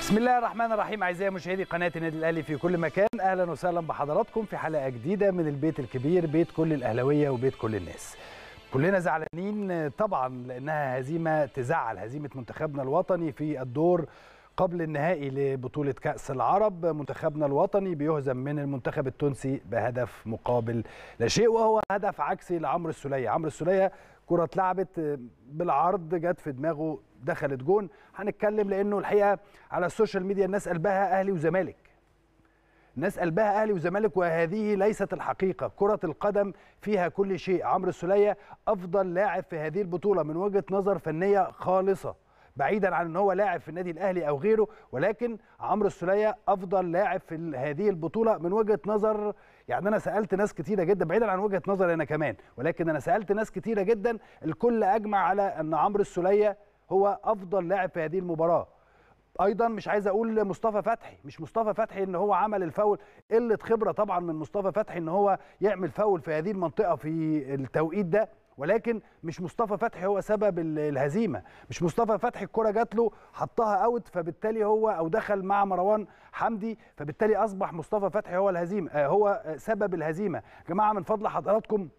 بسم الله الرحمن الرحيم. اعزائي مشاهدي قناه النادي الاهلي في كل مكان، اهلا وسهلا بحضراتكم في حلقه جديده من البيت الكبير، بيت كل الاهلاويه وبيت كل الناس. كلنا زعلانين طبعا لانها هزيمه تزعل، هزيمه منتخبنا الوطني في الدور قبل النهائي لبطوله كاس العرب. منتخبنا الوطني بيهزم من المنتخب التونسي بهدف مقابل لا شيء، وهو هدف عكسي لعمرو السوليه. عمرو السوليه كرة اتلعبت بالعرض جت في دماغه دخلت جون. هنتكلم لانه الحقيقه على السوشيال ميديا الناس قلبها اهلي وزمالك، الناس قلبها اهلي وزمالك، وهذه ليست الحقيقه. كرة القدم فيها كل شيء. عمرو السوليه افضل لاعب في هذه البطوله من وجهه نظر فنيه خالصه، بعيدا عن ان هو لاعب في النادي الاهلي او غيره، ولكن عمرو السوليه افضل لاعب في هذه البطوله من وجهه نظر. يعني انا سالت ناس كتيره جدا، بعيدا عن وجهه نظري انا كمان، ولكن انا سالت ناس كتيره جدا، الكل اجمع على ان عمرو السوليه هو افضل لاعب في هذه المباراه. ايضا مش عايز اقول مصطفى فتحي، مش مصطفى فتحي ان هو عمل الفاول، قله خبره طبعا من مصطفى فتحي ان هو يعمل فاول في هذه المنطقه في التوقيت ده، ولكن مش مصطفى فتحي هو سبب الهزيمه. مش مصطفى فتحي الكره جات له حطها اوت، فبالتالي هو او دخل مع مروان حمدي، فبالتالي اصبح مصطفى فتحي هو الهزيمه، هو سبب الهزيمه. يا جماعه من فضل حضراتكم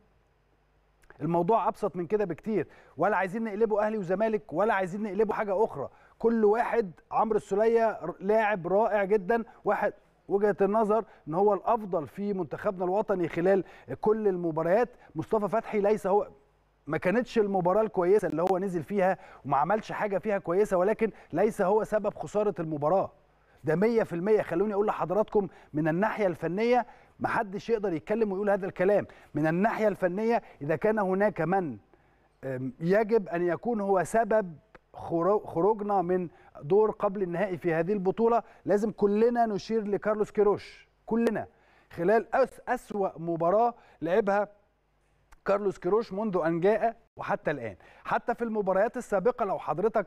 الموضوع ابسط من كده بكتير، ولا عايزين نقلبه اهلي وزمالك ولا عايزين نقلبه حاجه اخرى. كل واحد، عمرو السوليه لاعب رائع جدا، واحد وجهه النظر ان هو الافضل في منتخبنا الوطني خلال كل المباريات. مصطفى فتحي ليس هو، ما كانتش المباراه الكويسه اللي هو نزل فيها وما عملش حاجه فيها كويسه، ولكن ليس هو سبب خساره المباراه، ده 100%. خلوني اقول لحضراتكم من الناحيه الفنيه محدش يقدر يتكلم ويقول هذا الكلام. من الناحيه الفنيه اذا كان هناك من يجب ان يكون هو سبب خروجنا من دور قبل النهائي في هذه البطوله، لازم كلنا نشير لكارلوس كيروش. كلنا خلال أسوأ مباراه لعبها كارلوس كيروش منذ ان جاء وحتى الان. حتى في المباريات السابقه لو حضرتك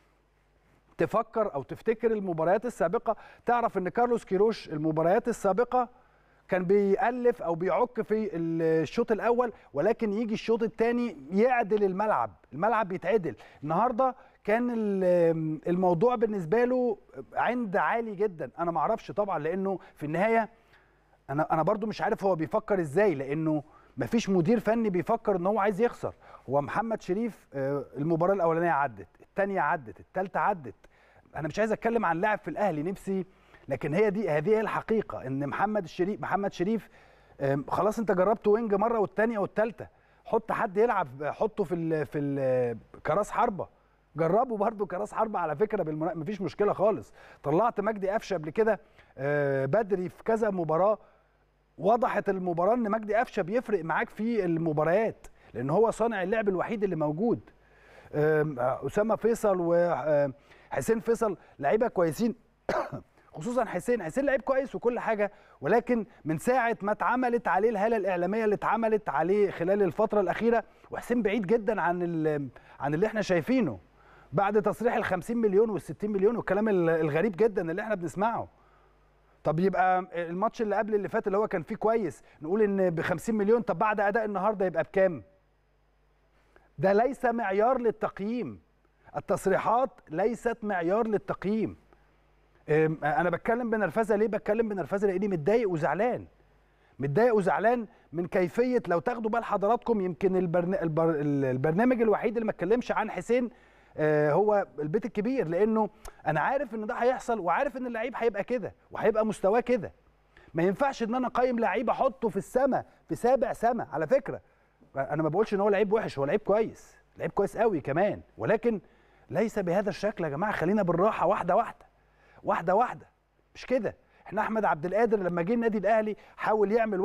تفكر او تفتكر المباريات السابقه، تعرف ان كارلوس كيروش المباريات السابقه كان بيألف او بيعك في الشوط الاول، ولكن يجي الشوط الثاني يعدل الملعب يتعدل. النهارده كان الموضوع بالنسبه له عند عالي جدا. انا ما اعرفش طبعا، لانه في النهايه انا برضو مش عارف هو بيفكر ازاي، لانه مفيش مدير فني بيفكر ان هو عايز يخسر. هو محمد شريف المباراه الاولانيه عدت، الثانيه عدت، الثالثه عدت. انا مش عايز اتكلم عن لاعب في الاهلي نفسي، لكن هذه هي الحقيقه، ان محمد شريف خلاص انت جربت وينج مره والثانيه والثالثه، حط حد يلعب، حطه في كراس حربه، جربوا برده كراس حربه على فكره، مفيش مشكله خالص. طلعت مجدي قفشه قبل كده بدري في كذا مباراه، وضحت المباراه ان مجدي قفشه بيفرق معاك في المباريات، لان هو صانع اللعب الوحيد اللي موجود. اسامه فيصل وحسين فيصل لعيبه كويسين خصوصا حسين لعيب كويس وكل حاجه، ولكن من ساعه ما اتعملت عليه الهاله الاعلاميه اللي اتعملت عليه خلال الفتره الاخيره، وحسين بعيد جدا عن اللي احنا شايفينه بعد تصريح ال 50 مليون وال 60 مليون والكلام الغريب جدا اللي احنا بنسمعه. طب يبقى الماتش اللي قبل اللي فات اللي هو كان فيه كويس نقول ان ب 50 مليون، طب بعد اداء النهارده يبقى بكام؟ ده ليس معيار للتقييم، التصريحات ليست معيار للتقييم. انا بتكلم بنرفزه ليه؟ بتكلم بنرفزه لاني متضايق وزعلان من كيفيه، لو تاخدوا بال حضراتكم يمكن البرنامج الوحيد اللي ما اتكلمش عن حسين هو البيت الكبير، لانه انا عارف ان ده هيحصل، وعارف ان اللعيب هيبقى كده وهيبقى مستواه كده. ما ينفعش ان انا اقيم لعيب احطه في السماء في سابع سماء. على فكره انا ما بقولش ان هو لعيب وحش، هو لعيب كويس، لعيب كويس قوي كمان، ولكن ليس بهذا الشكل. يا جماعه خلينا بالراحه، واحده واحده، مش كده. احنا احمد عبد القادر لما جه النادي الاهلي حاول يعمل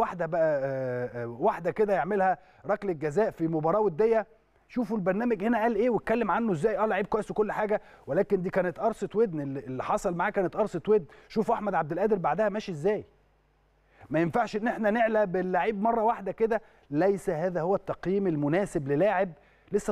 واحده كده، يعملها ركله جزاء في مباراه وديه. شوفوا البرنامج هنا قال ايه واتكلم عنه ازاي. لعيب كويس وكل حاجه، ولكن دي كانت قرصه ودن، اللي حصل معاه كانت قرصه ودن. شوفوا احمد عبد القادر بعدها ماشي ازاي. ما ينفعش ان احنا نعلى باللعيب مره واحده كده، ليس هذا هو التقييم المناسب للاعب لسه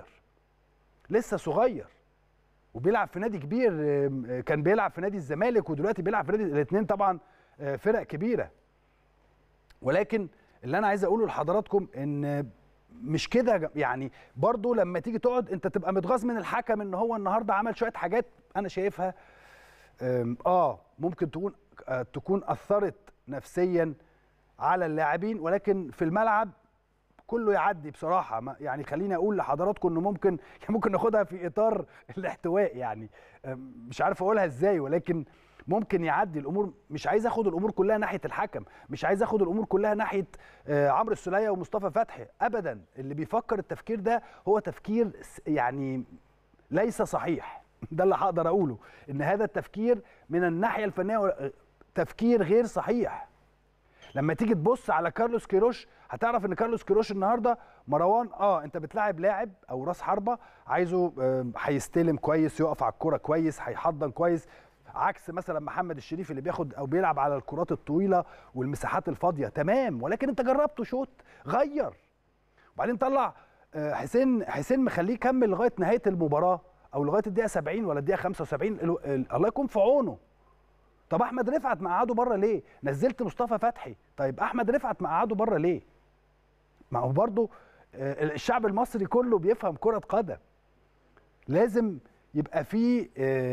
صغير وبيلعب في نادي كبير. كان بيلعب في نادي الزمالك ودلوقتي بيلعب في نادي، الاثنين طبعا فرق كبيره. ولكن اللي انا عايز اقوله لحضراتكم ان مش كده، يعني برضو لما تيجي تقعد انت تبقى متغاظ من الحكم ان هو النهارده عمل شويه حاجات انا شايفها ممكن تكون اثرت نفسيا على اللاعبين، ولكن في الملعب كله يعدي بصراحه. يعني خليني اقول لحضراتكم انه ممكن ناخدها في اطار الاحتواء، يعني مش عارف اقولها ازاي، ولكن ممكن يعدي الامور. مش عايز اخد الامور كلها ناحيه الحكم، مش عايز اخد الامور كلها ناحيه عمرو السوليه ومصطفى فتحي ابدا. اللي بيفكر التفكير ده هو تفكير يعني ليس صحيح. ده اللي هقدر اقوله، ان هذا التفكير من الناحيه الفنيه تفكير غير صحيح. لما تيجي تبص على كارلوس كيروش هتعرف ان كارلوس كيروش النهارده مروان انت بتلاعب لاعب او راس حربه عايزه هيستلم كويس، يقف على الكوره كويس، هيحضن كويس، عكس مثلا محمد الشريف اللي بياخد او بيلعب على الكرات الطويله والمساحات الفاضيه. تمام، ولكن انت جربته شوط غير، وبعدين طلع حسين مخليه يكمل لغايه نهايه المباراه او لغايه الدقيقه 70 ولا الدقيقه 75. الله يكون في عونه. طب احمد رفعت مقعده بره ليه؟ نزلت مصطفى فتحي، طيب احمد رفعت مقعده بره ليه؟ ما هو برضه الشعب المصري كله بيفهم كرة قدم. لازم يبقى في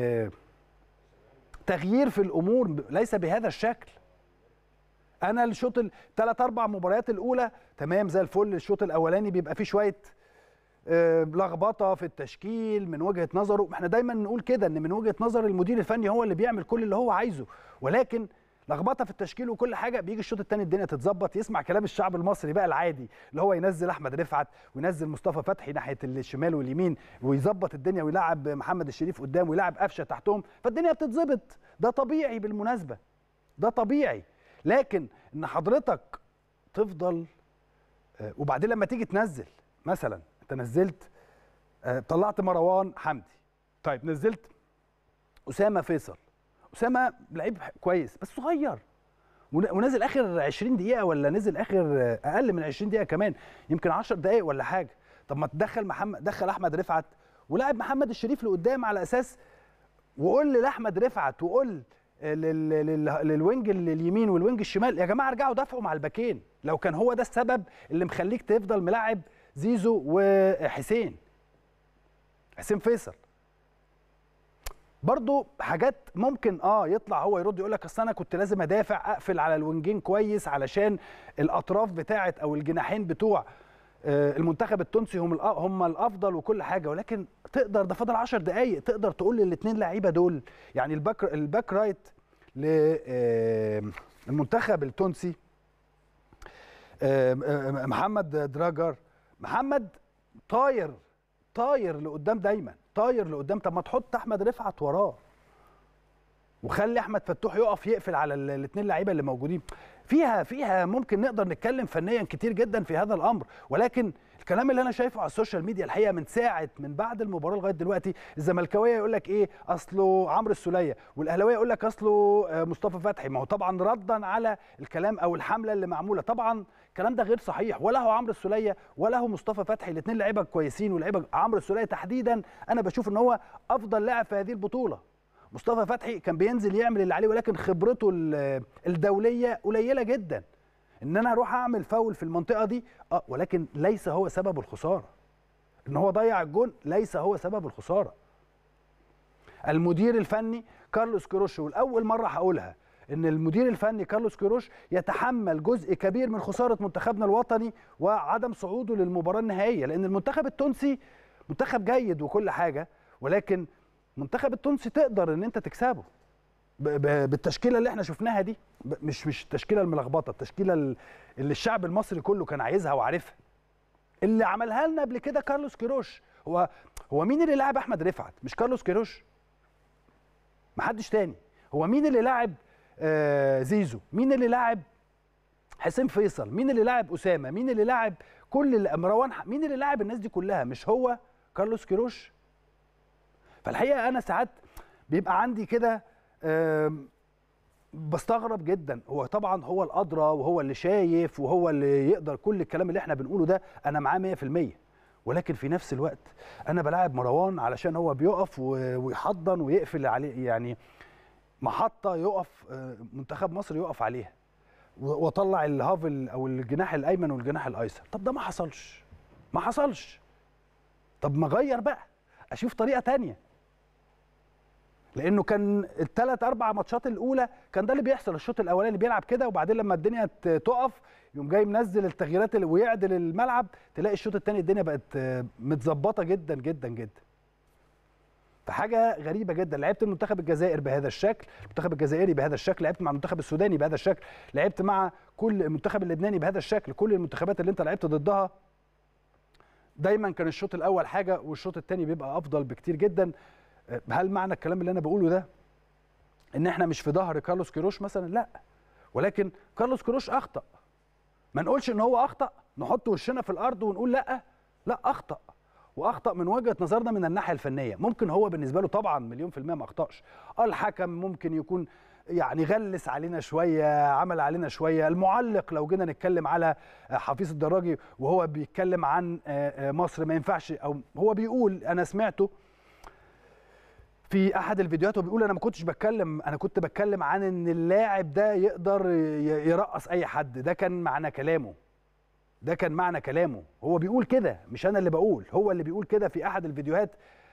تغيير في الامور، ليس بهذا الشكل. انا الشوط الثلاث اربع مباريات الاولى تمام زي الفل، الشوط الاولاني بيبقى فيه شويه لخبطه في التشكيل من وجهه نظره. احنا دايما نقول كده ان من وجهه نظر المدير الفني هو اللي بيعمل كل اللي هو عايزه، ولكن لخبطه في التشكيل وكل حاجه. بيجي الشوط الثاني الدنيا تتظبط، يسمع كلام الشعب المصري بقى العادي اللي هو ينزل احمد رفعت وينزل مصطفى فتحي ناحيه الشمال واليمين ويظبط الدنيا ويلعب محمد الشريف قدام ويلعب قفشه تحتهم، فالدنيا بتتظبط. ده طبيعي بالمناسبه، ده طبيعي. لكن ان حضرتك تفضل وبعدين لما تيجي تنزل مثلا، انت نزلت طلعت مروان حمدي، طيب نزلت اسامه فيصل. اسامه لعيب كويس بس صغير، ونزل اخر 20 دقيقه ولا نزل اخر اقل من 20 دقيقه كمان، يمكن 10 دقائق ولا حاجه. طب ما تدخل دخل احمد رفعت ولاعب محمد الشريف لقدام على اساس، وقول لاحمد رفعت وقول للوينج اليمين والوينج الشمال يا جماعه ارجعوا دافعوا مع الباكين، لو كان هو ده السبب اللي مخليك تفضل ملاعب زيزو وحسين فيصل. برضو حاجات ممكن يطلع هو يرد يقول لك اصل انا كنت لازم ادافع اقفل على الوينجين كويس علشان الاطراف بتاعه او الجناحين بتوع المنتخب التونسي هم الافضل وكل حاجه، ولكن تقدر ده فاضل 10 دقائق تقدر تقول للاثنين لعيبه دول، يعني الباك رايت للمنتخب التونسي محمد دراجر. محمد طاير لقدام، دايما طاير لقدام. طب ما تحط احمد رفعت وراه وخلي احمد فتوح يقف يقفل على الاثنين لعيبه اللي موجودين. فيها ممكن نقدر نتكلم فنيا كتير جدا في هذا الامر، ولكن الكلام اللي انا شايفه على السوشيال ميديا الحقيقه من بعد المباراه لغايه دلوقتي، الزملكاويه يقول لك ايه اصله عمرو السوليه، والاهلاويه يقول لك اصله مصطفى فتحي. ما هو طبعا ردا على الكلام او الحمله اللي معموله، طبعا الكلام ده غير صحيح. ولا هو عمرو السوليه ولا هو مصطفى فتحي، الاثنين لعيبه كويسين، ولعيبه عمرو السوليه تحديدا انا بشوف ان هو افضل لاعب في هذه البطوله. مصطفى فتحي كان بينزل يعمل اللي عليه، ولكن خبرته الدوليه قليله جدا. ان انا اروح اعمل فاول في المنطقه دي ولكن ليس هو سبب الخساره. ان هو ضيع الجون ليس هو سبب الخساره. المدير الفني كارلوس كيروش، والاول مره هقولها ان المدير الفني كارلوس كيروش يتحمل جزء كبير من خساره منتخبنا الوطني وعدم صعوده للمباراه النهائيه، لان المنتخب التونسي منتخب جيد وكل حاجه، ولكن المنتخب التونسي تقدر ان انت تكسبه بالتشكيله اللي احنا شفناها دي، مش التشكيله الملخبطه، التشكيله اللي الشعب المصري كله كان عايزها وعارفها، اللي عملها لنا قبل كده كارلوس كيروش. هو مين اللي لعب احمد رفعت؟ مش كارلوس كيروش، محدش تاني. هو مين اللي لعب زيزو؟ مين اللي لعب حسين فيصل؟ مين اللي لعب اسامه؟ مين اللي لعب مروان مين اللي لعب الناس دي كلها؟ مش هو كارلوس كيروش؟ فالحقيقه انا ساعات بيبقى عندي كده بستغرب جدا. هو طبعا هو الادرى وهو اللي شايف وهو اللي يقدر، كل الكلام اللي احنا بنقوله ده انا معاه 100%، ولكن في نفس الوقت انا بلاعب مروان علشان هو بيقف ويحضن ويقفل عليه، يعني محطه يقف منتخب مصر يقف عليها، واطلع الهافل او الجناح الايمن والجناح الايسر. طب ده ما حصلش. طب ما اغير بقى، اشوف طريقه تانية. لانه كان الثلاث اربع ماتشات الاولى كان ده اللي بيحصل. الشوط الاولاني بيلعب كده، وبعدين لما الدنيا تقف يقوم جاي منزل التغييرات ويعدل الملعب، تلاقي الشوط الثاني الدنيا بقت متظبطه جدا جدا جدا. فحاجه غريبه جدا. لعبت المنتخب الجزائر بهذا الشكل، المنتخب الجزائري بهذا الشكل، لعبت مع المنتخب السوداني بهذا الشكل، لعبت مع كل المنتخب اللبناني بهذا الشكل. كل المنتخبات اللي انت لعبت ضدها دايما كان الشوط الاول حاجه والشوط الثاني بيبقى افضل بكتير جدا. هل معنى الكلام اللي انا بقوله ده ان احنا مش في ظهر كارلوس كيروش مثلا؟ لا، ولكن كارلوس كيروش اخطا. ما نقولش ان هو اخطا، نحط وشنا في الارض ونقول لا اخطا، واخطا من وجهه نظرنا من الناحيه الفنيه. ممكن هو بالنسبه له طبعا مليون في الميه ما اخطاش. الحكم ممكن يكون يعني غلس علينا شويه، عمل علينا شويه. المعلق لو جينا نتكلم على حفيظ الدراجي وهو بيتكلم عن مصر ما ينفعش، او هو بيقول، انا سمعته في احد الفيديوهات وبيقول انا ما كنتش بتكلم، انا كنت بتكلم عن ان اللاعب ده يقدر يرقص اي حد. ده كان معنى كلامه، ده كان معنى كلامه. هو بيقول كده، مش انا اللي بقول، هو اللي بيقول كده في احد الفيديوهات.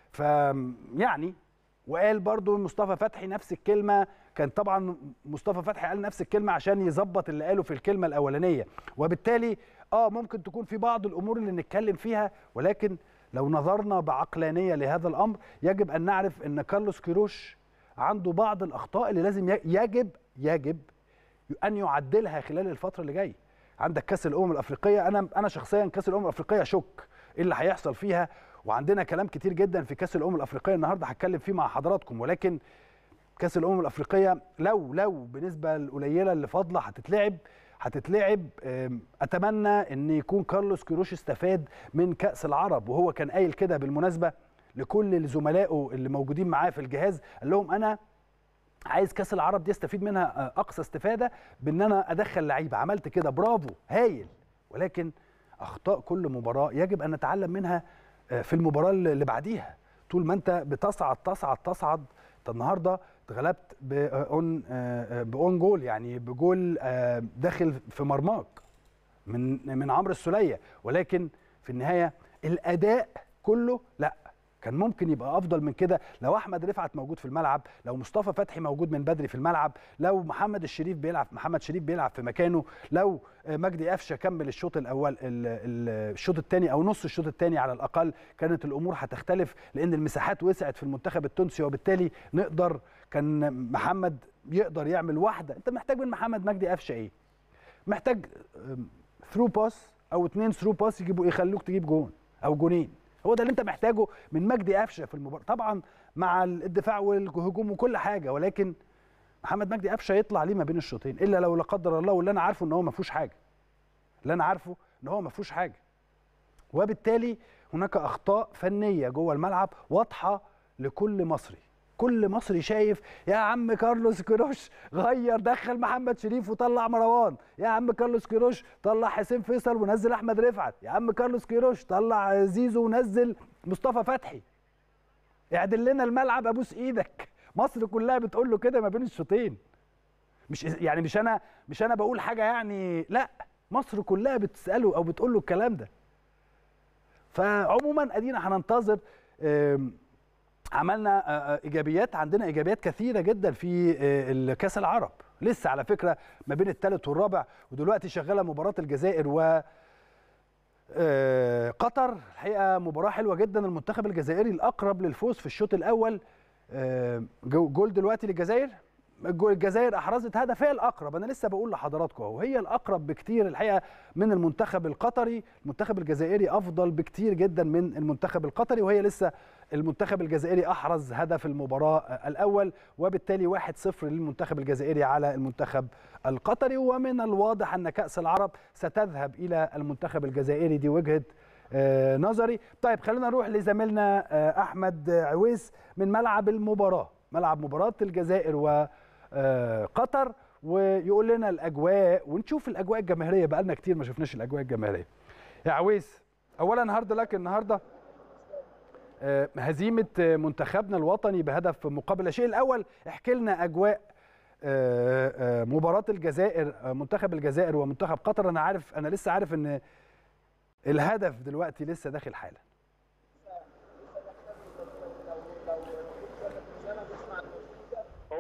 فيعني وقال برضو مصطفى فتحي نفس الكلمه. كان طبعا مصطفى فتحي قال نفس الكلمه عشان يظبط اللي قاله في الكلمه الاولانيه. وبالتالي ممكن تكون في بعض الامور اللي نتكلم فيها، ولكن لو نظرنا بعقلانيه لهذا الامر يجب ان نعرف ان كارلوس كيروش عنده بعض الاخطاء اللي لازم يجب ان يعدلها خلال الفتره اللي جايه. عندك كاس الامم الافريقيه، انا شخصيا كاس الامم الافريقيه شك ايه اللي هيحصل فيها، وعندنا كلام كتير جدا في كاس الامم الافريقيه النهارده هتكلم فيه مع حضراتكم. ولكن كاس الامم الافريقيه لو بالنسبه القليله اللي فاضله هتتلعب اتمنى ان يكون كارلوس كيروش استفاد من كاس العرب. وهو كان قايل كده بالمناسبه لكل زملائه اللي موجودين معاه في الجهاز، قال لهم انا عايز كاس العرب دي استفيد منها اقصى استفاده بان انا ادخل لعيبه. عملت كده، برافو، هايل. ولكن اخطاء كل مباراه يجب ان نتعلم منها في المباراه اللي بعديها. طول ما انت بتصعد تصعد تصعد، انت النهارده اتغلبت بأون جول، يعني بجول داخل في مرماك من عمرو السوليه، ولكن في النهايه الاداء كله لا، كان ممكن يبقى افضل من كده. لو احمد رفعت موجود في الملعب، لو مصطفى فتحي موجود من بدري في الملعب، لو محمد شريف بيلعب في مكانه، لو مجدي قفشه كمل الشوط الاول الشوط الثاني او نص الشوط الثاني على الاقل، كانت الامور هتختلف، لان المساحات وسعت في المنتخب التونسي. وبالتالي كان محمد يقدر يعمل واحده. انت محتاج من محمد مجدي قفشه ايه؟ محتاج ثرو باس او 2 ثرو باس يخلوك تجيب جون او جونين. هو ده اللي انت محتاجه من مجدي قفشه في المباراه، طبعا مع الدفاع والهجوم وكل حاجه. ولكن محمد مجدي قفشه يطلع ليه ما بين الشوطين؟ الا لو لا قدر الله، واللي انا عارفه ان هو ما فيهوش حاجه، وبالتالي هناك اخطاء فنيه جوه الملعب واضحه لكل مصري. كل مصري شايف يا عم كارلوس كيروش غير، دخل محمد شريف وطلع مروان، يا عم كارلوس كيروش طلع حسين فيصل ونزل احمد رفعت، يا عم كارلوس كيروش طلع زيزو ونزل مصطفى فتحي، اعدل لنا الملعب ابوس ايدك. مصر كلها بتقول له كده ما بين الشوطين. مش انا بقول حاجه يعني، لا، مصر كلها بتساله او بتقول له الكلام ده. فعموما ادينا هننتظر. عملنا ايجابيات، عندنا ايجابيات كثيره جدا في كاس العرب لسه على فكره ما بين الثالث والرابع، ودلوقتي شغاله مباراه الجزائر و قطر. الحقيقه مباراه حلوه جدا. المنتخب الجزائري الاقرب للفوز في الشوط الاول. جول دلوقتي للجزائر، الجزائر احرزت هدف، هي الاقرب. انا لسه بقول لحضراتكم اهو، هي الاقرب بكتير الحقيقه من المنتخب القطري. المنتخب الجزائري افضل بكتير جدا من المنتخب القطري، وهي لسه المنتخب الجزائري احرز هدف المباراه الاول، وبالتالي 1-0 للمنتخب الجزائري على المنتخب القطري. ومن الواضح ان كاس العرب ستذهب الى المنتخب الجزائري، دي وجهه نظري. طيب خلينا نروح لزميلنا احمد عويس من ملعب المباراه، ملعب مباراه الجزائر وقطر، ويقول لنا الاجواء ونشوف الاجواء الجماهيريه. بقى لنا كتير ما شفناش الاجواء الجماهيريه. يا عويس، اولا هارد لك النهارده هزيمه منتخبنا الوطني بهدف مقابل لا شيء. الاول احكي لنا اجواء مباراه الجزائر، منتخب الجزائر ومنتخب قطر. انا لسه عارف ان الهدف دلوقتي لسه داخل حالا.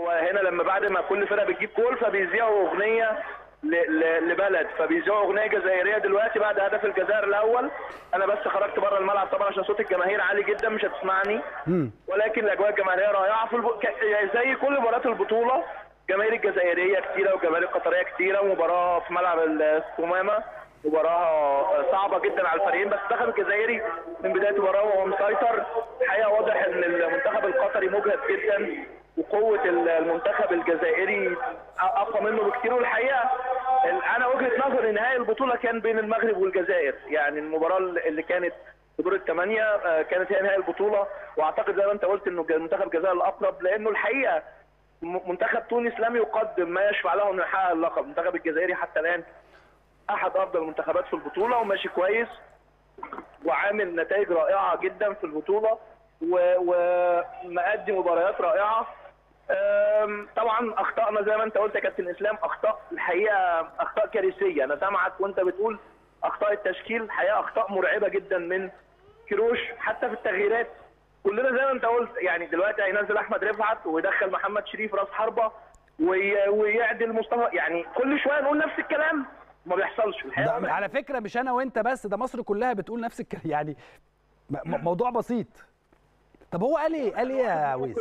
هو هنا لما بعد ما كل فرقه بتجيب جول فبيذيعوا اغنيه لبلد، فبيذيعوا اغنيه جزائريه دلوقتي بعد هدف الجزائر الاول. انا بس خرجت بره الملعب طبعا عشان صوت الجماهير عالي جدا مش هتسمعني، ولكن الاجواء الجماهيريه رائعه زي كل مباريات البطوله. جماهير الجزائريه كتيره والجماهير القطريه كتيره، ومباراه في ملعب الثمامه، مباراه صعبه جدا على الفريقين، بس المنتخب الجزائري من بدايه المباراه وهو مسيطر. الحقيقه واضح ان المنتخب القطري مجهد جدا، وقوه المنتخب الجزائري اقوى منه بكتير. والحقيقه انا وجهه نظري نهائي البطوله كان بين المغرب والجزائر، يعني المباراه اللي كانت في دور الثمانيه كانت هي نهائي البطوله، واعتقد زي ما انت قلت انه منتخب الجزائر الاقرب، لانه الحقيقه منتخب تونس لم يقدم ما يشفع له انه يحقق اللقب. المنتخب الجزائري حتى الان احد افضل المنتخبات في البطوله وماشي كويس وعامل نتائج رائعه جدا في البطوله ومؤدي مباريات رائعه. طبعا اخطائنا زي ما انت قلت يا كابتن اسلام، اخطاء الحقيقه اخطاء كارثيه. انا سامعك وانت بتقول اخطاء التشكيل، الحقيقه اخطاء مرعبه جدا من كيروش حتى في التغييرات. كلنا زي ما انت قلت يعني دلوقتي هينزل احمد رفعت ويدخل محمد شريف راس حربه ويعدل مصطفى، يعني كل شويه نقول نفس الكلام ما بيحصلش. الحقيقه على فكره مش انا وانت بس، ده مصر كلها بتقول نفس الكلام، يعني موضوع بسيط. طب هو قال ايه يا عويس؟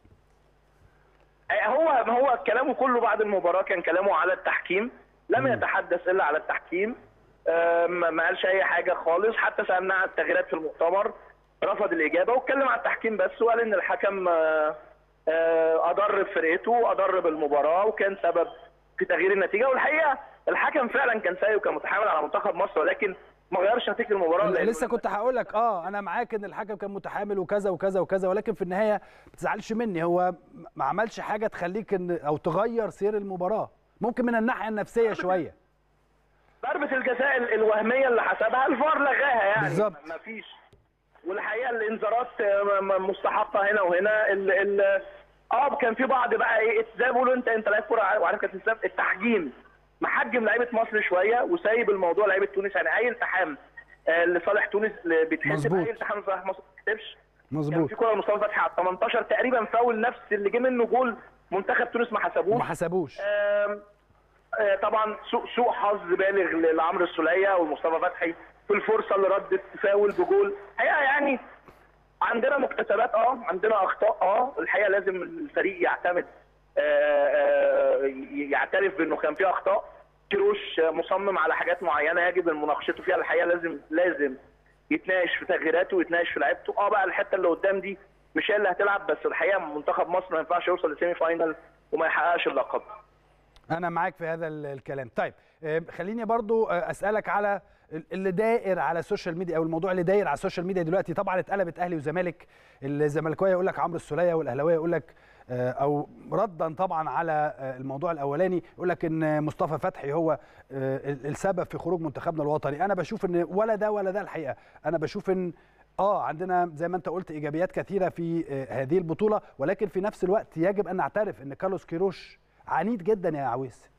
هو كلامه كله بعد المباراه كان كلامه على التحكيم، لم يتحدث الا على التحكيم، ما قالش اي حاجه خالص. حتى سالناه على التغييرات في المؤتمر رفض الاجابه واتكلم على التحكيم بس، وقال ان الحكم اضر بفرقته اضر بالمباراه وكان سبب في تغيير النتيجه. والحقيقه الحكم فعلا كان سيء وكان متحامل على منتخب مصر، ولكن ما غيرش نتيجه المباراه. لسه كنت هقول لك انا معاك ان الحكم كان متحامل وكذا وكذا وكذا، ولكن في النهايه ما تزعلش مني، هو ما عملش حاجه تخليك او تغير سير المباراه، ممكن من الناحيه النفسيه شويه. ضربه الجزاء الوهميه اللي حسبها الفار لغاها، يعني بالظبط ما فيش. والحقيقه الانذارات مستحقه هنا وهنا. كان في بعض بقى زي ما بيقولوا انت لاعب كوره وعارف كابتن اسلام، التحجيم محجم لعيبه مصر شويه وسايب الموضوع لعيبه تونس، يعني اي التحام لصالح تونس بيتحسب، اي التحام لصالح مصر ما بيتحسبش. مظبوط. كان في كوره مصطفى فتحي على 18 تقريبا فاول نفس اللي جه منه جول منتخب تونس ما حسبوش. طبعا سوء حظ بالغ لعمرو السوليه ومصطفى فتحي في الفرصه اللي ردت تفاول بجول. الحقيقه يعني عندنا مكتسبات عندنا اخطاء الحقيقه لازم الفريق يعتمد يعترف بانه كان فيه اخطاء. كيروش مصمم على حاجات معينه يجب مناقشته فيها، الحقيقه لازم يتناقش في تغييراته ويتناقش في لعيبته. بقى الحته اللي قدام دي مش هي اللي هتلعب، بس الحقيقه منتخب مصر ما ينفعش يوصل لسيمي فاينال وما يحققش اللقب. انا معاك في هذا الكلام. طيب خليني برضو اسالك على اللي داير على السوشيال ميديا، او الموضوع اللي داير على السوشيال ميديا دلوقتي. طبعا اتقلبت اهلي وزمالك، الزملكاويه يقول لك عمرو السوليه والاهلاويه يقول لك او ردا طبعا على الموضوع الاولاني يقول لك ان مصطفى فتحي هو السبب في خروج منتخبنا الوطني. انا بشوف ان ولا ده ولا ده الحقيقه. انا بشوف ان عندنا زي ما انت قلت ايجابيات كثيره في هذه البطوله، ولكن في نفس الوقت يجب ان نعترف ان كارلوس كيروش عنيد جدا يا عويس.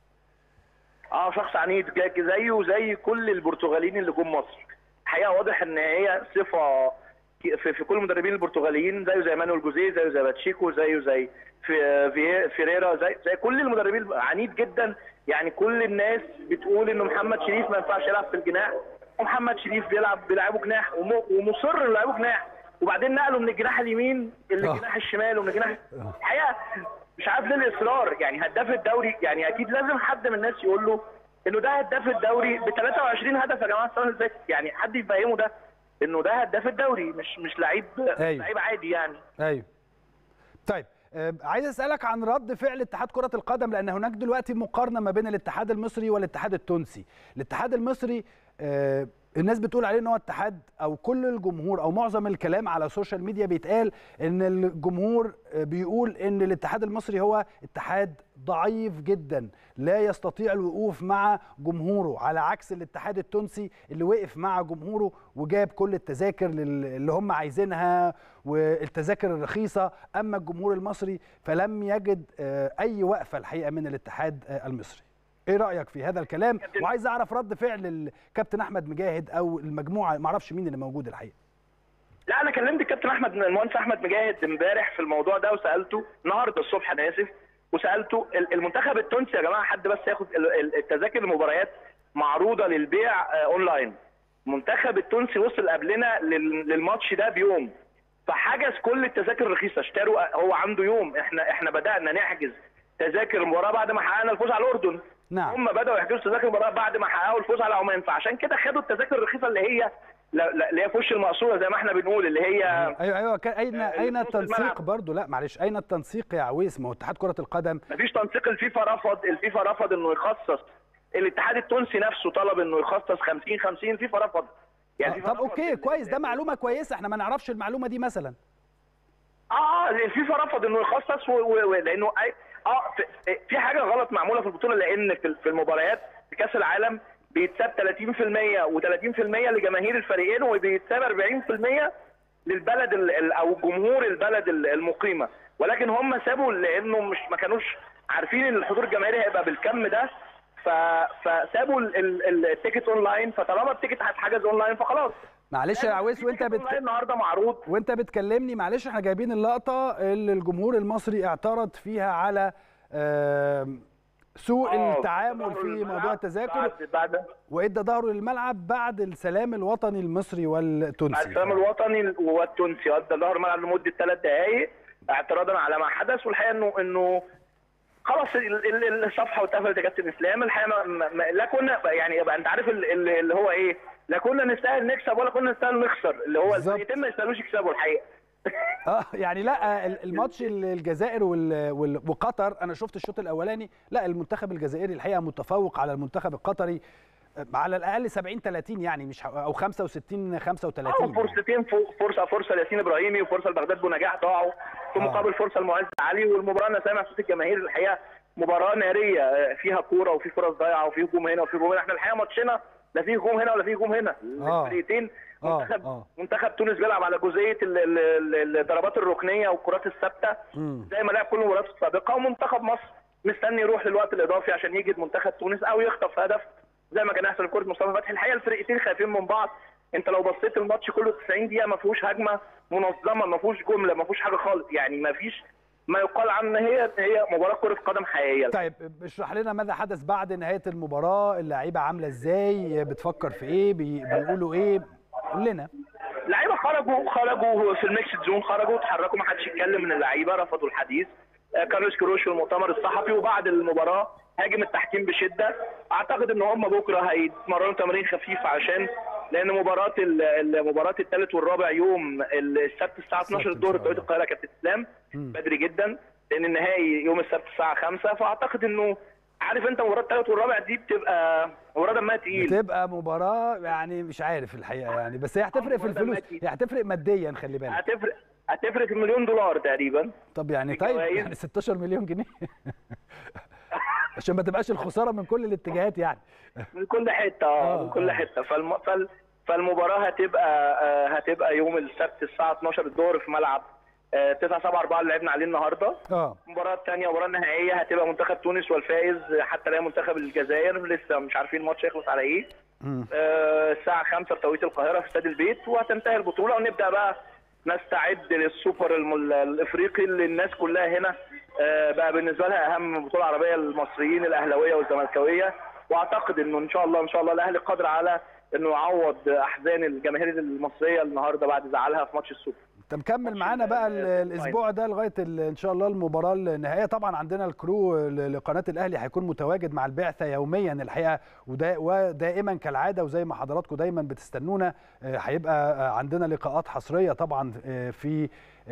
شخص عنيد زيه وزي كل البرتغاليين اللي جم مصر. الحقيقه واضح ان هي صفه في كل المدربين البرتغاليين، زيه زي مانويل جوزيه، زيه زي باتشيكو، زيه زي فيريرا، زي كل المدربين عنيد جدا. يعني كل الناس بتقول انه محمد شريف ما ينفعش يلعب في الجناح، ومحمد شريف بيلعبه جناح ومصر انه يلعبه جناح، وبعدين نقله من الجناح اليمين للجناح الشمال ومن الجناح الحقيقه مش عارف ليه الاصرار. يعني هداف الدوري، يعني اكيد لازم حد من الناس يقول له انه ده هداف الدوري ب 23 هدف يا جماعه السنه اللي فاتت، يعني حد يفهمه ده انه ده هداف الدوري مش لعيب لعيب عادي يعني. ايوه. طيب عايز اسالك عن رد فعل اتحاد كره القدم، لان هناك دلوقتي مقارنه ما بين الاتحاد المصري والاتحاد التونسي. الاتحاد المصري الناس بتقول عليه ان هو اتحاد، او كل الجمهور او معظم الكلام على السوشيال ميديا بيتقال ان الجمهور بيقول ان الاتحاد المصري هو اتحاد ضعيف جدا لا يستطيع الوقوف مع جمهوره، على عكس الاتحاد التونسي اللي وقف مع جمهوره وجاب كل التذاكر اللي هم عايزينها والتذاكر الرخيصه. اما الجمهور المصري فلم يجد اي وقفه الحقيقه من الاتحاد المصري. ايه رايك في هذا الكلام؟ وعايز اعرف رد فعل الكابتن احمد مجاهد او المجموعه، ما اعرفش مين اللي موجود الحقيقه. لا انا كلمت الكابتن المهندس احمد مجاهد امبارح في الموضوع ده وسالته النهارده الصبح، انا اسف، وسالته المنتخب التونسي يا جماعه، حد بس ياخد التذاكر المباريات معروضه للبيع اونلاين. المنتخب التونسي وصل قبلنا للماتش ده بيوم، فحجز كل التذاكر الرخيصه، اشتروا هو عنده يوم. احنا بدانا نحجز تذاكر المباراه بعد ما حققنا الفوز على الاردن. نعم. هم بداوا يحجزوا تذاكر المباراه بعد ما حققوا الفوز على عمان، فعشان كده خدوا التذاكر الرخيصه اللي هي في وش المقصوره زي ما احنا بنقول، اللي هي ايوه اين التنسيق برضو؟ لا معلش، اين التنسيق يا عويس؟ ما هو اتحاد كره القدم مفيش تنسيق. الفيفا رفض انه يخصص. الاتحاد التونسي نفسه طلب انه يخصص 50-50، الفيفا رفض. يعني طب اوكي كويس، ده معلومه كويسه، احنا ما نعرفش المعلومه دي مثلا. الفيفا رفض انه يخصص لانه في حاجه غلط معموله في البطوله، لان في المباريات في كاس العالم بيتساب 30% و30% لجماهير الفريقين، وبيتساب 40% للبلد او جمهور البلد المقيمه، ولكن هم سابوا لانه ما كانوش عارفين ان الحضور الجماهيري هيبقى بالكم ده، فسابوا التيكت اونلاين. فطالما التيكت هتحجز اونلاين فخلاص. معلش يا عويس، النهارده معروض وانت بتكلمني، معلش احنا جايبين اللقطه اللي الجمهور المصري اعترض فيها على سوء التعامل في موضوع التذاكر، وادى ظهره للملعب بعد السلام الوطني المصري والتونسي. السلام الوطني والتونسي ادى ظهره الملعب لمده 3 دقائق اعتراضا على ما حدث. والحقيقه انه خلاص الصفحه واتقفلت يا كابتن اسلام. الحقيقه لا كنا يعني يبقى انت عارف اللي هو ايه، لا كنا نستاهل نكسب ولا كنا نستاهل نخسر، اللي هو الفريقين ما يستاهلوش يكسبوا الحقيقه. يعني لا الماتش الجزائر وقطر، انا شفت الشوط الاولاني، لا المنتخب الجزائري الحقيقه متفوق على المنتخب القطري على الاقل 70-30 يعني، مش او 65-35. فرصتين، فرصه لياسين ابراهيمي وفرصه لبغداد بونجاح ضاعوا في مقابل فرصه لمعز علي. والمباراه انا سامع صوت الجماهير، الحقيقه مباراه ناريه فيها كوره وفي فرص ضايعه وفي هجوم هنا وفي هجوم هنا. احنا الحقيقه ماتشنا لا في هجوم هنا ولا في هجوم هنا. الفريقين منتخب تونس بيلعب على جزئيه الضربات الركنيه والكرات الثابته زي ما لعب كل المباريات السابقه، ومنتخب مصر مستني يروح للوقت الاضافي عشان يجد منتخب تونس او يخطف هدف زي ما كان يحصل لكره مصطفى فتحي. الحقيقه الفرقتين خايفين من بعض. انت لو بصيت الماتش كله 90 دقيقه ما فيهوش هجمه منظمه، ما فيهوش جمله، ما فيهوش حاجه خالص، يعني ما فيش ما يقال عنها هي مباراه كره قدم حقيقيه. طيب اشرح لنا ماذا حدث بعد نهايه المباراه، اللعيبه عامله ازاي، بتفكر في ايه، بيقولوا ايه، قول لنا. اللعيبه خرجوا في الميكس زون، خرجوا اتحركوا، ما حدش يتكلم من اللعيبه، رفضوا الحديث. كارلوس كيروش في المؤتمر الصحفي وبعد المباراه هاجم التحكيم بشده. اعتقد ان هم بكره هيتمرنوا تمرين خفيف عشان لان مباراه الثالث والرابع يوم السبت الساعه 12 الظهر بتوقيت القاهره كابتن اسلام، بدري جدا، لان النهائي يوم السبت الساعه 5. فاعتقد انه عارف انت مباراه الثالث والرابع دي بتبقى مباراه دمها تقيل، بتبقى مباراه يعني مش عارف الحقيقه يعني، بس هي هتفرق في الفلوس، هي هتفرق ماديا، خلي بالك هتفرق في $1 مليون تقريبا. طب يعني طيب يعني 16 مليون جنيه عشان ما تبقاش الخساره من كل الاتجاهات يعني، من كل حته من كل حته. فالمباراه هتبقى يوم السبت الساعه 12 الظهر في ملعب 9-7-4 اللي لعبنا عليه النهارده. المباراه الثانيه المباراه النهائيه هتبقى منتخب تونس والفائز حتى لا منتخب الجزائر، لسه مش عارفين الماتش هيخلص على ايه. الساعه 5 بتوقيت القاهره في استاد البيت، وهتنتهي البطوله ونبدا بقى نستعد للسوبر الافريقي اللي الناس كلها هنا بقى بالنسبه لها اهم بطوله عربيه للمصريين الاهلاويه والزملكاويه. واعتقد انه ان شاء الله الاهلي قادر على انه يعوض احزان الجماهير المصريه النهارده بعد زعلها في ماتش السوبر. انت مكمل معانا بقى الاسبوع ده لغايه ان شاء الله المباراه النهائيه. طبعا عندنا الكرو لقناه الاهلي هيكون متواجد مع البعثه يوميا الحقيقه، ودائما كالعاده وزي ما حضراتكم دايما بتستنونا هيبقى عندنا لقاءات حصريه طبعا في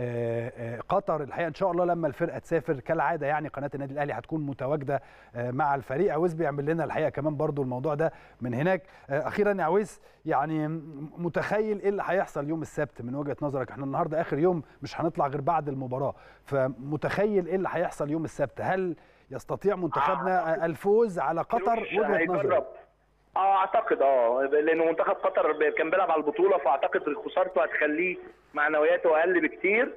قطر الحقيقه ان شاء الله لما الفرقه تسافر كالعاده، يعني قناه النادي الاهلي هتكون متواجده مع الفريق. عويس بيعمل لنا الحقيقه كمان برضو الموضوع ده من هناك. اخيرا يا عويس، يعني متخيل ايه اللي هيحصل يوم السبت من وجهه نظرك؟ احنا النهارده اخر يوم مش هنطلع غير بعد المباراه، فمتخيل ايه اللي هيحصل يوم السبت؟ هل يستطيع منتخبنا الفوز على قطر وجهه نظرك؟ اعتقد لانه منتخب قطر كان بيلعب على البطوله، فاعتقد خسارته هتخليه معنوياته اقل بكتير.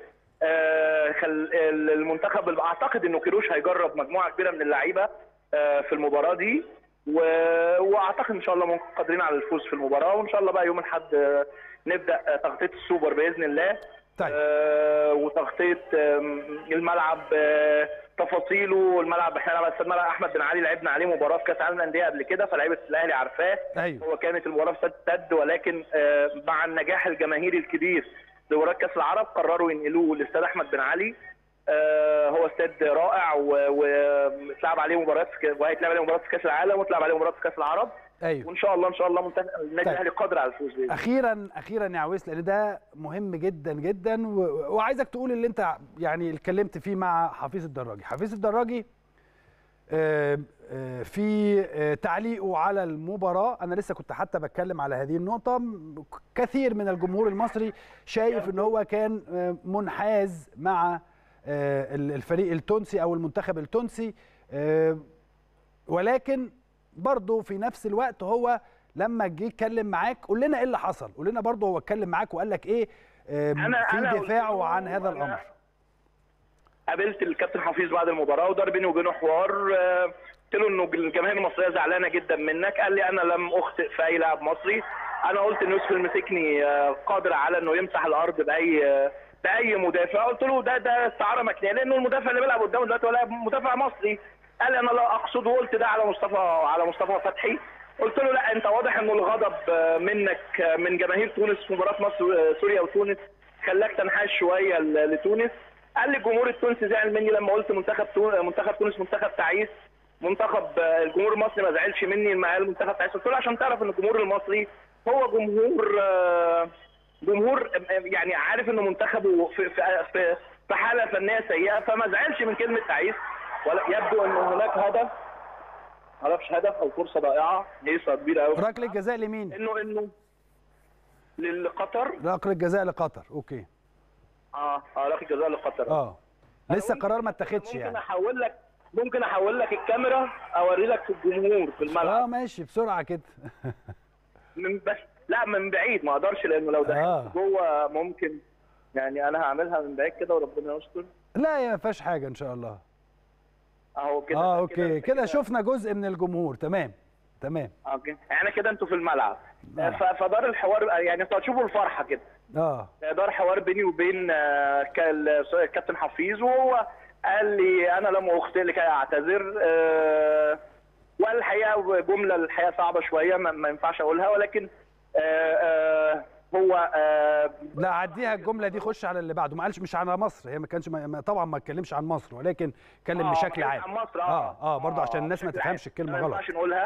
المنتخب اعتقد انه كيروش هيجرب مجموعه كبيره من اللعيبه في المباراه دي، واعتقد ان شاء الله ممكن قادرين على الفوز في المباراه. وان شاء الله بقى يوم الاحد نبدا تغطيه السوبر باذن الله. طيب. وتغطيه الملعب، تفاصيله الملعب. احنا على استاد ملعب احمد بن علي لعبنا عليه مباراه في كاس العالم للانديه قبل كده، فلعيبه الاهلي عارفاه. أيوه. هو كانت المباراه في استاد ولكن مع النجاح الجماهيري الكبير لمباراه كاس العرب قرروا ينقلوه لاستاد احمد بن علي. هو استاد رائع واتلعب عليه مباريات وهيتلعب عليه مباريات في كاس العالم واتلعب عليه مباريات في كاس العرب. ايوه. وان شاء الله ان شاء الله النادي الاهلي قادر على الفوز بيه. اخيرا يا عويس، لان ده مهم جدا جدا، وعايزك تقول اللي انت يعني اتكلمت فيه مع حفيظ الدراجي. حفيظ الدراجي في تعليقه على المباراه، انا لسه كنت حتى بتكلم على هذه النقطه. كثير من الجمهور المصري شايف ان هو كان منحاز مع الفريق التونسي او المنتخب التونسي، ولكن برضه في نفس الوقت هو لما جه يتكلم معاك، قول لنا ايه اللي حصل، قول لنا برضه هو اتكلم معاك وقال لك ايه في دفاعه عن هذا الامر. قابلت الكابتن حفيظ بعد المباراه ودار بيني وبينه حوار، قلت له انه الجماهير المصريه زعلانه جدا منك. قال لي انا لم اخطئ في اي لاعب مصري، انا قلت ان يوسف المسكني قادر على انه يمسح الارض باي مدافع. قلت له ده استعاره مكنيه، لانه المدافع اللي بيلعب قدامه دلوقتي هو مدافع مصري. قال لي انا لا اقصد، وقلت ده على مصطفى فتحي. قلت له لا، انت واضح انه الغضب منك من جماهير تونس في مباراه مصر سوريا وتونس خلاك تنحاز شويه لتونس. قال لي الجمهور التونسي زعل مني لما قلت منتخب تونس منتخب تعيس، منتخب الجمهور المصري ما زعلش مني لما قال منتخب تعيس. قلت له عشان تعرف ان الجمهور المصري هو جمهور يعني عارف انه منتخبه في حاله فنيه سيئه، فما زعلش من كلمه تعيس. يبدو ان هناك هدف، معرفش هدف او فرصه ضائعه، هيصه كبيره قوي. ركله جزاء لمين؟ انه لقطر. ركله جزاء لقطر، اوكي. ركله جزاء لقطر. لسه قرار ما اتخذش يعني. ممكن احول لك الكاميرا اوري لك في الجمهور في الملعب. ماشي بسرعه كده. بس لا من بعيد ما اقدرش، لانه لو دخلت جوه ممكن يعني انا هعملها من بعيد كده وربنا يستر. لا يا ما فيهاش حاجه ان شاء الله. اهو كده. اوكي كده شفنا جزء من الجمهور. تمام. اوكي يعني كده انتوا في الملعب. فدار الحوار يعني انتوا هتشوفوا الفرحه كده. دار حوار بيني وبين الكابتن حفيظ، وهو قال لي انا لم اخطئ لكي اعتذر. والحقيقه جمله الحقيقه صعبه شويه ما ينفعش اقولها، ولكن هو لا عديها الجمله دي، خش على اللي بعده. ما قالش مش على مصر، هي ما كانش طبعا ما اتكلمش عن مصر، ولكن اتكلم بشكل عام. عن مصر. برضه عشان الناس ما تفهمش الكلمه غلط. ما ينفعش نقولها.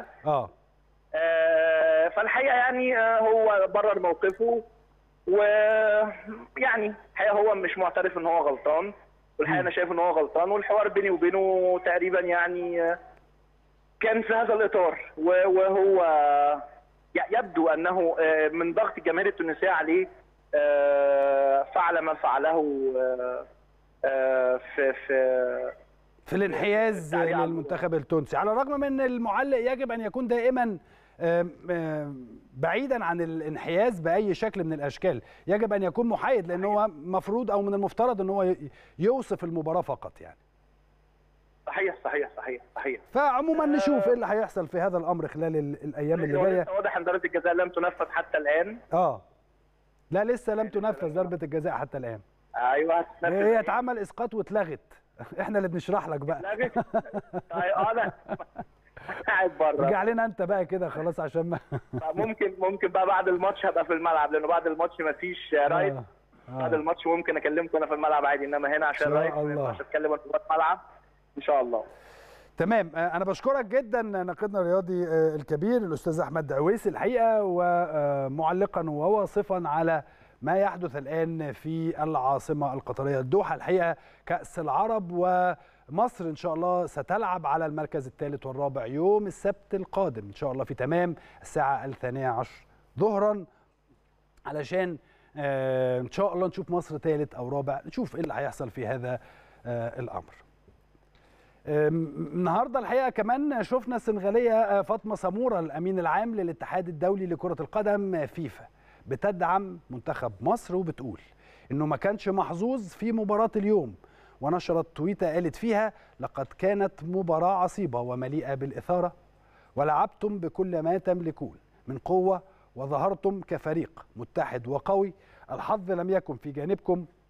فالحقيقه يعني هو برر موقفه، ويعني الحقيقه هو مش معترف ان هو غلطان، والحقيقه انا شايف ان هو غلطان، والحوار بيني وبينه تقريبا يعني كان في هذا الاطار. وهو يبدو انه من ضغط الجماهير التونسيه عليه فعل ما فعله في الانحياز للمنتخب التونسي، على الرغم من المعلق يجب ان يكون دائما بعيدا عن الانحياز باي شكل من الاشكال، يجب ان يكون محايد، لان هو مفروض او من المفترض ان هو يوصف المباراه فقط يعني. صحيح. فعموما نشوف ايه اللي هيحصل في هذا الامر خلال الايام اللي جايه. واضح ان ضربه الجزاء لم تنفذ حتى الان. لا لسه لم تنفذ ضربه الجزاء حتى الان. ايوه هتتنفذ. هي اتعمل اسقاط واتلغت. احنا اللي بنشرح لك بقى. اتلغت. انا قاعد بره. رجع لنا انت بقى كده خلاص، عشان ما ممكن بقى بعد الماتش هبقى في الملعب، لانه بعد الماتش مفيش رايد. بعد الماتش ممكن اكلمكم انا في الملعب عادي، انما هنا عشان رايد ما ينفعش اتكلم وانا في الملعب ان شاء الله. تمام. انا بشكرك جدا ناقدنا الرياضي الكبير الاستاذ احمد عويس الحقيقه، ومعلقا وواصفا على ما يحدث الان في العاصمه القطريه الدوحه. الحقيقه كاس العرب، ومصر ان شاء الله ستلعب على المركز الثالث والرابع يوم السبت القادم ان شاء الله في تمام الساعه 12:00 ظهرا، علشان ان شاء الله نشوف مصر ثالث او رابع، نشوف ايه اللي هيحصل في هذا الامر. النهارده الحقيقه كمان شفنا السنغاليه فاطمه سموره الامين العام للاتحاد الدولي لكره القدم فيفا بتدعم منتخب مصر، وبتقول انه ما كانش محظوظ في مباراه اليوم، ونشرت تويته قالت فيها: لقد كانت مباراه عصيبه ومليئه بالاثاره، ولعبتم بكل ما تملكون من قوه، وظهرتم كفريق متحد وقوي. الحظ لم يكن في جانبكم،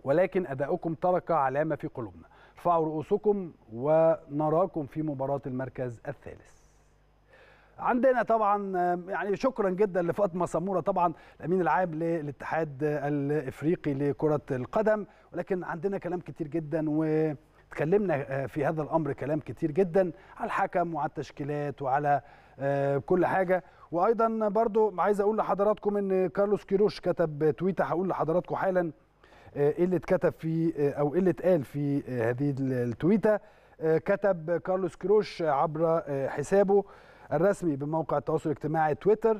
ولكن أداؤكم ترك علامة في قلوبنا. ارفعوا رؤوسكم ونراكم في مباراة المركز الثالث. عندنا طبعا يعني شكرا جدا لفاطمه سموره طبعا الامين العام للاتحاد الافريقي لكره القدم، ولكن عندنا كلام كتير جدا وتكلمنا في هذا الامر كلام كتير جدا على الحكم وعلى التشكيلات وعلى كل حاجه. وايضا برضو عايز اقول لحضراتكم ان كارلوس كيروش كتب تويته، هقول لحضراتكم حالا ايه اللي اتكتب في او ايه اللي اتقال في هذه التويته. كتب كارلوس كيروش عبر حسابه الرسمي بموقع التواصل الاجتماعي تويتر: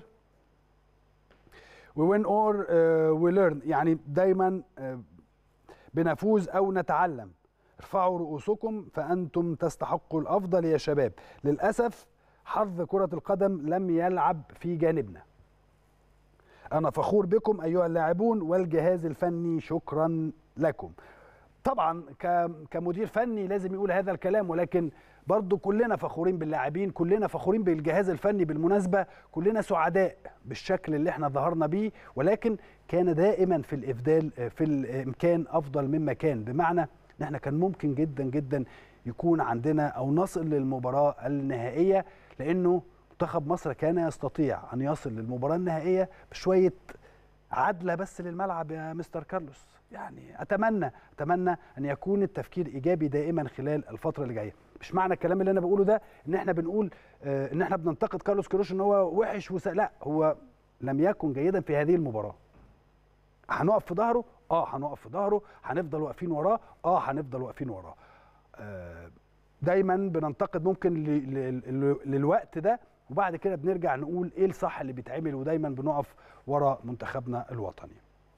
We win or we learn، يعني دايما بنفوز أو نتعلم. ارفعوا رؤوسكم فأنتم تستحقوا الأفضل يا شباب، للأسف حظ كرة القدم لم يلعب في جانبنا. أنا فخور بكم أيها اللاعبون والجهاز الفني، شكرا لكم. طبعا كمدير فني لازم يقول هذا الكلام، ولكن برضو كلنا فخورين باللاعبين، كلنا فخورين بالجهاز الفني. بالمناسبة كلنا سعداء بالشكل اللي احنا ظهرنا بيه، ولكن كان دائما في الإفضال في الإمكان أفضل مما كان، بمعنى ان احنا كان ممكن جدا جدا يكون عندنا أو نصل للمباراة النهائية، لأنه منتخب مصر كان يستطيع أن يصل للمباراة النهائية بشوية عدلة بس للملعب يا مستر كارلوس. يعني أتمنى أن يكون التفكير إيجابي دائما خلال الفترة اللي جاية. مش معنى الكلام اللي أنا بقوله ده إن إحنا بنقول إن إحنا بننتقد كارلوس كيروش إن هو وحش لا، هو لم يكن جيدا في هذه المباراة. هنقف في ظهره؟ هنقف في ظهره. هنفضل واقفين وراه؟ هنفضل واقفين وراه. دايما بننتقد ممكن للوقت ده، وبعد كده بنرجع نقول ايه الصح اللي بيتعمل، ودايما بنقف ورا منتخبنا الوطني.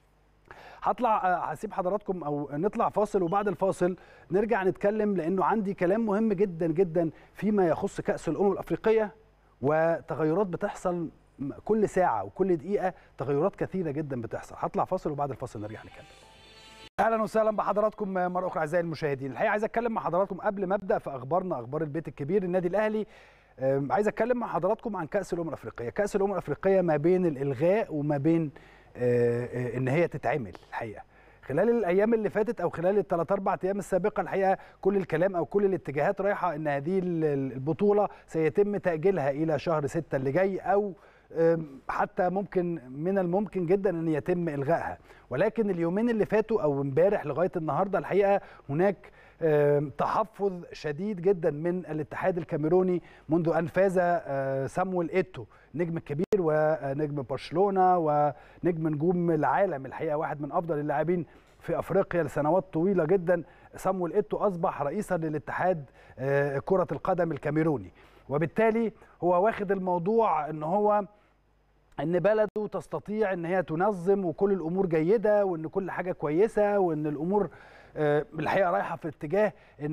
هسيب حضراتكم او نطلع فاصل، وبعد الفاصل نرجع نتكلم، لانه عندي كلام مهم جدا جدا فيما يخص كأس الأمم الأفريقية وتغيرات بتحصل كل ساعة وكل دقيقة، تغيرات كثيرة جدا بتحصل. هطلع فاصل وبعد الفاصل نرجع نتكلم. اهلا وسهلا بحضراتكم مره اخرى اعزائي المشاهدين. الحقيقه عايز اتكلم مع حضراتكم قبل ما ابدا في اخبارنا، اخبار البيت الكبير النادي الاهلي. عايز اتكلم مع حضراتكم عن كأس الأمم الأفريقية. كأس الأمم الأفريقية ما بين الإلغاء وما بين ان هي تتعمل. الحقيقه خلال الايام اللي فاتت او خلال الثلاث اربع ايام السابقه، الحقيقه كل الكلام او كل الاتجاهات رايحه ان هذه البطوله سيتم تاجيلها الى شهر 6 اللي جاي، او حتى ممكن من الممكن جدا ان يتم الغائها. ولكن اليومين اللي فاتوا او امبارح لغايه النهارده الحقيقه هناك تحفظ شديد جدا من الاتحاد الكاميروني منذ ان فاز سامويل ايتو، نجم الكبير ونجم برشلونه ونجم نجوم العالم، الحقيقه واحد من افضل اللاعبين في افريقيا لسنوات طويله جدا. سامويل ايتو اصبح رئيسا للاتحاد كره القدم الكاميروني، وبالتالي هو واخد الموضوع ان بلده تستطيع ان هي تنظم وكل الامور جيده وان كل حاجه كويسه، وان الامور الحقيقه رايحه في اتجاه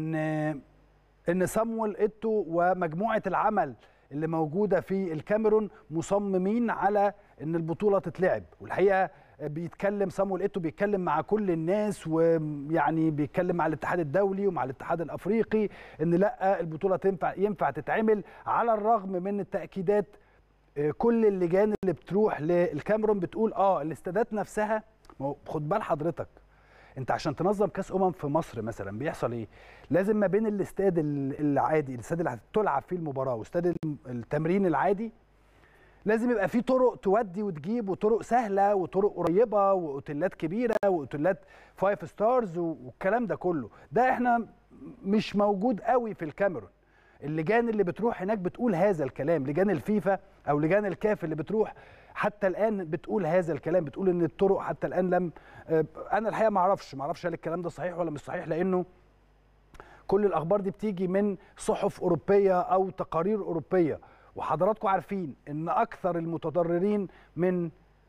ان سامويل ايتو ومجموعه العمل اللي موجوده في الكاميرون مصممين على ان البطوله تتلعب. والحقيقه بيتكلم سامويل ايتو بيتكلم مع كل الناس، ويعني بيتكلم مع الاتحاد الدولي ومع الاتحاد الافريقي ان لا البطوله ينفع تتعمل، على الرغم من التاكيدات. كل اللجان اللي بتروح للكاميرون بتقول الاستادات نفسها. خد بال حضرتك، انت عشان تنظم كاس في مصر مثلا بيحصل ايه؟ لازم ما بين الاستاد العادي، الاستاد اللي هتلعب فيه المباراه، واستاد التمرين العادي، لازم يبقى فيه طرق تودي وتجيب، وطرق سهله وطرق قريبه واوتيلات كبيره واوتيلات 5 ستارز والكلام ده كله. ده احنا مش موجود قوي في الكاميرون. اللجان اللي بتروح هناك بتقول هذا الكلام، لجان الفيفا او لجان الكاف اللي بتروح حتى الان بتقول هذا الكلام، بتقول ان الطرق حتى الان لم. انا الحقيقه ما اعرفش هل الكلام ده صحيح ولا مش صحيح، لانه كل الاخبار دي بتيجي من صحف اوروبيه او تقارير اوروبيه، وحضراتكم عارفين ان اكثر المتضررين من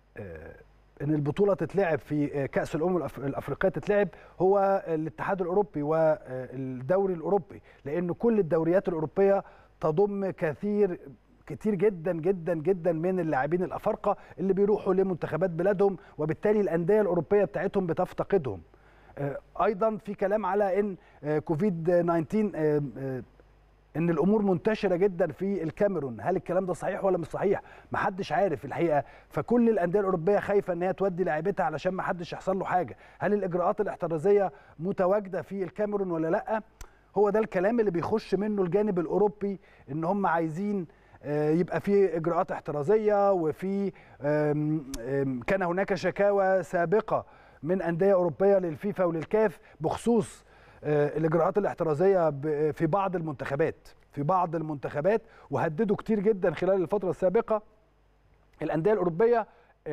ان البطوله تتلعب في كاس الامم الافريقيه تتلعب هو الاتحاد الاوروبي والدوري الاوروبي، لان كل الدوريات الاوروبيه تضم كتير جدا جدا جدا من اللاعبين الافارقه اللي بيروحوا لمنتخبات بلادهم، وبالتالي الانديه الاوروبيه بتاعتهم بتفتقدهم. ايضا في كلام على ان كوفيد 19 ان الامور منتشره جدا في الكاميرون. هل الكلام ده صحيح ولا مش صحيح؟ محدش عارف الحقيقه. فكل الانديه الاوروبيه خايفه ان هي تودي لاعيبتها علشان محدش يحصل له حاجه. هل الاجراءات الاحترازيه متواجده في الكاميرون ولا لا؟ هو ده الكلام اللي بيخش منه الجانب الاوروبي، ان هم عايزين يبقى في اجراءات احترازيه. وفي كان هناك شكاوى سابقه من انديه اوروبيه للفيفا وللكاف بخصوص الاجراءات الاحترازيه في بعض المنتخبات، وهددوا كتير جدا خلال الفتره السابقه الانديه الاوروبيه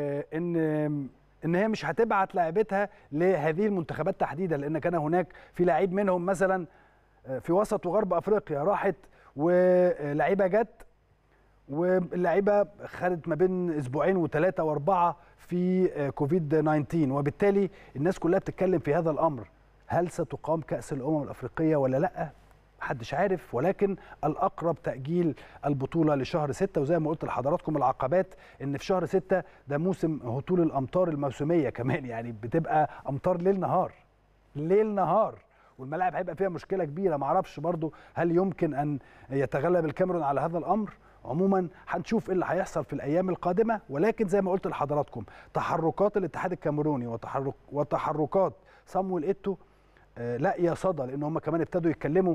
ان هي مش هتبعت لاعبتها لهذه المنتخبات تحديدا، لان كان هناك في لعيب منهم مثلا في وسط وغرب افريقيا راحت ولاعيبه جت، واللعيبه خدت ما بين اسبوعين و3 و4 في كوفيد 19، وبالتالي الناس كلها بتتكلم في هذا الامر. هل ستقام كأس الأمم الأفريقية ولا لا؟ محدش عارف، ولكن الأقرب تأجيل البطولة لشهر 6. وزي ما قلت لحضراتكم العقبات ان في شهر 6 ده موسم هطول الأمطار الموسمية كمان، يعني بتبقى أمطار ليل نهار، والملاعب هيبقى فيها مشكلة كبيرة. معرفش برضو هل يمكن أن يتغلب الكاميرون على هذا الأمر. عموما هنشوف ايه اللي هيحصل في الايام القادمه، ولكن زي ما قلت لحضراتكم تحركات الاتحاد الكاميروني وتحركات صامويل ايتو لاقيه صدى، لان هم كمان ابتدوا يتكلموا.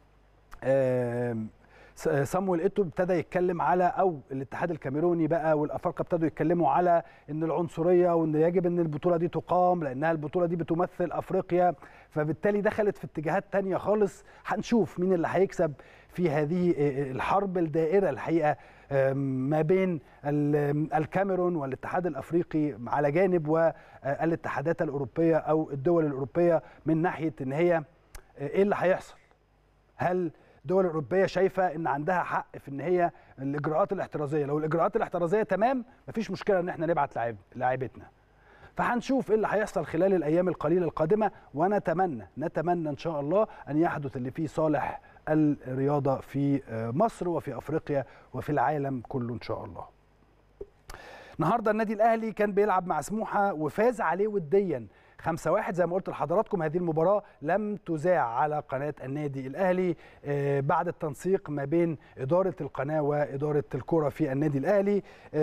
صامويل ايتو ابتدى يتكلم على، او الاتحاد الكاميروني بقى والافارقه ابتدوا يتكلموا على ان العنصريه، وان يجب ان البطوله دي تقام لانها البطوله دي بتمثل افريقيا. فبالتالي دخلت في اتجاهات تانية خالص. هنشوف مين اللي هيكسب في هذه الحرب الدائره الحقيقه ما بين الكاميرون والاتحاد الافريقي على جانب، والاتحادات الاوروبيه او الدول الاوروبيه من ناحيه ان هي ايه اللي هيحصل. هل الدول الاوروبيه شايفه ان عندها حق في ان هي الاجراءات الاحترازيه، لو الاجراءات الاحترازيه تمام مفيش مشكله ان احنا نبعت لاعيبتنا. فهنشوف ايه اللي هيحصل خلال الايام القليله القادمه، ونتمنى ان شاء الله ان يحدث اللي فيه صالح الرياضه في مصر وفي افريقيا وفي العالم كله ان شاء الله. النهارده النادي الاهلي كان بيلعب مع سموحه وفاز عليه وديا 5-1. زي ما قلت لحضراتكم هذه المباراة لم تذاع على قناة النادي الأهلي بعد التنسيق ما بين إدارة القناة وإدارة الكرة في النادي الأهلي،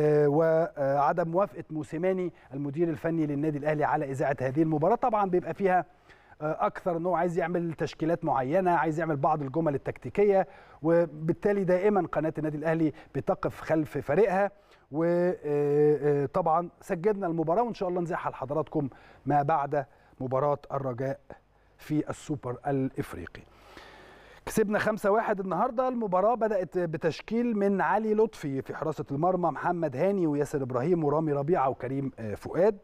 وعدم موافقة موسيماني المدير الفني للنادي الأهلي على إذاعة هذه المباراة. طبعا بيبقى فيها أكثر أنه عايز يعمل تشكيلات معينة، عايز يعمل بعض الجمل التكتيكية، وبالتالي دائما قناة النادي الأهلي بتقف خلف فريقها. وطبعا سجلنا المباراة وإن شاء الله نزعها لحضراتكم ما بعد مباراة الرجاء في السوبر الإفريقي. كسبنا 5-1 النهاردة. المباراة بدأت بتشكيل من علي لطفي في حراسة المرمى، محمد هاني وياسر إبراهيم ورامي ربيعة وكريم فؤاد.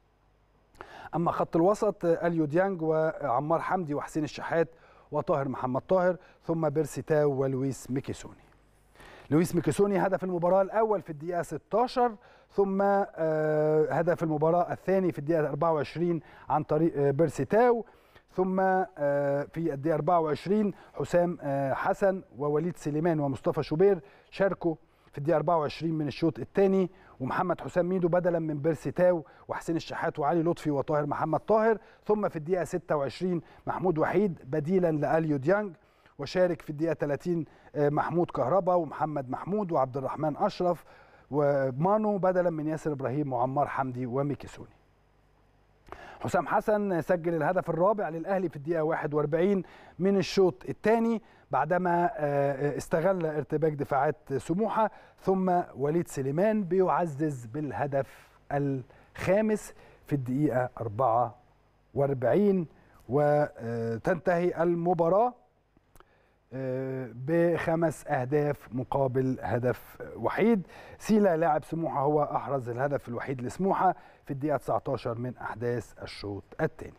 أما خط الوسط أليو ديانج وعمار حمدي وحسين الشحات وطاهر محمد طاهر، ثم بيرسي تاو ولويس ميكيسوني. لويس ميكيسوني هدف المباراة الأول في الدقيقة 16، ثم هدف المباراة الثاني في الدقيقة 24 عن طريق بيرسي تاو، ثم في الدقيقة 24 حسام حسن ووليد سليمان ومصطفى شوبير شاركوا في الدقيقة 24 من الشوط الثاني، ومحمد حسام ميدو بدلا من بيرسي تاو وحسين الشحات وعلي لطفي وطاهر محمد طاهر، ثم في الدقيقة 26 محمود وحيد بديلا لأليو ديانج، وشارك في الدقيقة 30 محمود كهربا ومحمد محمود وعبد الرحمن أشرف ومانو بدلا من ياسر إبراهيم وعمار حمدي وميكيسوني. حسام حسن سجل الهدف الرابع للأهلي في الدقيقة 41 من الشوط الثاني بعدما استغل ارتباك دفاعات سموحة، ثم وليد سليمان بيعزز بالهدف الخامس في الدقيقة 44، وتنتهي المباراة ب5 أهداف مقابل هدف وحيد. سيلا لاعب سموحة هو أحرز الهدف الوحيد لسموحة في الدقيقة 19 من أحداث الشوط الثاني.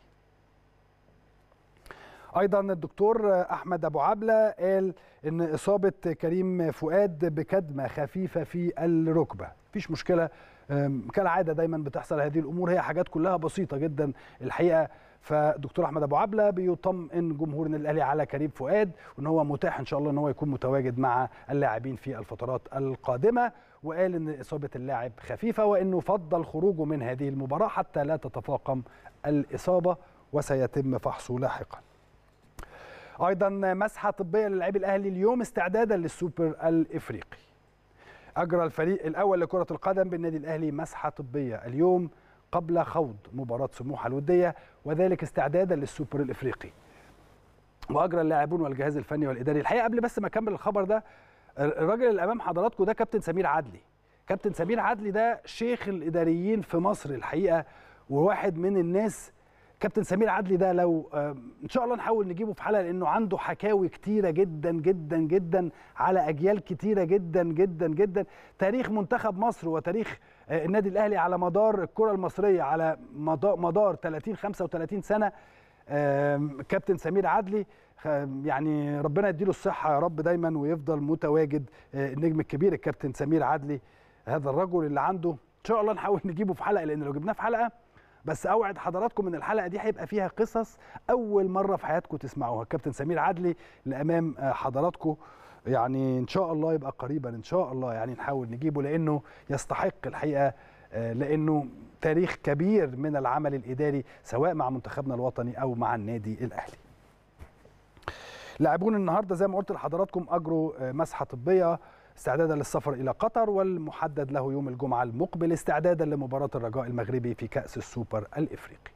أيضا الدكتور أحمد أبو عبلة قال إن إصابة كريم فؤاد بكدمة خفيفة في الركبة مفيش مشكلة، كالعادة دايما بتحصل هذه الأمور، هي حاجات كلها بسيطة جدا الحقيقة. فدكتور احمد ابو عبله بيطمئن جمهور النادي الاهلي على كريم فؤاد وان هو متاح ان شاء الله ان هو يكون متواجد مع اللاعبين في الفترات القادمه، وقال ان اصابه اللاعب خفيفه وانه فضل خروجه من هذه المباراه حتى لا تتفاقم الاصابه وسيتم فحصه لاحقا. ايضا مسحه طبيه للاعبي الاهلي اليوم استعدادا للسوبر الافريقي. اجرى الفريق الاول لكره القدم بالنادي الاهلي مسحه طبيه اليوم قبل خوض مباراه سموحه الوديه، وذلك استعدادا للسوبر الافريقي. واجرى اللاعبون والجهاز الفني والاداري. الحقيقه قبل بس ما اكمل الخبر ده، الراجل اللي امام حضراتكم ده كابتن سمير عدلي. كابتن سمير عدلي ده شيخ الاداريين في مصر الحقيقه، وواحد من الناس. كابتن سمير عدلي ده لو ان شاء الله نحاول نجيبه في حلقه، لانه عنده حكاوي كتيره جدا جدا جدا على اجيال كتيره جدا جدا جدا. تاريخ منتخب مصر وتاريخ النادي الاهلي على مدار الكره المصريه على مدار 30 35 سنه. كابتن سمير عدلي يعني ربنا يديله الصحه يا رب دايما ويفضل متواجد. النجم الكبير الكابتن سمير عدلي، هذا الرجل اللي عنده ان شاء الله نحاول نجيبه في حلقه، لان لو جبناه في حلقه بس اوعد حضراتكم ان الحلقه دي هيبقى فيها قصص اول مره في حياتكم تسمعوها. الكابتن سمير عدلي اللي امام حضراتكم يعني ان شاء الله يبقى قريبا ان شاء الله، يعني نحاول نجيبه لانه يستحق الحقيقه، لانه تاريخ كبير من العمل الاداري سواء مع منتخبنا الوطني او مع النادي الاهلي. لاعبون النهارده زي ما قلت لحضراتكم اجروا مسحه طبيه استعدادا للسفر الى قطر، والمحدد له يوم الجمعه المقبل استعدادا لمباراه الرجاء المغربي في كاس السوبر الافريقي.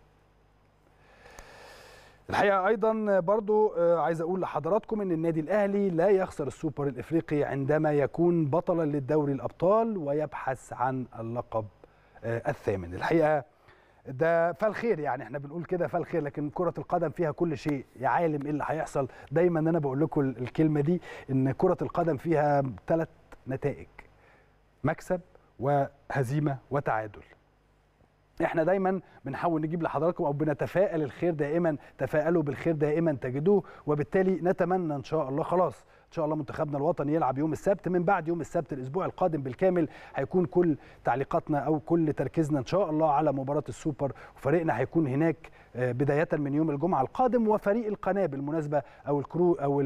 الحقيقه ايضا برضو عايز اقول لحضراتكم ان النادي الاهلي لا يخسر السوبر الافريقي عندما يكون بطلا للدوري الابطال ويبحث عن اللقب الثامن. الحقيقه ده فالخير، يعني احنا بنقول كده فالخير، لكن كرة القدم فيها كل شيء. يا عالم ايه اللي هيحصل. دايما انا بقول لكم الكلمة دي، ان كرة القدم فيها 3 نتائج: مكسب وهزيمة وتعادل. احنا دايما بنحاول نجيب لحضراتكم او بنتفائل الخير دائما، تفائلوا بالخير دائما تجدوه، وبالتالي نتمنى ان شاء الله خلاص ان شاء الله منتخبنا الوطني يلعب يوم السبت. من بعد يوم السبت الاسبوع القادم بالكامل هيكون كل تعليقاتنا او كل تركيزنا ان شاء الله على مباراة السوبر، وفريقنا هيكون هناك بداية من يوم الجمعة القادم. وفريق القناة بالمناسبة او الكرو او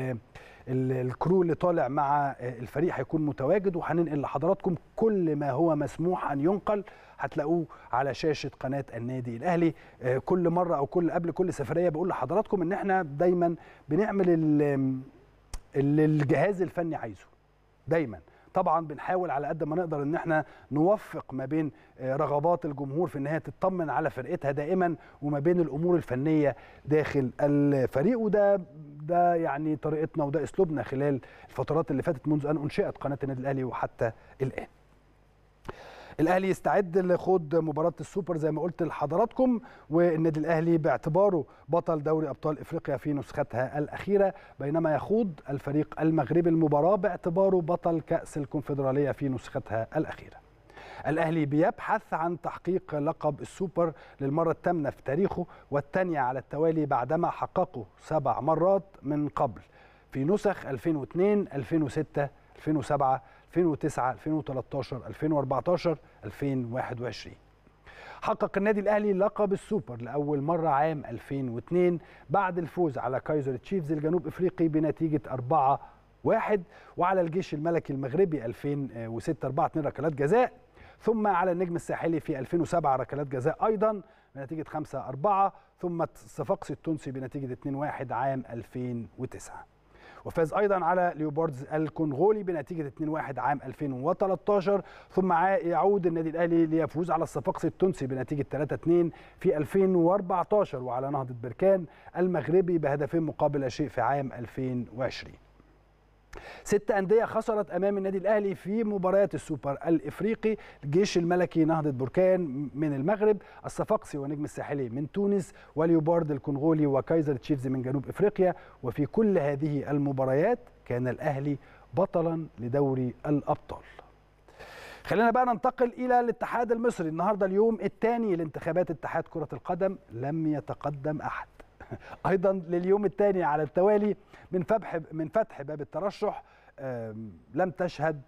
الكرو اللي طالع مع الفريق هيكون متواجد، وهننقل لحضراتكم كل ما هو مسموح ان ينقل هتلاقوه على شاشة قناة النادي الأهلي. كل مرة أو قبل كل سفرية بقول لحضراتكم إن إحنا دايما بنعمل اللي الجهاز الفني عايزه. دايما طبعا بنحاول على قد ما نقدر إن إحنا نوفق ما بين رغبات الجمهور في إنها تطمن على فرقتها دائما، وما بين الأمور الفنية داخل الفريق. وده يعني طريقتنا وده أسلوبنا خلال الفترات اللي فاتت منذ أن أنشئت قناة النادي الأهلي وحتى الآن. الاهلي يستعد لخوض مباراه السوبر زي ما قلت لحضراتكم، والنادي الاهلي باعتباره بطل دوري ابطال افريقيا في نسختها الاخيره، بينما يخوض الفريق المغربي المباراه باعتباره بطل كاس الكونفدراليه في نسختها الاخيره. الاهلي بيبحث عن تحقيق لقب السوبر للمره الثامنه في تاريخه والثانيه على التوالي بعدما حققه 7 مرات من قبل في نسخ 2002 2006 2007 2009 2013 2014 2021. حقق النادي الاهلي لقب السوبر لاول مره عام 2002 بعد الفوز على كايزر تشيفز الجنوب افريقي بنتيجه 4-1، وعلى الجيش الملكي المغربي 2006 4-2 ركلات جزاء، ثم على النجم الساحلي في 2007 ركلات جزاء ايضا بنتيجه 5-4، ثم الصفاقسي التونسي بنتيجه 2-1 عام 2009. وفاز ايضا على ليوباردز الكونغولي بنتيجه 2-1 عام 2013، ثم يعود النادي الاهلي ليفوز على الصفاقسي التونسي بنتيجه 3-2 في 2014، وعلى نهضه بركان المغربي بهدفين مقابل لا شيء في عام 2020. 6 أندية خسرت أمام النادي الأهلي في مباريات السوبر الإفريقي: الجيش الملكي نهضة بركان من المغرب، الصفاقسي ونجم الساحلي من تونس، وليوبارد الكونغولي وكايزر تشيفز من جنوب إفريقيا. وفي كل هذه المباريات كان الأهلي بطلا لدوري الأبطال. خلينا بقى ننتقل إلى الاتحاد المصري. النهاردة اليوم الثاني لانتخابات اتحاد كرة القدم، لم يتقدم أحد. ايضا لليوم الثاني على التوالي من فتح باب الترشح لم تشهد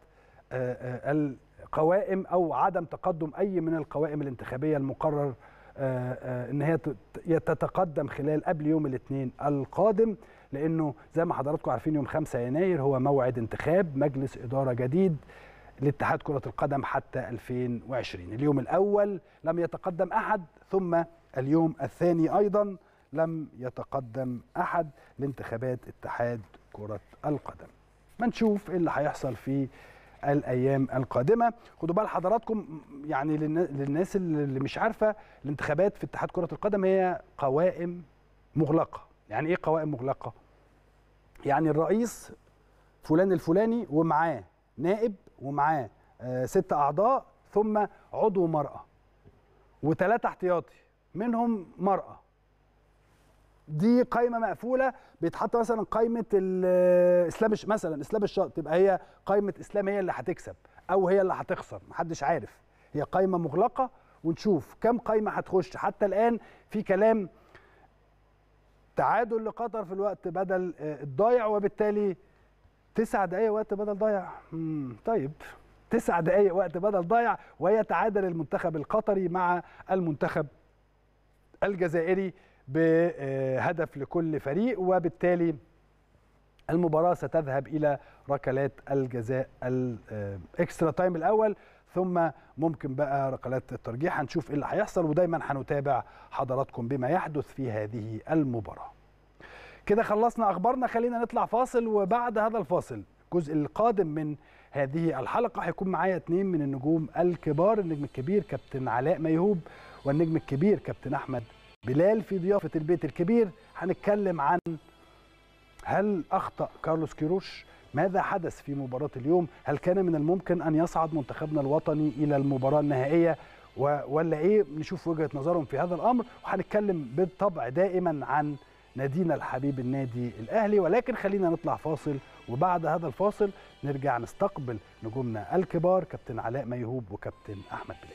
القوائم او عدم تقدم اي من القوائم الانتخابيه المقرر ان هي تتقدم قبل يوم الاثنين القادم، لانه زي ما حضراتكم عارفين يوم 5 يناير هو موعد انتخاب مجلس اداره جديد لاتحاد كره القدم حتى 2020. اليوم الاول لم يتقدم احد، ثم اليوم الثاني ايضا لم يتقدم أحد لانتخابات اتحاد كرة القدم. ما نشوف إيه اللي هيحصل في الأيام القادمة. خدوا بال حضراتكم، يعني للناس اللي مش عارفة، الانتخابات في اتحاد كرة القدم هي قوائم مغلقة. يعني إيه قوائم مغلقة؟ يعني الرئيس فلان الفلاني ومعاه نائب ومعاه 6 أعضاء ثم عضو مرأة و3 احتياطي منهم مرأة. دي قائمة مقفولة، بيتحط مثلا قائمة الإسلام، مثلا إسلام الشاطئ، تبقى هي قائمة إسلام هي اللي هتكسب أو هي اللي هتخسر، محدش عارف. هي قائمة مغلقة ونشوف كم قائمة هتخش. حتى الآن في كلام تعادل لقطر في الوقت بدل الضايع، وبالتالي 9 دقايق وقت بدل ضايع. طيب 9 دقايق وقت بدل ضايع ويتعادل المنتخب القطري مع المنتخب الجزائري بهدف لكل فريق، وبالتالي المباراة ستذهب إلى ركلات الجزاء الإكسترا تايم الأول، ثم ممكن بقى ركلات الترجيح. هنشوف إيه اللي هيحصل، ودايما هنتابع حضراتكم بما يحدث في هذه المباراة. كده خلصنا أخبارنا، خلينا نطلع فاصل، وبعد هذا الفاصل الجزء القادم من هذه الحلقة هيكون معايا 2 من النجوم الكبار، النجم الكبير كابتن علاء ميهوب والنجم الكبير كابتن أحمد بلال في ضيافة البيت الكبير. هنتكلم عن هل أخطأ كارلوس كيروش؟ ماذا حدث في مباراة اليوم؟ هل كان من الممكن أن يصعد منتخبنا الوطني إلى المباراة النهائية ولا إيه؟ نشوف وجهة نظرهم في هذا الأمر، وهنتكلم بالطبع دائما عن نادينا الحبيب النادي الأهلي. ولكن خلينا نطلع فاصل، وبعد هذا الفاصل نرجع نستقبل نجومنا الكبار كابتن علاء ميهوب وكابتن أحمد بلال.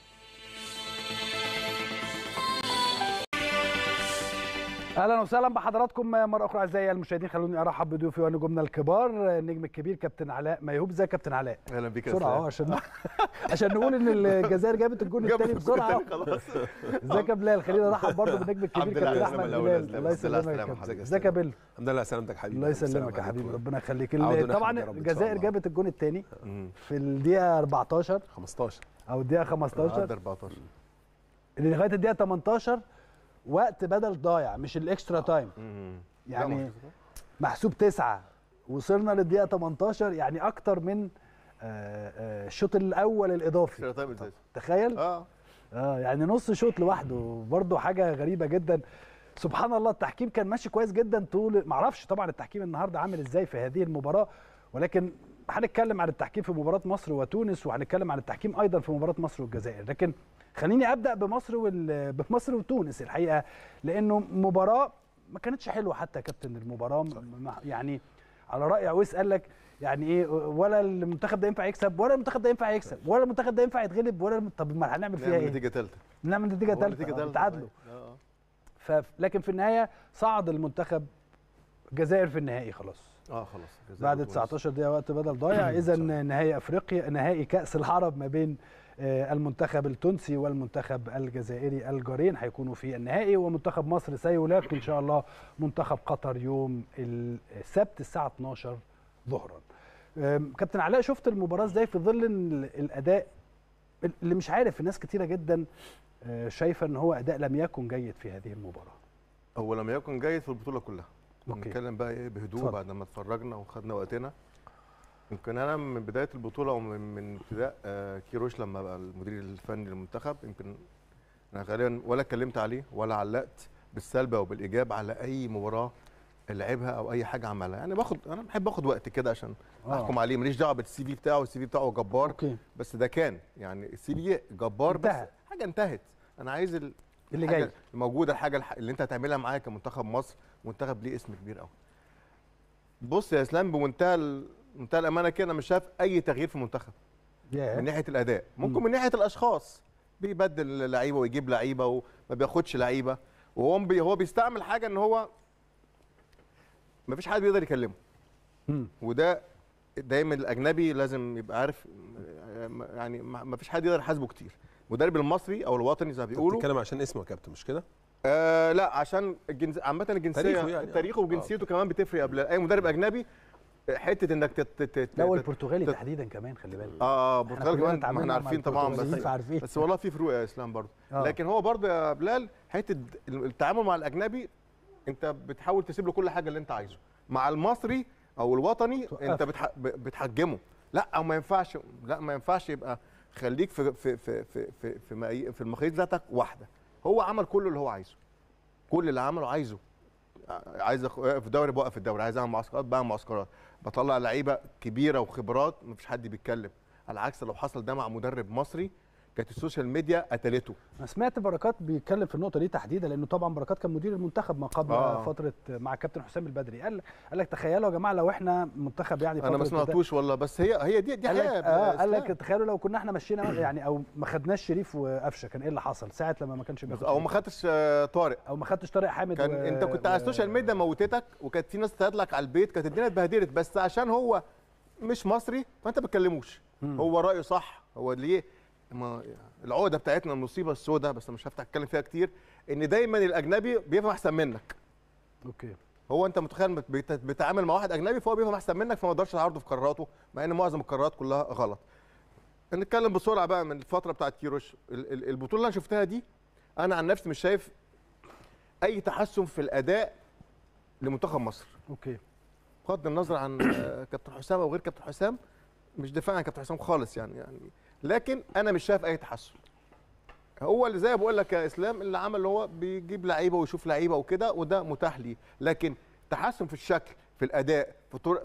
اهلا وسهلا بحضراتكم مره اخرى اعزائي المشاهدين. خلوني ارحب بضيوفي ونجومنا الكبار، النجم الكبير كابتن علاء ميهوب. ازيك يا كابتن علاء؟ اهلا بيك بسرعه عشان نقول ان الجزائر جابت الجون الثاني بسرعه. ازيك يا بلال؟ خلينا نرحب برضه بالنجم الكبير كابتن احمد بلال. الله يسلمك. ازيك يا بيل؟ الحمد لله سلامتك حبيبي. الله يسلمك يا حبيبي، ربنا يخليك. طبعا الجزائر جابت الجون الثاني في الدقيقه 14 15 او الدقيقه 15 14 لغايه الدقيقه 18 وقت بدل ضايع، مش الاكسترا تايم. يعني محسوب 9 وصلنا للدقيقه 18، يعني اكتر من الشوط الاول الاضافي. تخيل. يعني نص شوط لوحده، برضه حاجه غريبه جدا. سبحان الله، التحكيم كان ماشي كويس جدا طول، معرفش طبعا التحكيم النهارده عامل ازاي في هذه المباراه، ولكن هنتكلم عن التحكيم في مباراه مصر وتونس، وهنتكلم عن التحكيم ايضا في مباراه مصر والجزائر. لكن خليني ابدا بمصر وتونس الحقيقه، لانه مباراه ما كانتش حلوه حتى يا كابتن. المباراه يعني على راي عويس قال لك يعني ايه، ولا المنتخب ده ينفع يكسب، ولا المنتخب ده ينفع يكسب، ولا المنتخب ده ينفع يتغلب، ولا طب ما هنعمل فيها ايه؟ نتيجه ثالثه. نعمل نتيجه ثالثه تعادلوا. لكن في النهايه صعد المنتخب الجزائر في النهائي خلاص. خلاص بعد 19 دقيقه وقت بدل ضايع. اذا نهائي افريقيا، نهائي كاس العرب ما بين المنتخب التونسي والمنتخب الجزائري الجارين هيكونوا في النهائي، ومنتخب مصر سيلاقي ان شاء الله منتخب قطر يوم السبت الساعه 12 ظهرا. كابتن علاء، شفت المباراه ازاي في ظل الاداء اللي مش عارف الناس كتيره جدا شايفه ان هو اداء لم يكن جيد في هذه المباراه؟ هو لم يكن جيد في البطوله كلها. نتكلم بقى ايه بهدوء بعد ما اتفرجنا وخدنا وقتنا. يمكن انا من بدايه البطوله ومن ابتداء كيروش لما بقى المدير الفني للمنتخب، يمكن انا غالبا ولا اتكلمت عليه ولا علقت بالسلب او بالايجاب على اي مباراه لعبها او اي حاجه عملها. يعني انا بحب اخد وقت كده عشان احكم عليه، ماليش دعوه بالسي في بتاعه. السي في بتاعه جبار. بس ده كان يعني السي في جبار بس حاجه انتهت. انا عايز اللي جاي موجوده، الحاجه اللي انت هتعملها معايا كمنتخب مصر، منتخب ليه اسم كبير قوي. بص يا اسلام، بمنتهى الامانه كده، انا مش شايف اي تغيير في المنتخب من ناحيه الاداء. ممكن من ناحيه الاشخاص، بيبدل لعيبه ويجيب لعيبه وما بياخدش لعيبه، وهو بيستعمل حاجه ان هو ما فيش حد بيقدر يكلمه. وده دايما الاجنبي لازم يبقى عارف، يعني ما فيش حد يقدر يحاسبه كتير. المدرب المصري او الوطني زي ما بيقولوا. بتتكلم عشان اسمه يا كابتن، مش كده؟ لا، عشان عامه الجنسيه، يعني تاريخه وجنسيته كمان بتفرق قبل اي مدرب اجنبي. حته انك لا والبرتغالي تحديدا كمان خلي بالك. البرتغال كمان ما احنا عارفين طبعا، بس والله في فروق يا اسلام برضه. لكن هو برضه يا بلال حته التعامل مع الاجنبي انت بتحاول تسيب له كل حاجه اللي انت عايزه. مع المصري او الوطني انت بتحجمه. لا ما ينفعش، لا ما ينفعش. يبقى خليك في المقاييس ذاتك واحده. هو عمل كل اللي هو عايزه، كل اللي عمله عايزه. عايز في دوري بوقف الدوري، عايز اعمل معسكرات بعمل معسكرات، بطلع لعيبه كبيره وخبرات مفيش حد بيتكلم. على العكس لو حصل ده مع مدرب مصري كانت السوشيال ميديا قتلته. انا سمعت بركات بيتكلم في النقطه دي تحديدا، لانه طبعا بركات كان مدير المنتخب ما قبل فتره مع كابتن حسام البدري. قال لك تخيلوا يا جماعه لو احنا منتخب يعني انا ما سمعتوش والله، بس هي دي حقيقه. قال لك تخيلوا لو كنا احنا مشينا يعني او ما خدناش شريف وقفشه، كان ايه اللي حصل ساعه لما ما كانش بياخد، او ما خدتش طارق، او ما خدتش طارق حامد. كان انت كنت على السوشيال ميديا موتتك، وكانت في ناس تطلع على البيت، كانت الدنيا اتبهدلت. بس عشان هو مش مصري فانت ما بتكلموش. هو رايه صح. هو ليه العقده بتاعتنا المصيبه السوداء، بس مش هفتح اتكلم فيها كتير، ان دايما الاجنبي بيفهم احسن منك. اوكي. هو انت متخيل بتتعامل مع واحد اجنبي فهو بيفهم احسن منك، فما تقدرش تعارضه في قراراته، مع ان معظم القرارات كلها غلط. نتكلم بسرعه بقى من الفتره بتاعت كيروش. البطوله اللي انا شفتها دي، انا عن نفسي مش شايف اي تحسن في الاداء لمنتخب مصر. اوكي. بغض النظر عن كابتن حسام او غير كابتن حسام، مش دفاع عن كابتن حسام خالص يعني لكن انا مش شايف اي تحسن. هو اللي زي ما بقول لك يا اسلام، اللي عمل هو بيجيب لعيبه ويشوف لعيبه وكده، وده متاح ليه. لكن تحسن في الشكل، في الاداء،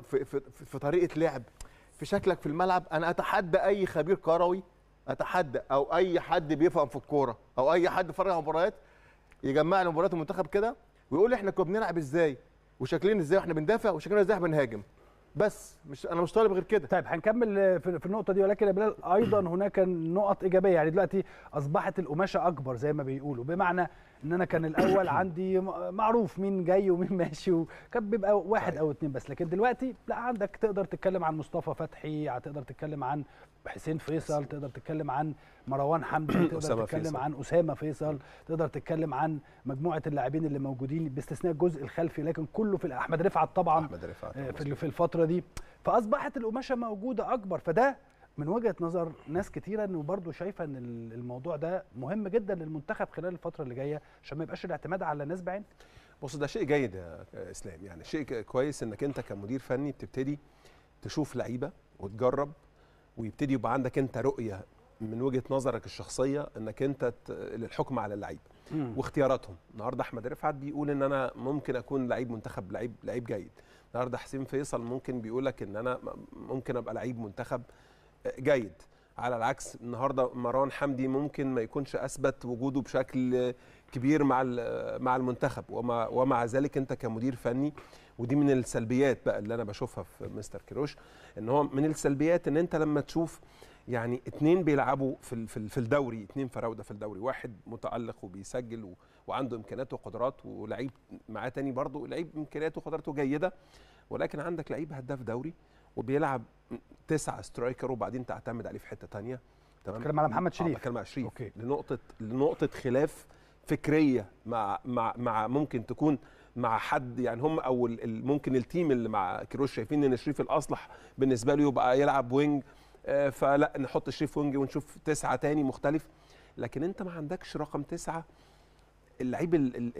في طريقه لعب، في شكلك في الملعب، انا اتحدى اي خبير كروي، اتحدى او اي حد بيفهم في الكوره او اي حد فرق مباريات يجمع لي مباريات المنتخب كده ويقول لي احنا كنا بنلعب ازاي وشكلنا ازاي واحنا بندافع وشكلنا ازاي واحنا بنهاجم. بس انا مش طالب غير كده. طيب هنكمل في النقطه دي، ولكن يا بلال ايضا هناك نقط ايجابيه. يعني دلوقتي اصبحت القماشه اكبر زي ما بيقولوا، بمعنى ان انا كان الاول عندي معروف مين جاي ومين ماشي، وكان بيبقى واحد او اتنين بس. لكن دلوقتي لا، عندك تقدر تتكلم عن مصطفى فتحي، تقدر تتكلم عن حسين فيصل، تقدر تتكلم عن مروان حمدي، تقدر تتكلم عن اسامه فيصل، تقدر تتكلم عن مجموعه اللاعبين اللي موجودين باستثناء الجزء الخلفي، لكن كله في احمد رفعت طبعا في الفتره دي. فاصبحت القماشه موجوده اكبر. فده من وجهه نظر ناس كتيره انه برضو شايفه ان الموضوع ده مهم جدا للمنتخب خلال الفتره اللي جايه، عشان ما يبقاش الاعتماد على ناس بعين. بص، ده شيء جيد يا اسلام، يعني شيء كويس انك انت كمدير فني بتبتدي تشوف لعيبه وتجرب، ويبتدي يبقى عندك انت رؤيه من وجهه نظرك الشخصيه انك انت للحكم على اللعيبه واختياراتهم. النهارده احمد رفعت بيقول ان انا ممكن اكون لعيب منتخب، لعيب جيد. النهارده حسين فيصل ممكن بيقول لك ان انا ممكن ابقى لعيب منتخب جيد. على العكس النهارده مروان حمدي ممكن ما يكونش اثبت وجوده بشكل كبير مع المنتخب، ومع ذلك انت كمدير فني، ودي من السلبيات بقى اللي انا بشوفها في مستر كيروش، ان هو من السلبيات ان انت لما تشوف يعني اتنين بيلعبوا في الدوري، اتنين فراوده في الدوري، واحد متألق وبيسجل وعنده امكانيات وقدرات، ولعيب معاه تاني برضه لعيب امكانياته وقدراته جيده، ولكن عندك لعيب هداف دوري وبيلعب 9 سترايكر وبعدين تعتمد عليه في حته ثانيه. تمام. بتكلم على محمد شريف. بتكلم على شريف. اوكي. لنقطه خلاف فكريه مع ممكن تكون مع حد، يعني هم او ممكن التيم اللي مع كيروش شايفين ان شريف الاصلح بالنسبه له يبقى يلعب وينج، فلا نحط شريف وينج ونشوف 9 تاني مختلف. لكن انت ما عندكش رقم 9 اللعيب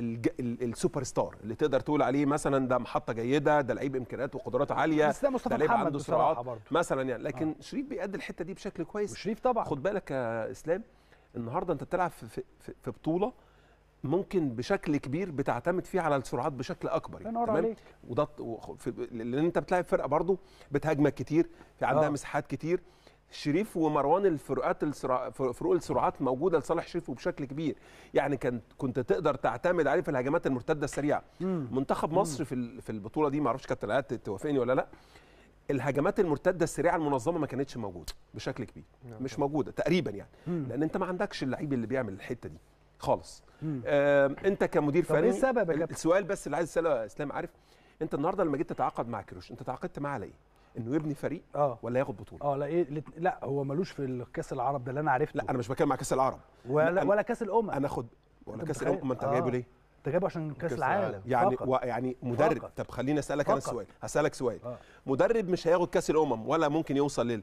السوبر ستار اللي تقدر تقول عليه مثلا ده محطه جيده، ده لعيب امكانياته وقدراته عاليه، ده لعيب عنده سرعات مثلا يعني. لكن شريف بيأدي الحته دي بشكل كويس. وشريف طبعا خد بالك يا اسلام، النهارده انت بتلعب في بطوله ممكن بشكل كبير بتعتمد فيه على السرعات بشكل اكبر، يعني تمام. وده لان انت بتلاعب فرقه برضو بتهاجمك كتير، في عندها مساحات كتير. شريف ومروان فروق السرعات موجوده لصالح شريف وبشكل كبير، يعني كنت تقدر تعتمد عليه في الهجمات المرتده السريعه. منتخب مصر في البطوله دي، ما اعرفش كابتن علاء توافقني ولا لا، الهجمات المرتده السريعه المنظمه ما كانتش موجوده بشكل كبير، مش موجوده تقريبا يعني، لان انت ما عندكش اللعيب اللي بيعمل الحته دي خالص. انت كمدير فني، ايه السبب يا السؤال بس اللي عايز اساله يا اسلام، عارف انت النهارده لما جيت تتعاقد مع كيروش انت تعاقدت معاه على ايه؟ انه يبني فريق ولا ياخد بطوله؟ لا ايه، لا هو ملوش في كاس العرب ده اللي انا عرفته. لا انا مش بتكلم مع كاس العرب ولا كاس الامم. انا اخد ولا كاس الامم. ما انت جايبه ليه؟ انت جايبه عشان كاس العالم يعني فقط. يعني مدرب فقط. طب خليني اسالك انا سؤال، هسالك سؤال. آه. مدرب مش هياخد كاس الامم ولا ممكن يوصل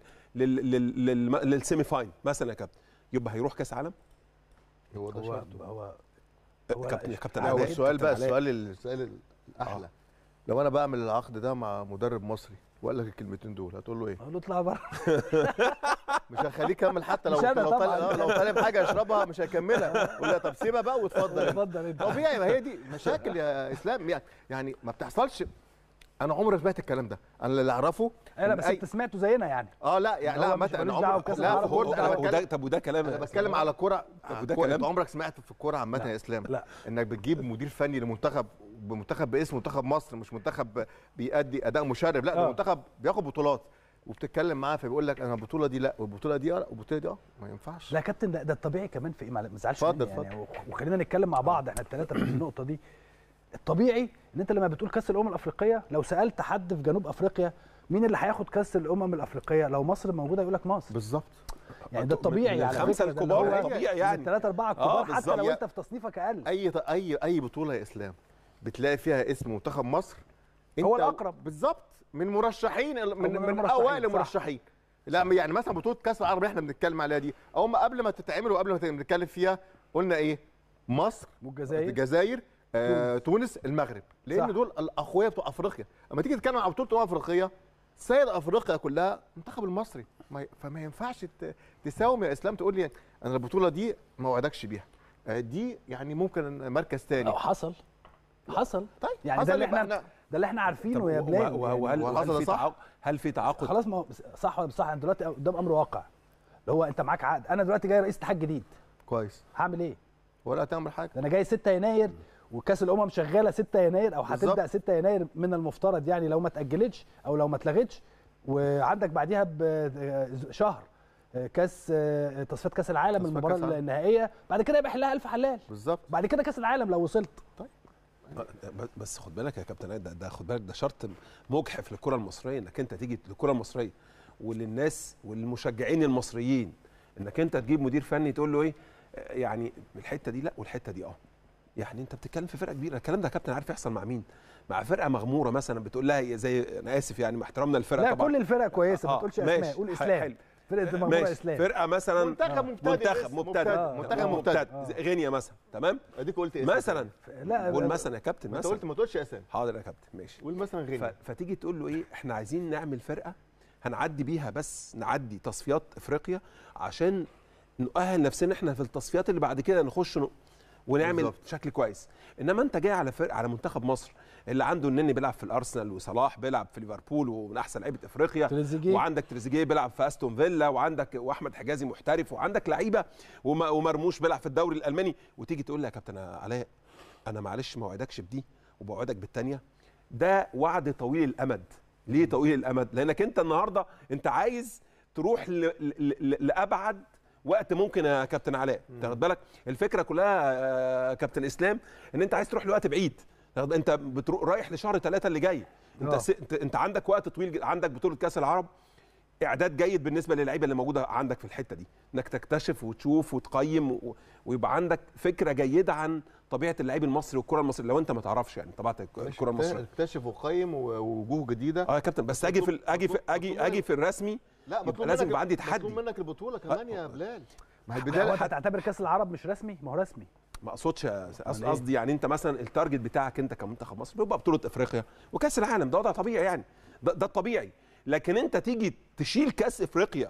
للسيمي فاين مثلا يا كابتن، يبقى هيروح كاس عالم؟ هو ده شرطه. هو كابتن هو علاء، السؤال بقى، كابتن علاء. السؤال الاحلى، لو انا بعمل العقد ده مع مدرب مصري وقال لك الكلمتين دول هتقول له ايه؟ اقول له اطلع بره. مش هخليه يكمل، حتى لو مش أنا طبعاً. لو طالب حاجه يشربها مش هيكملها، يقول له طب سيبها بقى واتفضل. اتفضل انت. طبيعي، ما هي دي مشاكل يا اسلام، يعني ما بتحصلش. انا عمري ما سمعت الكلام ده، انا اللي اعرفه لا بس انت سمعته زينا يعني. لا يعني لا مش مثلا ملوش دعوة بكأس العالم. طب وده كلام، انا بتكلم على كرة. وده كلام. انت عمرك سمعت في الكرة عامة يا اسلام لا. انك بتجيب مدير فني لمنتخب باسم منتخب مصر، مش منتخب بيأدي اداء مشرف، لا ده منتخب بياخد بطولات، وبتتكلم معاه فبيقول لك انا البطوله دي لا والبطوله دي والبطوله دي ما ينفعش. لا يا كابتن، ده الطبيعي كمان في ايه، ما تزعلش اتفضل مني يعني، وخلينا نتكلم مع بعض احنا الثلاثه في النقطه دي. الطبيعي ان انت لما بتقول كاس الامم الافريقيه، لو سالت حد في جنوب افريقيا مين اللي هياخد كاس الامم الافريقيه لو مصر موجوده، يقول لك مصر بالظبط. يعني ده الطبيعي على الخمسه الكبار طبيعي يعني الثلاثه اربعه الكبار، حتى لو يعني انت في تصنيفك اقل. اي بطوله يا اسلام بتلاقي فيها اسم منتخب مصر هو الاقرب بالظبط من مرشحين، من اوائل المرشحين. لا يعني مثلا بطوله كاس العرب اللي احنا بنتكلم عليها دي، او قبل ما تتعمل وقبل ما نتكلم فيها قلنا ايه؟ مصر والجزائر تونس المغرب، لان دول الاقوياء بتوع افريقيا. اما تيجي تتكلم عن بطوله افريقيا، سيد افريقيا كلها المنتخب المصري، فما ينفعش تساوم يا اسلام تقول لي انا البطوله دي ما وعدكش بيها، دي يعني ممكن مركز ثاني. حصل طيب يعني حصل ده اللي احنا عارفينه يا بلال. هل في تعاقد خلاص، ما هو صح ولا مش صح، انت دلوقتي قدام امر واقع اللي هو انت معاك عقد. انا دلوقتي جاي رئيس اتحاد جديد، كويس، هعمل ايه؟ ولا تعمل حاجه. ده انا جاي 6 يناير وكاس الامم شغاله 6 يناير، او هتبدا 6 يناير من المفترض يعني، لو ما اتاجلتش او لو ما اتلغتش، وعندك بعديها بشهر كاس تصفيات كاس العالم، المباراه النهائيه، بعد كده يبقى حلها الف حلال بالظبط، بعد كده كاس العالم لو وصلت. طيب بس خد بالك يا كابتن، ده خد بالك، ده شرط مجحف للكره المصريه، انك انت تيجي للكره المصريه وللناس والمشجعين المصريين، انك انت تجيب مدير فني تقول له ايه يعني الحته دي لا والحته دي يعني انت بتتكلم في فرقه كبيره. الكلام ده يا كابتن عارف يحصل مع مين؟ مع فرقه مغموره مثلا، بتقول لها زي، انا اسف يعني مع احترامنا للفرقه لا طبعا، كل الفرق كويسه، ما تقولش اسماء، قول اسلام. فرقه مغموره اسلام، فرقه مثلا منتخب مبتدئ غينيا مثلا، تمام، اديك قلت مثلا لا قول مثلا يا كابتن، مثلا انت قلت ما تقولش اسامي. حاضر يا كابتن ماشي، قول مثلا غينيا. فتيجي تقول له ايه، احنا عايزين نعمل فرقه هنعدي بيها، بس نعدي تصفيات افريقيا عشان نؤهل نفسنا احنا في التصفيات اللي بعد كده نخش ونعمل بالزبط. شكل كويس. انما انت جاي على فرق، على منتخب مصر اللي عنده النني بيلعب في الارسنال، وصلاح بيلعب في ليفربول ومن احسن لعيبه افريقيا، وعندك تريزيجيه بيلعب في استون فيلا، وعندك واحمد حجازي محترف، وعندك لعيبه، ومرموش بيلعب في الدوري الالماني، وتيجي تقول لي يا كابتن علاء انا معلش ما وعدكش بدي وبوعدك بالثانيه. ده وعد طويل الامد. ليه طويل الامد؟ لانك انت النهارده انت عايز تروح لابعد وقت ممكن يا كابتن علاء. تاخد بالك الفكره كلها كابتن اسلام، ان انت عايز تروح لوقت بعيد. انت رايح لشهر 3 اللي جاي، انت عندك وقت طويل، عندك بطوله كاس العرب، اعداد جيد بالنسبه للعيبه اللي موجوده عندك في الحته دي، انك تكتشف وتشوف وتقيم ويبقى عندك فكره جيده عن طبيعه اللعيب المصري والكره المصريه، لو انت ما تعرفش يعني طبيعه الكره المصريه. اكتشف وقيم ووجوه جديده. يا كابتن، بس اجي في الرسمي، لا لازم يبقى عندي تحدي. مطلوب منك البطوله كمان يا بلال. ما هي البدايه انت تعتبر كاس العرب مش رسمي؟ ما هو رسمي. ما اقصدش، قصدي يعني انت مثلا التارجت بتاعك انت كمنتخب مصر بيبقى بطوله افريقيا وكاس العالم، ده وضع طبيعي يعني، ده الطبيعي. لكن انت تيجي تشيل كاس افريقيا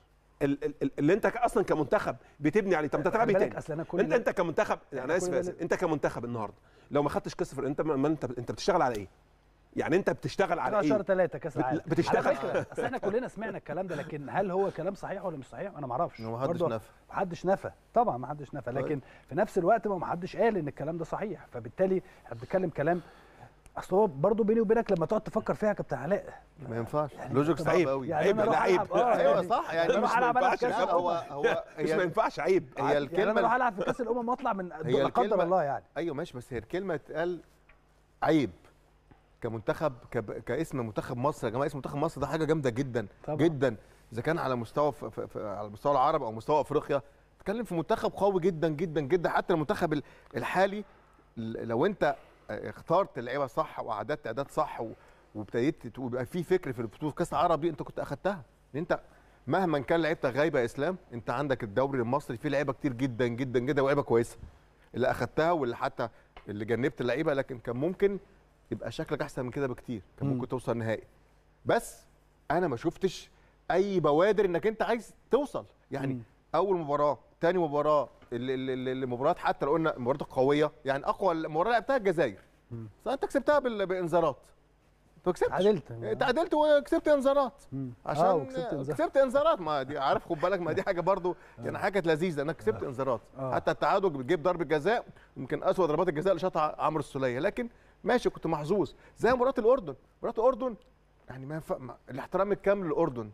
اللي انت اصلا كمنتخب بتبني عليه. طب انت تلعب ايه تاني؟ انت كمنتخب، انا اسف، انت كمنتخب النهارده لو ما خدتش كاس افريقيا، انت بتشتغل على ايه؟ يعني انت بتشتغل على ايه؟ شهر 3 كاس العالم بتشتغل على فكره. اصل احنا كلنا سمعنا الكلام ده، لكن هل هو كلام صحيح ولا مش صحيح؟ انا ما اعرفش. ما حدش نفى طبعا، ما حدش نفى، لكن في نفس الوقت ما حدش قال ان الكلام ده صحيح، فبالتالي احنا بنتكلم كلام. اصل هو برضه بيني وبينك لما تقعد تفكر فيها يا كابتن علاء ما ينفعش، يعني لوجيك صعب قوي. عيب عيب. ايوه صح، يعني مش ما ينفعش. هو مش ما ينفعش، عيب. هي الكلمه انا بروح العب في كاس الامم واطلع من لا قدر الله يعني. ايوه ماشي، بس هي الكلمه اتقال عيب كمنتخب، كاسم منتخب مصر. يا جماعه اسم منتخب مصر ده حاجه جامده جدا طبعا. جدا، اذا كان على مستوى على مستوى العرب او مستوى افريقيا. تتكلم في منتخب قوي جدا جدا جدا. حتى المنتخب الحالي لو انت اخترت اللعيبه صح واعددت اعداد صح وابتديت ويبقى في فكر في بطوله كاس العرب دي، انت كنت اخدتها. لان انت مهما كان لعيبتك غايبه يا اسلام، انت عندك الدوري المصري فيه لعيبه كتير جدا جدا جدا ولاعيبه كويسه اللي اخدتها، واللي حتى اللي جنبت اللعيبه، لكن كان ممكن يبقى شكلك احسن من كده بكتير، كان ممكن توصل نهائي. بس انا ما شفتش اي بوادر انك انت عايز توصل يعني. اول مباراه، ثاني مباراه، المباريات حتى لو قلنا المباريات القويه، يعني اقوى مباراه لعبتها الجزائر، فانت كسبتها بانذارات. انت كسبت، تعادلت وكسبت انذارات عشان كسبت انذارات. ما دي عارف، خد بالك، ما دي حاجه برضو يعني حاجه كانت لذيذه انك كسبت انذارات. حتى التعادل بتجيب ضربه جزاء، يمكن اسوء ضربات الجزاء اللي شاطها عمرو السوليه، لكن ماشي كنت محظوظ. زي مباراه الاردن، مباراه الاردن يعني ما الاحترام الكامل للاردن،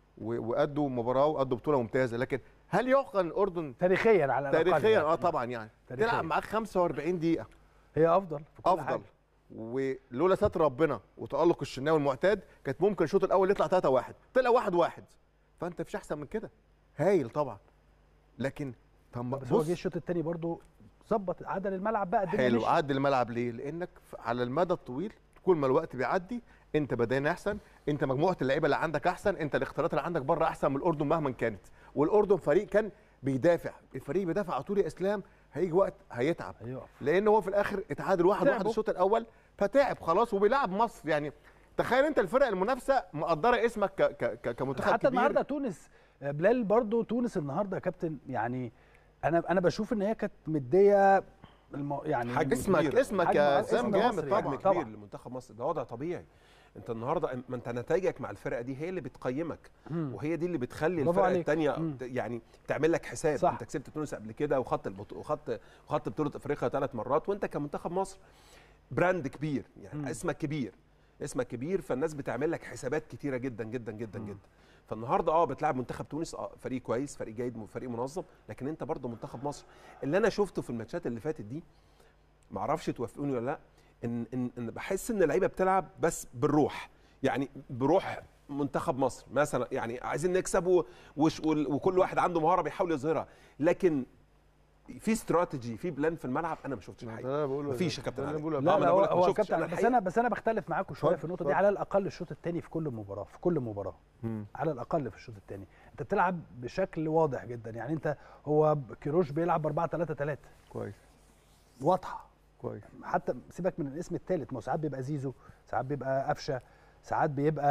وادوا مباراه وادوا بطوله ممتازه، لكن هل يعقل الاردن تاريخيا على الاقل؟ تاريخيا طبعا يعني تلعب معاك 45 دقيقه هي افضل في كل افضل حاجة. ولولا ستر ربنا وتالق الشناوي المعتاد كانت ممكن الشوط الاول يطلع 3-1، طلع 1-1، فانت مفيش احسن من كده. هايل طبعا، لكن بس هو جه الشوط الثاني برضو ظبط، عدل الملعب بقى، الدنيا حلو. عدل الملعب ليه؟ لانك على المدى الطويل كل ما الوقت بيعدي انت بدنيا احسن، انت مجموعه اللعيبه اللي عندك احسن، انت الاختيارات اللي عندك بره احسن من الاردن مهما كانت. والاردن فريق كان بيدافع، الفريق بيدافع على طول يا اسلام، هيجي وقت هيتعب، لان هو في الاخر اتعادل 1-1 الشوط الاول فتعب خلاص وبيلعب مصر. يعني تخيل انت الفرق المنافسه مقدره اسمك كمنتخب كبير. حتى النهارده تونس بلال، برضو تونس النهارده يا كابتن، يعني انا بشوف ان هي كانت مديه يعني اسمك يا اسلام جامد طبعا كبير لمنتخب مصر، ده وضع طبيعي. انت النهارده ما انت نتائجك مع الفرقه دي هي اللي بتقيمك، وهي دي اللي بتخلي الفرقه الثانيه يعني تعمل لك حساب. صح. انت كسبت تونس قبل كده وخدت بطوله افريقيا 3 مرات، وانت كمنتخب مصر براند كبير، يعني اسمك كبير، فالناس بتعمل لك حسابات كتيره جدا جدا جدا جدا. فالنهارده بتلعب منتخب تونس، فريق كويس، فريق جيد، فريق منظم، لكن انت برضه منتخب مصر اللي انا شفته في الماتشات اللي فاتت دي، ما اعرفش توافقوني ولا لا، ان بحس ان اللعيبه بتلعب بس بالروح، يعني بروح منتخب مصر مثلا، يعني عايزين نكسب وكل واحد عنده مهاره بيحاول يظهرها، لكن في استراتيجي، في بلان في الملعب انا ما شفتش حاجه. مفيش يا كابتن. لا هو كابتن، بس انا بختلف معاكم شويه في النقطه دي. على الاقل الشوط الثاني في كل مباراه على الاقل في الشوط الثاني انت بتلعب بشكل واضح جدا. يعني انت هو كيروش بيلعب 4-3-3 كويس، واضحه كويس. حتى سيبك من الاسم الثالث، ما ساعات بيبقى زيزو، ساعات بيبقى قفشه، ساعات بيبقى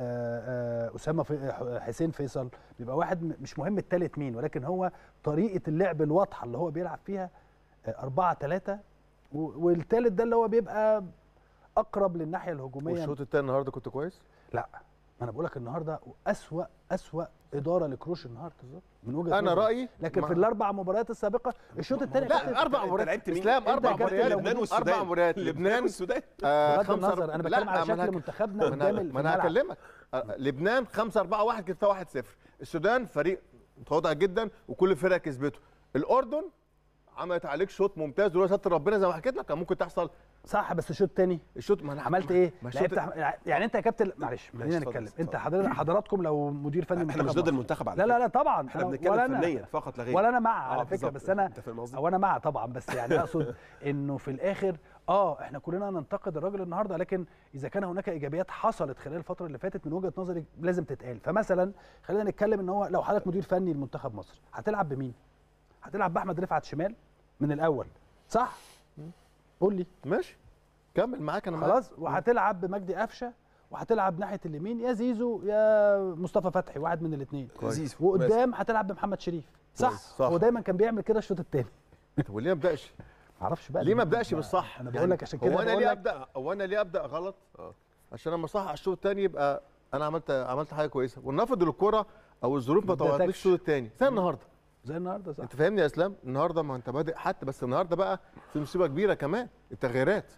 اسامه حسين فيصل، بيبقى واحد مش مهم الثالث مين، ولكن هو طريقه اللعب الواضحه اللي هو بيلعب فيها 4-3، والثالث ده اللي هو بيبقى اقرب للناحيه الهجوميه. والشوط الثاني النهارده كنت كويس؟ لا، ما انا بقول لك النهارده اسوأ اداره لكروش النهارده من وجهه انا رايي. لكن في الاربع مباريات السابقه الشوط الثاني لا 4 مباريات اسلام، 4 مباريات لبنان والسودان، 4 مباريات لبنان والسودان. بغض النظر انا بتكلم على شكل منتخبنا قدام. ما انا هكلمك. لبنان 5-4-1 كسبتها 1-0. السودان فريق متواضع جدا وكل الفرق كسبته. الاردن عملت عليك شوط ممتاز ولولا ستر ربنا زي ما حكيت لك كان ممكن تحصل. صح، بس الشوط الثاني ما انا عملت ايه؟ يعني انت يا كابتن، معلش خلينا نتكلم. انت حضراتكم لو مدير فني احنا مش ضد المنتخب على لا طبعا، احنا بنتكلم فنيا فقط لا غير، ولا انا مع على فكره، بس انا وانا مع طبعا، بس يعني اقصد انه في الاخر احنا كلنا ننتقد الراجل النهارده، لكن اذا كان هناك ايجابيات حصلت خلال الفتره اللي فاتت من وجهه نظري لازم تتقال. فمثلا خلينا نتكلم ان هو لو حضرتك مدير فني لمنتخب مصر هتلعب بمين؟ هتلعب باحمد رفعت شمال من الاول، صح؟ قول لي. ماشي، كمل معاك انا خلاص. وهتلعب بمجدي قفشه، وهتلعب ناحيه اليمين يا زيزو يا مصطفى فتحي، واحد من الاثنين. وقدام هتلعب بمحمد شريف، صح؟ هو دايما كان بيعمل كده الشوط الثاني. طب وليه ما ابداش؟ معرفش بقى ليه ما ابداش بالصح؟ انا بقول لك عشان كده. هو انا ليه ابدا غلط؟ عشان لما صح على الشوط الثاني يبقى انا عملت حاجه كويسه، ونفض الكره او الظروف ما طوعتنيش الشوط الثاني زي النهارده. صح. انت فاهمني يا اسلام؟ النهارده ما انت بادئ حتى، بس النهارده بقى في مصيبه كبيره كمان، التغييرات.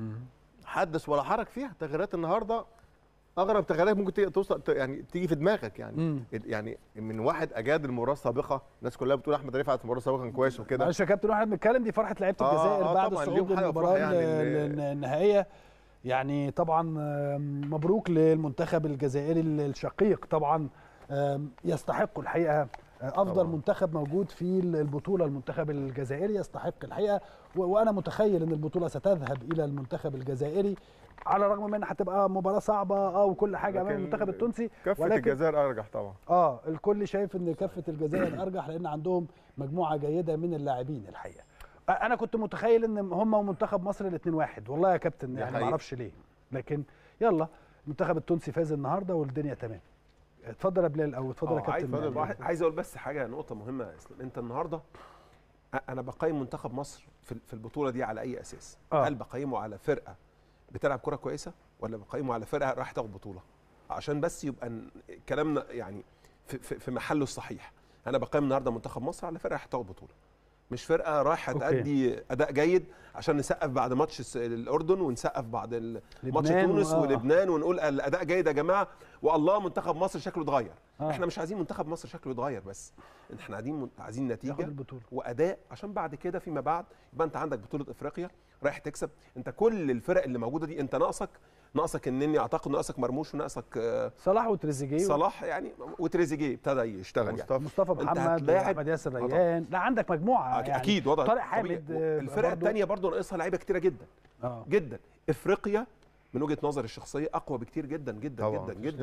حدث ولا حرج فيها. تغييرات النهارده اغرب تغييرات ممكن توصل يعني تيجي في دماغك يعني. يعني من واحد اجاد المباراه السابقه، الناس كلها بتقول احمد رفعت في المباراه السابقه كان كويس وكده. معلش يا كابتن، واحنا بنتكلم دي فرحه لعيبه الجزائر بعد الصعود للمباراه النهائيه. يعني طبعا مبروك للمنتخب الجزائري الشقيق، طبعا يستحقوا الحقيقه افضل طبعا. منتخب موجود في البطوله. المنتخب الجزائري يستحق الحقيقه، وانا متخيل ان البطوله ستذهب الى المنتخب الجزائري، على الرغم من انها هتبقى مباراه صعبه وكل حاجه امام المنتخب التونسي، كفه الجزائر ارجح طبعا. الكل شايف ان كفه الجزائر ارجح، لان عندهم مجموعه جيده من اللاعبين الحقيقه. انا كنت متخيل ان هم ومنتخب مصر الاثنين واحد، والله يا كابتن يعني ما اعرفش ليه، لكن يلا المنتخب التونسي فاز النهارده والدنيا تمام. اتفضل يا بلال او اتفضل يا كابتن. عايز اقول بس حاجه، نقطه مهمه يا اسلام. انت النهارده انا بقيم منتخب مصر في البطوله دي على اي اساس؟ هل بقيمه على فرقه بتلعب كره كويسه، ولا بقيمه على فرقه راح تاخد بطوله؟ عشان بس يبقى كلامنا يعني في محله الصحيح. انا بقيم النهارده منتخب مصر على فرقه راح تاخد بطوله، مش فرقه رايحه تأدي اداء جيد عشان نسقف بعد ماتش الاردن ونسقف بعد ماتش تونس ولبنان ونقول الاداء جيد يا جماعه والله منتخب مصر شكله اتغير. احنا مش عايزين منتخب مصر شكله يتغير، بس احنا عايزين نتيجه واداء، عشان بعد كده فيما بعد يبقى انت عندك بطوله افريقيا رايح تكسب. انت كل الفرق اللي موجوده دي انت ناقصك انني اعتقد ناقصك مرموش وناقصك صلاح وتريزيجيه. صلاح يعني وتريزيجيه ابتدى يشتغل يعني مصطفى محمد احمد ياسر ريان. لا عندك مجموعه يعني اكيد وضع طارق حامد. الفرق الثانيه برضه ناقصها لعيبه كتيره جدا جدا. افريقيا من وجهه نظري الشخصيه اقوى بكتير جدا جدا جدا جدا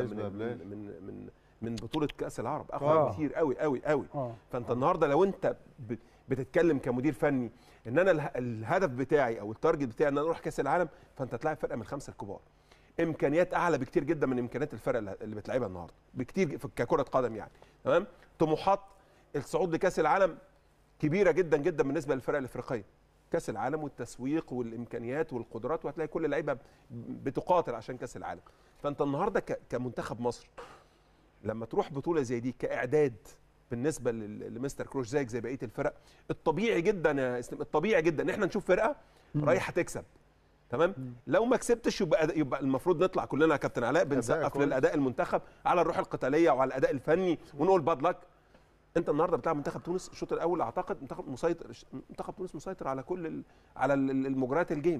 من بطوله كاس العرب، اقوى بكتير قوي قوي قوي. فانت النهارده لو انت بتتكلم كمدير فني ان انا الهدف بتاعي او التارجت بتاعي ان انا اروح كاس العالم، فانت تلاعب فرقه من الخمسه الكبار، امكانيات اعلى بكتير جدا من امكانيات الفرق اللي بتلعبها النهارده بكتير ككره قدم يعني. تمام. طموحات الصعود لكاس العالم كبيره جدا جدا بالنسبه للفرق الافريقيه. كاس العالم والتسويق والامكانيات والقدرات، وهتلاقي كل اللعيبه بتقاتل عشان كاس العالم. فانت النهارده كمنتخب مصر لما تروح بطوله زي دي كاعداد بالنسبه لمستر كروش زيك زي بقيه الفرق، الطبيعي جدا يا اسلام، الطبيعي جدا ان احنا نشوف فرقه رايحه تكسب. تمام. لو ما كسبتش يبقى المفروض نطلع كلنا يا كابتن علاء بنسقف للاداء المنتخب على الروح القتاليه وعلى الاداء الفني ونقول باد لك. انت النهارده بتلعب منتخب تونس الشوط الاول، اعتقد منتخب تونس مسيطر على على المجريات الجيم.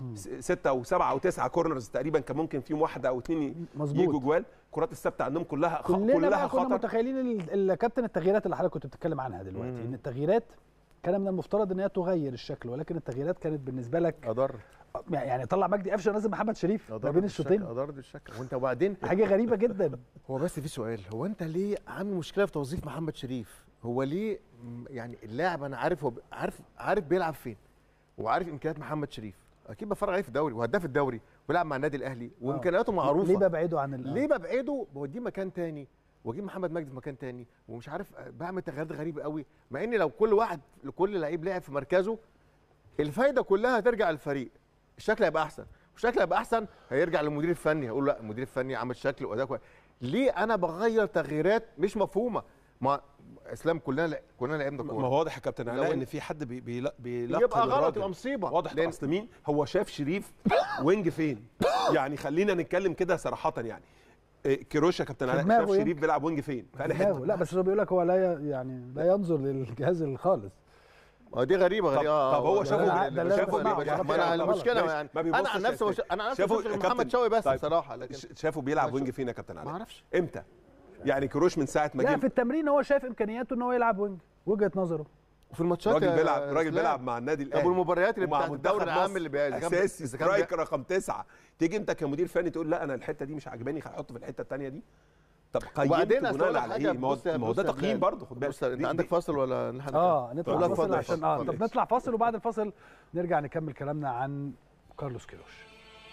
6 أو 7 أو 9 كورنرز تقريبا، كان ممكن فيهم واحده او اثنين يجوا جوال. الكرات الثابته عندهم كلها خطر. كنا متخيلين الكابتن التغييرات اللي حضرتك كنت بتتكلم عنها دلوقتي، ان التغييرات كان من المفترض ان هي تغير الشكل، ولكن التغييرات كانت بالنسبه لك اضر. يعني طلع مجدي قفشه نزل محمد شريف ما بين الشوطين، اضر الشكل. وانت وبعدين حاجه غريبه جدا. هو بس في سؤال، هو انت ليه عامل مشكله في توظيف محمد شريف؟ هو ليه يعني اللاعب انا عارف هو عارف بيلعب فين وعارف امكانيات محمد شريف، اكيد بفرج عليه في الدوري وهداف الدوري وبيلعب مع النادي الاهلي وامكانياته معروفه. ليه ببعده عن ليه ببعده بوديه مكان تاني واجيب محمد مجدي في مكان تاني ومش عارف بعمل تغييرات غريبه قوي، مع ان لو كل لعيب لعب في مركزه الفايده كلها هترجع للفريق، الشكل هيبقى احسن، والشكل هيبقى احسن هيرجع للمدير الفني، هيقول لا المدير الفني عمل شكل واداء كويس. ليه انا بغير تغييرات مش مفهومه؟ ما اسلام كلنا لعبنا كوره. ما واضح يا كابتن علاء ان في حد بيلقي يبقى غلط، يبقى مصيبه. واضح. اصل مين هو شاف شريف وينج فين؟ يعني خلينا نتكلم كده صراحه يعني كيروش يا كابتن علاء شاف شريف بيلعب وينج فين؟ لا بس هو بيقول لك هو لا ينظر للجهاز خالص. دي غريبه. طب هو شافه ما انا المشكله يعني انا عن نفسي محمد شوقي بس بصراحه، لكن شافه بيلعب وينج فين يا كابتن علاء؟ ما اعرفش امتى يعني كيروش من ساعه ما جه. لا في التمرين هو شايف امكانياته ان هو يلعب وينج، وجهه نظره. وفي الماتشات راجل بيلعب مع النادي الاهلي، ابو المباريات اللي بتاعت الدوري العام اللي اساسي سترايك رقم 9، تيجي انت كمدير فني تقول لا انا الحته دي مش عاجباني هحطه في الحته الثانيه دي. طب قيمت بناء على ايه؟ ما هو ده تقييم برضه. خد بالك انت عندك فاصل ولا نطلع فاصل عشان طب نطلع فاصل وبعد الفاصل نرجع نكمل كلامنا عن كارلوس كيروش.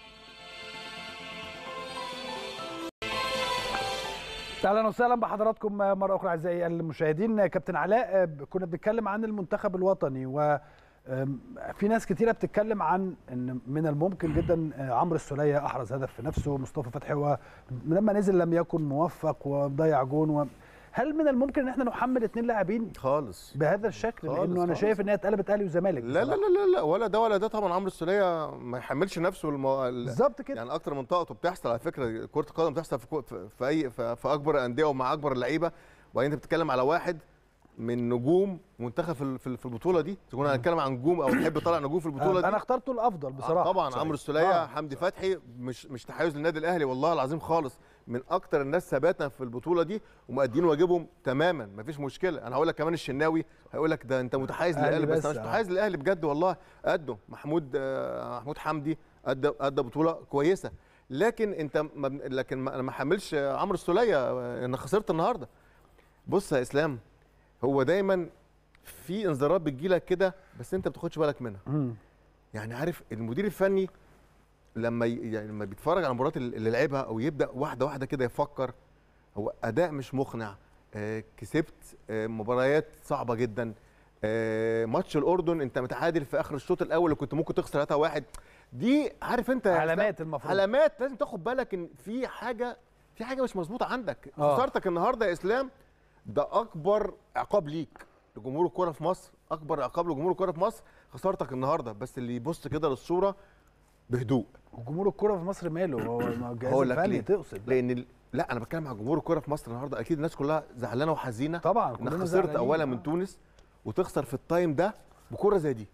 اهلا وسهلا بحضراتكم مره اخرى اعزائي المشاهدين. كابتن علاء، كنا بنتكلم عن المنتخب الوطني، وفي ناس كتيره بتتكلم عن ان من الممكن جدا عمرو السوليه احرز هدف في نفسه، مصطفى فتحي هو لما نزل لم يكن موفق وضيع جون. هل من الممكن ان احنا نحمل 2 لاعبين خالص بهذا الشكل؟ لانه انا شايف ان هي اتقلبت اهلي وزمالك. لا لا لا لا ولا ده ولا ده طبعا. عمرو السوليه ما يحملش نفسه بالظبط كده. يعني اكتر من طاقته بتحصل على فكره. كره القدم بتحصل في اكبر الانديه ومع اكبر اللعيبه، وبعدين انت بتتكلم على واحد من نجوم منتخب في البطوله دي. تكون هنتكلم عن نجوم او نحب نطلع نجوم في البطوله دي، انا اخترته الافضل بصراحه. طبعا عمرو السوليه. حمدي فتحي مش تحيز للنادي الاهلي والله العظيم خالص، من اكتر الناس ثباتا في البطوله دي ومؤدين واجبهم تماما، مفيش مشكله. انا هقول لك كمان الشناوي هيقول لك ده انت متحيز للاهلي، بس انا مش متحيز للاهلي بجد والله. قده محمود حمدي ادى بطوله كويسه، لكن انت ما حملش عمرو السوليه ان خسرت النهارده. بص يا اسلام، هو دايما في انذارات بتجيلك كده بس انت ما بتاخدش بالك منها. يعني عارف المدير الفني لما بيتفرج على المباريات اللي لعبها او يبدا واحده واحده كده يفكر، هو اداء مش مقنع، كسبت مباريات صعبه جدا، ماتش الاردن انت متعادل في اخر الشوط الاول اللي كنت ممكن تخسر 3-1. دي عارف انت علامات، المفروض علامات لازم تاخد بالك ان في حاجه مش مظبوطه عندك. خسارتك النهارده يا اسلام ده اكبر عقاب ليك لجمهور الكوره في مصر، اكبر عقاب لجمهور الكوره في مصر خسارتك النهارده. بس اللي يبص كده للصوره بهدوء، جمهور الكوره في مصر ماله؟ هو الجهاز الفني تقصد؟ لان لا انا بتكلم على جمهور الكوره في مصر النهارده، اكيد الناس كلها زعلانه وحزينه طبعا، انك خسرت اولا من تونس وتخسر في التايم ده بكوره زي دي.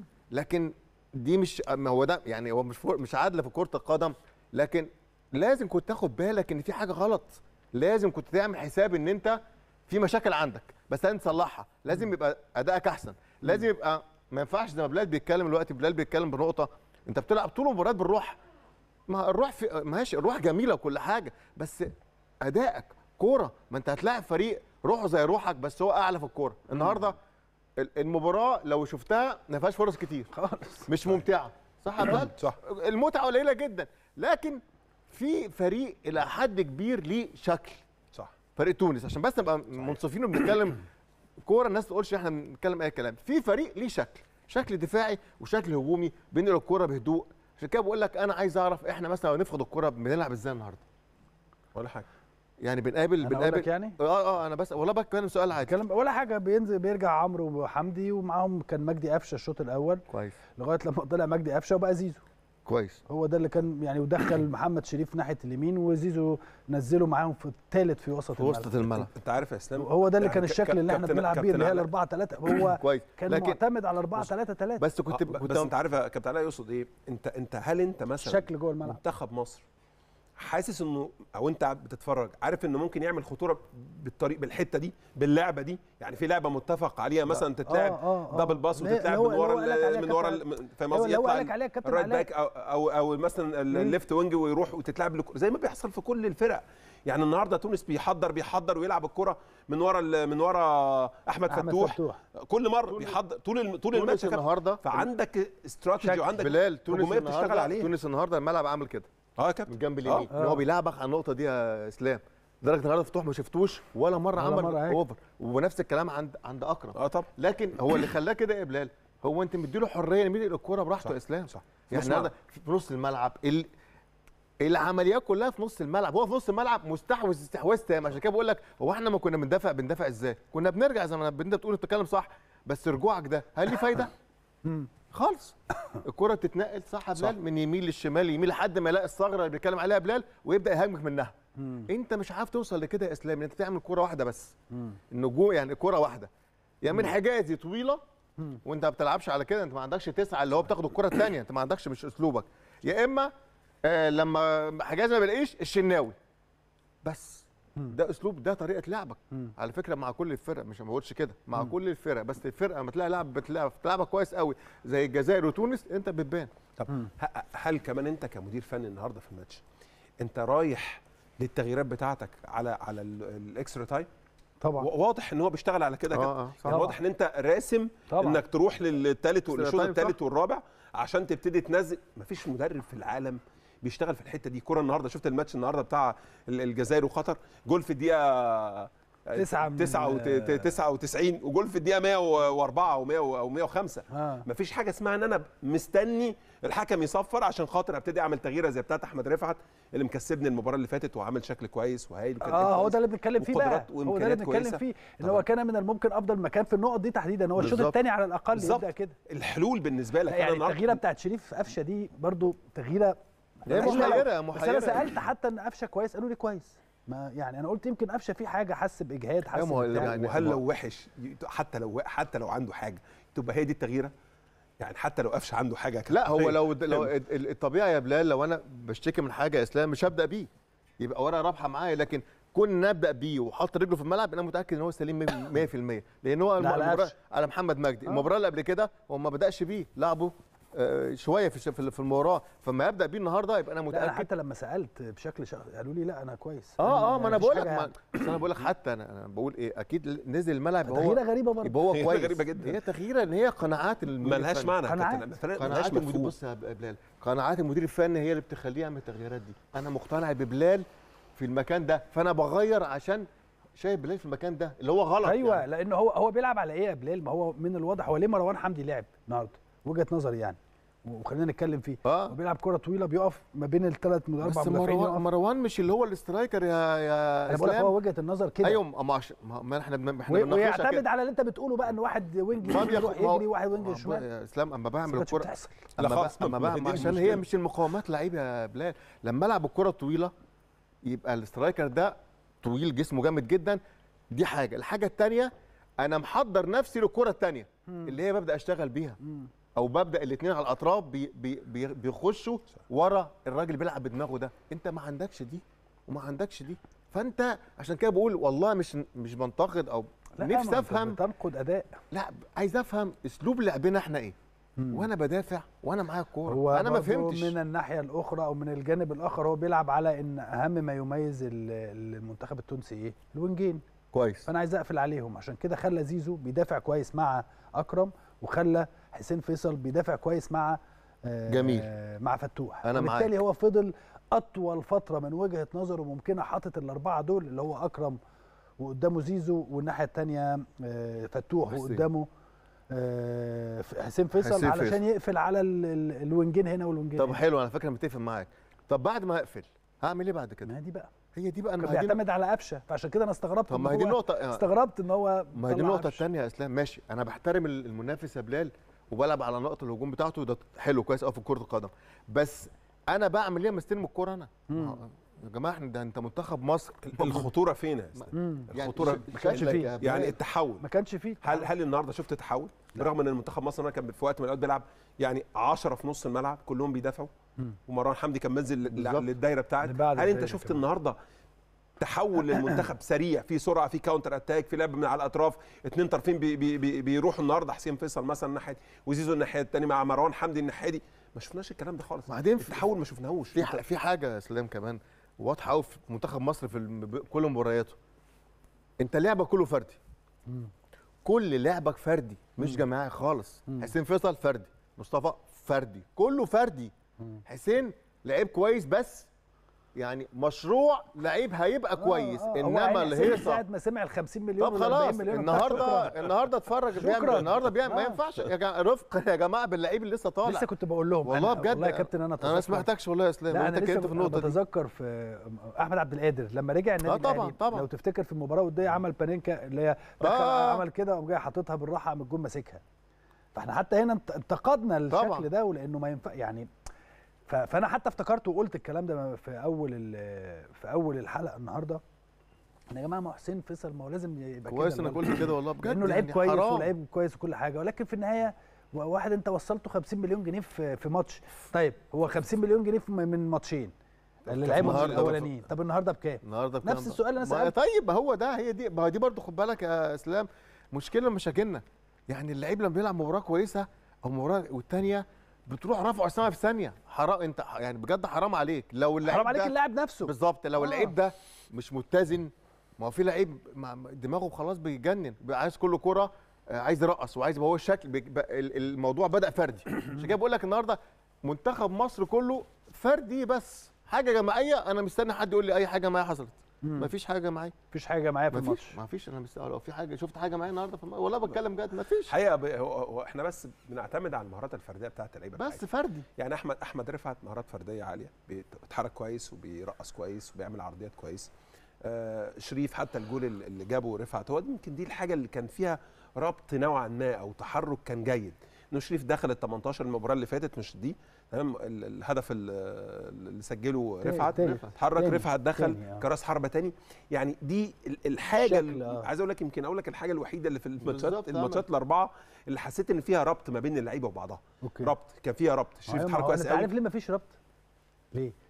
لكن دي مش هو ده يعني، هو مش عادله في كره القدم، لكن لازم كنت تاخد بالك ان في حاجه غلط، لازم كنت تعمل حساب ان انت في مشاكل عندك بس لازم تصلحها، لازم يبقى ادائك احسن، لازم يبقى ما ينفعش زي ما بلال بيتكلم دلوقتي. بلال بيتكلم بنقطه، انت بتلعب طول المباريات بالروح، ما الروح ماشي، الروح جميله وكل حاجه، بس ادائك كوره، ما انت هتلاعب فريق روحه زي روحك بس هو اعلى في الكوره. النهارده المباراه لو شفتها ما فيهاش فرص كتير خالص، مش ممتعه، صح يا بلال؟ صح، المتعه قليله جدا، لكن في فريق الى حد كبير ليه شكل، صح، فريق تونس، عشان بس نبقى منصفين وبنتكلم كوره، الناس ما تقولش احنا بنتكلم اي كلام. في فريق ليه شكل دفاعي وشكل هجومي، بينقل الكوره بهدوء. عشان كده بقول لك انا عايز اعرف احنا مثلا لو نفقد الكوره بنلعب ازاي النهارده؟ ولا حاجه أنا يعني بنقابل يعني انا بس والله بتكلم سؤال عادي ولا حاجه. بيرجع عمرو وحمدي ومعاهم كان مجدي قفشه الشوط الاول كويس، لغايه لما طلع مجدي قفشه وبقى زيزو كويس. هو ده اللي كان يعني، ودخل محمد شريف ناحيه اليمين وزيزو نزله معاهم في الثالث في وسط الملعب. انت عارف يا اسلام، هو ده اللي كان الشكل اللي احنا بنلعب بيه اللي هي 4-3. هو كويس، كان معتمد على 4-3-3 بس بس انت عارف يا كابتن علاء يقصد ايه؟ هل انت مثلا شكل جوه الملعب منتخب مصر حاسس انه، او انت بتتفرج عارف انه ممكن يعمل خطوره بالطريق بالحته دي باللعبه دي؟ يعني في لعبه متفق عليها مثلا تتلعب دبل باص وتتلعب من ورا فاهم قصدي؟ يطلع الرايت باك او مثلا الليفت وينج ويروح وتتلعب زي ما بيحصل في كل الفرق. يعني النهارده تونس بيحضر ويلعب الكره من ورا احمد فتوح كل مره بيحضر طول الماتش النهارده. فعندك استراتيجي وعندك بلال تونس بتشتغل عليه. تونس النهارده الملعب عامل كده يا كابتن من جنب اليمين ان هو بيلعبك على النقطه دي يا اسلام. لدرجه النهارده فتوح ما شفتوش ولا مره عمل اوفر، ونفس الكلام عند اكرم. طب لكن هو اللي خلاه كده يا بلال، هو انت مديله حريه يميل الكوره براحته يا اسلام. صح. يعني النهارده في نص الملعب العمليات كلها في نص الملعب، هو في نص الملعب مستحوذ استحواذ تام. عشان كده بقول لك هو احنا ما كنا بندافع ازاي؟ كنا بنرجع زي ما انت بتقول، بتتكلم صح، بس رجوعك ده هل ليه فايده؟ خالص. الكره بتتنقل صح يا بلال من يمين للشمال يمين لحد ما يلاقي الثغره اللي بيتكلم عليها بلال ويبدا يهاجمك منها. انت مش عارف توصل لكده يا اسلام، انت تعمل كره واحده بس، النجوم يعني كره واحده يا من حجازي طويله وانت ما بتلعبش على كده، انت ما عندكش تسعه اللي هو بتاخد الكره الثانيه، انت ما عندكش، مش اسلوبك. يا اما لما حجازي ما بيلاقيش الشناوي بس. ده اسلوب، ده طريقه لعبك على فكره مع كل الفرق، مش ما بقولش كده، مع كل الفرق، بس الفرقه لما تلاقي بتلعبك كويس قوي زي الجزائر وتونس انت بتبان. طب هل كمان انت كمدير فني النهارده في الماتش انت رايح للتغييرات بتاعتك على الاكسترا تايم؟ طبعا واضح ان هو بيشتغل على كده يعني واضح ان انت راسم طبعا انك تروح للثالث والشوط الثالث والرابع عشان تبتدي تنزل. مفيش مدرب في العالم بيشتغل في الحته دي. كرة النهارده شفت الماتش النهارده بتاع الجزائر وقطر، جول في الدقيقه 99 وجول في الدقيقه 104 او 105. مفيش حاجه اسمها ان انا مستني الحكم يصفر عشان خاطر ابتدي اعمل تغييره زي بتاعه احمد رفعت اللي مكسبني المباراه اللي فاتت وعامل شكل كويس وهايل. هو ده اللي بنتكلم فيه بقى، هو ده اللي بنتكلم فيه ان هو كان من الممكن افضل مكان في النقط دي تحديدا هو الشوط الثاني على الاقل يبدا كده. الحلول بالنسبه لك يعني التغييره بتاعت شريف قفشه دي برضو تغييره محيره. بس انا سالت حتى ان قفشه كويس، قالوا لي كويس. ما يعني انا قلت يمكن قفشه في حاجه حس باجهاد، حس يعني وهل لو وحش حتى لو عنده حاجه تبقى هي دي التغييره؟ يعني حتى لو قفشه عنده حاجه لا هو لو الطبيعي يا بلال لو انا بشتكي من حاجه يا اسلام مش هبدا بيه. يبقى ورقه رابحه معايا، لكن كون نبدا بيه وحط رجله في الملعب انا متاكد ان هو سليم 100%، لان هو على محمد مجدي المباراه اللي قبل كده هو ما بداش بيه، لعبه شويه في المباراه، فما يبدا بيه النهارده يبقى انا متاكد. انا حتى لما سالت بشكل شخصي قالوا لي لا انا كويس. ما انا بقول لك انا بقول لك حتى انا بقول ايه، اكيد نزل الملعب هو تغييره غريبه برضه، يبقى هو كويس. غريبه جدا، هي تغييره ان هي قناعات مالهاش معنى. قناعات المدير. بص يا بلال، قناعات المدير الفني هي اللي بتخليه يعمل التغييرات دي. انا مقتنع ببلال في المكان ده، فانا بغير عشان شايف بلال في المكان ده اللي هو غلط. ايوه يعني. لانه هو بيلعب على ايه يا بلال؟ ما هو من الواضح هو ليه مروان حمدي لعب النهارده، وجهه نظري يعني، وخلينا نتكلم فيه. وبيلعب كره طويله، بيقف ما بين الثلاث اربع مدافعين. مروان مش اللي هو الاسترايكر يا انا بقول لك هو وجهه النظر كده. ايوه ما احنا بنناقشها ويعتمد على اللي انت بتقوله بقى، ان واحد وينج يروح يجري وواحد وينج شمال. يا اسلام اما بعمل الكره اما بعمل عشان هي مش المقاومات لعيب يا بلال. لما العب الكره الطويله يبقى الاسترايكر ده طويل، جسمه جامد جدا، دي حاجه. الحاجه الثانيه انا محضر نفسي للكره الثانيه اللي هي ببدا اشتغل بيها، او ببدا الاثنين على الاطراف بيخشوا ورا الراجل بيلعب بدماغه ده. انت ما عندكش دي وما عندكش دي، فانت عشان كده بقول والله مش بنتقد او نفسي افهم. تنقد اداء، لا عايز افهم اسلوب لعبنا احنا ايه. وانا بدافع وانا معايا الكوره، انا ما فهمتش. من الناحيه الاخرى او من الجانب الاخر هو بيلعب على ان اهم ما يميز المنتخب التونسي ايه؟ الوينجين. كويس. فانا عايز اقفل عليهم، عشان كده خلى زيزو بيدافع كويس مع اكرم، وخلى حسين فيصل بيدافع كويس مع جميل مع فتوح. انا معاك. وبالتالي هو فضل اطول فتره من وجهه نظره ممكنه حاطط الاربعه دول، اللي هو اكرم وقدامه زيزو، والناحيه الثانيه فتوح وقدامه حسين فيصل علشان يقفل على الوينجين هنا والوينجين. طب حلو، انا فاكر متفق معاك. طب بعد ما اقفل هعمل ايه بعد كده؟ ما دي بقى هي دي بقى انا بيعتمد على قفشه، فعشان كده انا استغربت. طب ما هي دي النقطه، استغربت ان هو ما هي دي النقطه الثانيه يا اسلام. ماشي انا بحترم المنافس يا بلال وبلعب على نقطه الهجوم بتاعته، ده حلو كويس قوي في كره القدم، بس انا بعمل ايه لما استلم الكوره انا؟ يا جماعه احنا ده انت منتخب مصر. الخطوره فين يا اسلام؟ الخطوره ما كانش فيه، يعني التحول ما كانش فيه. هل النهارده شفت تحول؟ برغم ان المنتخب مصر كان في وقت من الاوقات بيلعب يعني 10 في نص الملعب كلهم بيدافعوا، ومروان حمدي كان منزل للدايره بتاعته. هل انت شفت النهارده تحول للمنتخب سريع، في سرعه، في كاونتر اتاك، في لعب من على الاطراف، اثنين طرفين بيروحوا النهارده، حسين فيصل مثلا الناحيه وزيزو الناحيه الثانيه مع مروان حمدي الناحيه دي؟ ما شفناش الكلام ده خالص. بعدين التحول ما شفناهوش. في حاجه يا اسلام كمان واضحه قوي في منتخب مصر في كل مبارياته. انت لعبك كله فردي، كل لعبك فردي مش جماعي خالص. حسين فيصل فردي، مصطفى فردي، كله فردي. حسين لعيب كويس، بس يعني مشروع لعيب هيبقى كويس. انما الهيصه ساعه ما سمع ال 50 مليون طب خلاص النهارده اتفرج النهارده بيعمل ما ينفعش يا جماعه رفق يا جماعه باللعيب اللي لسه طالع. لسه كنت بقول لهم والله بجد والله يا كابتن انا ما سمعتكش والله يا اسلام. انت كنت في النقطه دي. بتذكر في احمد عبد القادر لما رجع النادي الاهلي، طبعا لو تفتكر في المباراه الوديه عمل بانينكا اللي هي عمل كده وقام جاي حاططها بالراحه، قام الجون ماسكها. فاحنا حتى هنا انتقدنا الشكل ده، ولانه ما ينفع يعني. فانا حتى افتكرت وقلت الكلام ده في اول الحلقه النهارده، ان يا جماعه ما حسين فيصل ما هو لازم يبقى كويس. انا قلت كده والله بجد، لانه لعيب كويس ولعيب كويس وكل حاجه، ولكن في النهايه واحد انت وصلته 50 مليون جنيه في ماتش. طيب هو 50 مليون جنيه من ماتشين اللي لعبهم الاولانيين. طب النهارده بكام؟ نفس السؤال اللي انا سالته. طيب ما هو ده، هي دي برضه خد بالك يا اسلام مشكله من مشاكلنا. يعني اللعيب لما بيلعب مباراه كويسه او مباراه والثانيه بتروح رافعه السما في ثانيه. حرام انت يعني بجد حرام عليك لو اللعيب حرام عليك اللاعب نفسه بالظبط. لو اللعيب ده مش متزن، ما هو في لعيب دماغه خلاص بيجنن، عايز كل كره عايز يرقص وعايز يبقى هو الشكل. الموضوع بدا فردي. عشان كده بقول لك النهارده منتخب مصر كله فردي، بس حاجه جماعيه انا مستني حد يقول لي اي حاجه معايا حصلت. مفيش حاجه معايا، مفيش حاجه معايا في الماتش. مفيش. انا لو في حاجه شفت حاجه معايا النهارده والله بتكلم بجد مفيش حقيقه. هو احنا بس بنعتمد على المهارات الفرديه بتاعت اللعيبه بس فردي. يعني احمد رفعت مهارات فرديه عاليه، بيتحرك كويس وبيرقص كويس وبيعمل عرضيات كويس. شريف حتى الجول اللي جابه رفعت، هو يمكن دي الحاجه اللي كان فيها ربط نوعا ما او تحرك كان جيد. انه شريف دخل ال 18 المباراه اللي فاتت، مش دي تمام. الهدف اللي سجله رفعت، اتحرك رفعت دخل كراس حربه تاني. يعني دي الحاجه اللي عايز اقول لك، يمكن اقول لك الحاجه الوحيده اللي في الماتشات الاربعه اللي حسيت ان فيها ربط ما بين اللعيبه وبعضها. ربط كان فيها ربط. شريف اتحرك كويس قوي. انت عارف ليه ما فيش ربط؟ ليه؟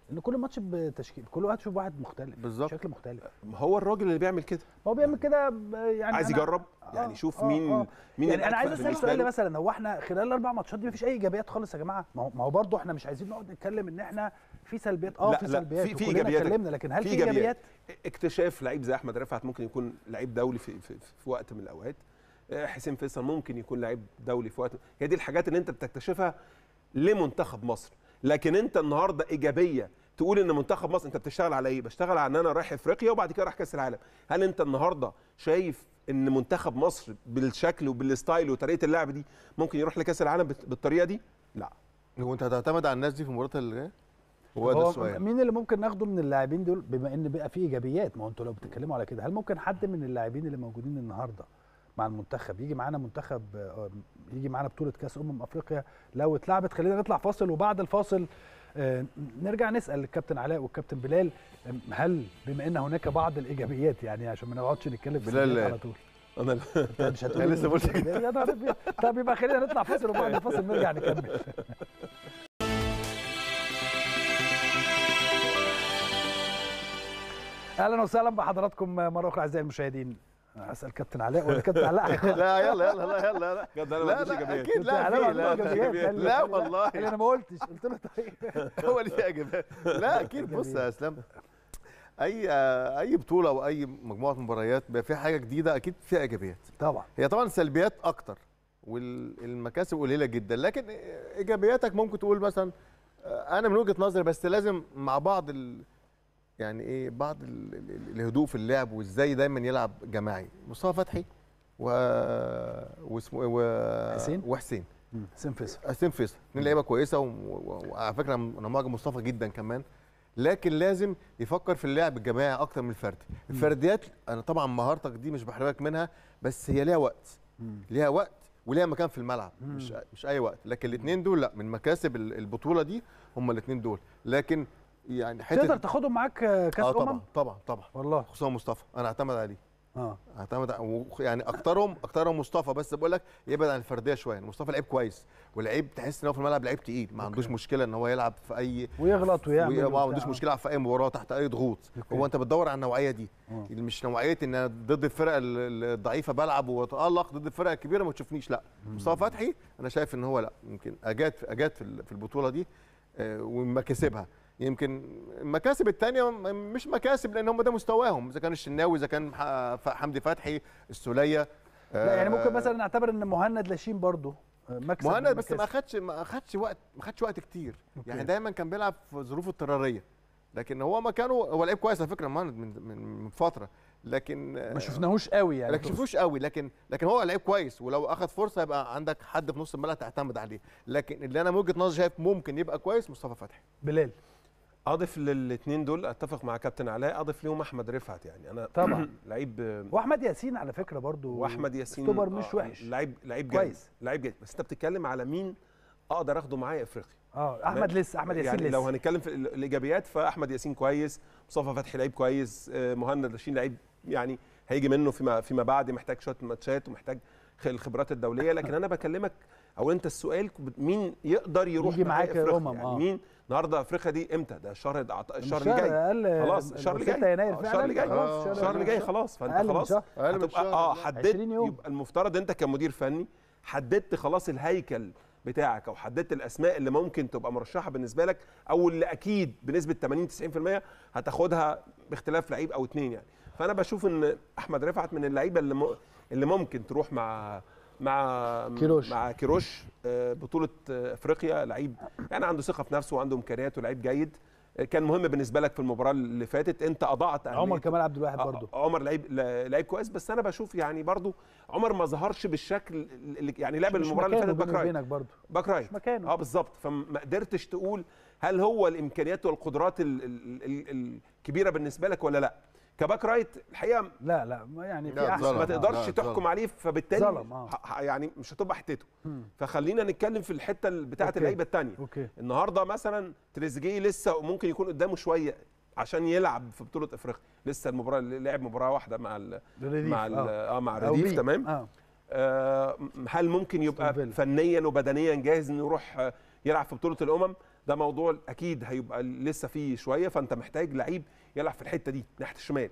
ان كل ماتش بتشكيل، كل واحد يشوف واحد مختلف بشكل مختلف. هو الراجل اللي بيعمل كده، هو بيعمل كده يعني عايز يجرب يعني يشوف مين يعني انا عايز اسال سؤال مثلا، هو احنا خلال الاربع ماتشات دي مفيش اي ايجابيات خالص يا جماعه؟ ما هو برضه احنا مش عايزين نقعد نتكلم ان احنا في سلبيات. في سلبيات في ايجابيات اتكلمنا، لكن هل في ايجابيات؟ اكتشاف لعيب زي احمد رفعت ممكن يكون لعيب دولي في وقت من الاوقات. حسين فيصل ممكن يكون لعيب دولي في وقت. هي دي الحاجات اللي انت بتكتشفها لمنتخب مصر. لكن انت النهارده ايجابيه تقول ان منتخب مصر، انت بتشتغل على ايه؟ بشتغل على ان انا رايح افريقيا وبعد كده رايح كاس العالم. هل انت النهارده شايف ان منتخب مصر بالشكل وبالستايل وطريقه اللعب دي ممكن يروح لكاس العالم بالطريقه دي؟ لا. هو انت هتعتمد على الناس دي في المباراه اللي جايه؟ هو ده السؤال. مين اللي ممكن ناخده من اللاعبين دول بما ان بقى في ايجابيات؟ ما هو انتوا لو بتتكلموا على كده، هل ممكن حد من اللاعبين اللي موجودين النهارده مع المنتخب يجي معانا منتخب، يجي معانا بطوله كاس افريقيا لو اتلعبت؟ خلينا نطلع فاصل، وبعد الفاصل نرجع نسال الكابتن علاء والكابتن بلال، هل بما ان هناك بعض الايجابيات، يعني عشان ما نقعدش نتكلم في بلال على طول. انا مش هتقول لسه قلت كده. طب يبقى خلينا نطلع فاصل، وبعد الفاصل نرجع نكمل. اهلا وسهلا بحضراتكم مره اخرى اعزائي المشاهدين. اسال كابتن علاء ولا كابتن علاء؟ لا يلا لا لا اكيد لا والله انا ما قلتش، قلت له طيب هو ليه اجابات. لا اكيد. بص يا اسلام، اي بطوله او اي مجموعه مباريات بيبقى فيها حاجه جديده، اكيد فيها ايجابيات. طبعا هي طبعا سلبيات اكتر والمكاسب قليله جدا، لكن ايجابياتك ممكن تقول مثلا انا من وجهه نظري، بس لازم مع بعض يعني ايه، بعض الهدوء في اللعب، وازاي دايما يلعب جماعي. مصطفى فتحي واسمه حسين وحسين حسين فيصل اثنين لعيبه كويسه، وعلى فكره انا معجب مصطفى جدا كمان، لكن لازم يفكر في اللعب الجماعي اكتر من الفردي. الفرديات انا طبعا مهارتك دي مش بحرمك منها، بس هي ليها وقت، ليها وقت وليها مكان في الملعب، مش اي وقت. لكن الاثنين دول لا، من مكاسب البطوله دي هم الاثنين دول. لكن يعني تقدر تاخدهم معاك كاس طبعا والله، خصوصا مصطفى انا اعتمد عليه. اعتمد يعني اكترهم مصطفى، بس بقول لك يبعد عن الفرديه شويه. مصطفى لعيب كويس، ولعيب تحس ان هو في الملعب لعيب تقيل، ما عندوش مشكله ان هو يلعب في اي ويغلط ويعمل، ما عندوش مشكله يلعب في اي مباراه تحت اي ضغوط. هو انت بتدور على النوعيه دي، مش نوعيه ان انا ضد الفرق الضعيفه بلعب واتالق، ضد الفرق الكبيره ما تشوفنيش. لا، مصطفى فتحي انا شايف ان هو لا، يمكن اجاد في البطوله دي ومكاسبها. يمكن المكاسب الثانيه مش مكاسب، لان هم ده مستواهم، اذا كان الشناوي، اذا كان حمدي فتحي، السوليه. لا يعني ممكن مثلا نعتبر ان مهند لاشين برضو مكسب. مهند بس ما خدش وقت كتير. يعني دايما كان بيلعب في ظروف اضطراريه، لكن هو مكانه، هو لعيب كويس على فكره مهند من فتره، لكن ما شفناهوش قوي يعني. ما شفناهوش قوي، لكن هو لعيب كويس، ولو اخذ فرصه يبقى عندك حد في نص الملعب تعتمد عليه. لكن اللي انا من وجهه نظري شايف ممكن يبقى كويس مصطفى فتحي. بلال اضيف للاثنين دول، اتفق مع كابتن علاء، اضيف ليهم احمد رفعت. يعني انا طبعا لعيب، واحمد ياسين على فكره برضو، واحمد ياسين سوبر مش وحش، لعيب كويس، لعيب جيد. بس انت بتتكلم على مين اقدر اخده معايا افريقيا. احمد ياسين يعني لسه. لو هنتكلم في الايجابيات فاحمد ياسين كويس، مصطفى فتحي لعيب كويس، مهند لاشين لعيب يعني هيجي منه فيما بعد، محتاج شويه ماتشات ومحتاج الخبرات الدوليه. لكن انا بكلمك، او انت السؤال مين يقدر يروح معاك افريقيا؟ يعني مين النهارده افريقيا دي امتى؟ ده الشهر اللي جاي خلاص، الشهر اللي جاي 6 يناير الشهر اللي جاي خلاص. فانت خلاص هتبقى حددت، يبقى المفترض انت كمدير فني حددت خلاص الهيكل بتاعك، او حددت الاسماء اللي ممكن تبقى مرشحه بالنسبه لك، او اللي اكيد بنسبه 80-90% هتاخدها باختلاف لعيب او اثنين يعني. فانا بشوف ان احمد رفعت من اللعيبه اللي ممكن تروح مع كيروش بطوله افريقيا. لعيب يعني عنده ثقه في نفسه وعنده امكانيات ولعيب جيد. كان مهم بالنسبه لك في المباراه اللي فاتت، انت اضعت عمر كمال عبد الواحد برضه. عمر لعيب كويس، بس انا بشوف يعني برضه عمر ما ظهرش بالشكل اللي يعني لعب المباراه اللي فاتت باك رايت مكانه بالظبط. فما قدرتش تقول هل هو الامكانيات والقدرات الكبيره بالنسبه لك ولا لا. كباك رايت الحقيقه لا يعني في احسن، ما تقدرش تحكم عليه، فبالتالي يعني مش هتبقى حتته. فخلينا نتكلم في الحته بتاعه اللعيبه الثانيه. النهارده مثلا تريزيجيه لسه ممكن يكون قدامه شويه عشان يلعب في بطوله افريقيا، لسه المباراه اللي لعب مباراه واحده مع الرديف تمام. هل ممكن يبقى فنيا وبدنيا جاهز انه يروح يلعب في بطوله الامم؟ ده موضوع اكيد هيبقى لسه فيه شويه، فانت محتاج لعيب يلعب في الحته دي ناحيه الشمال.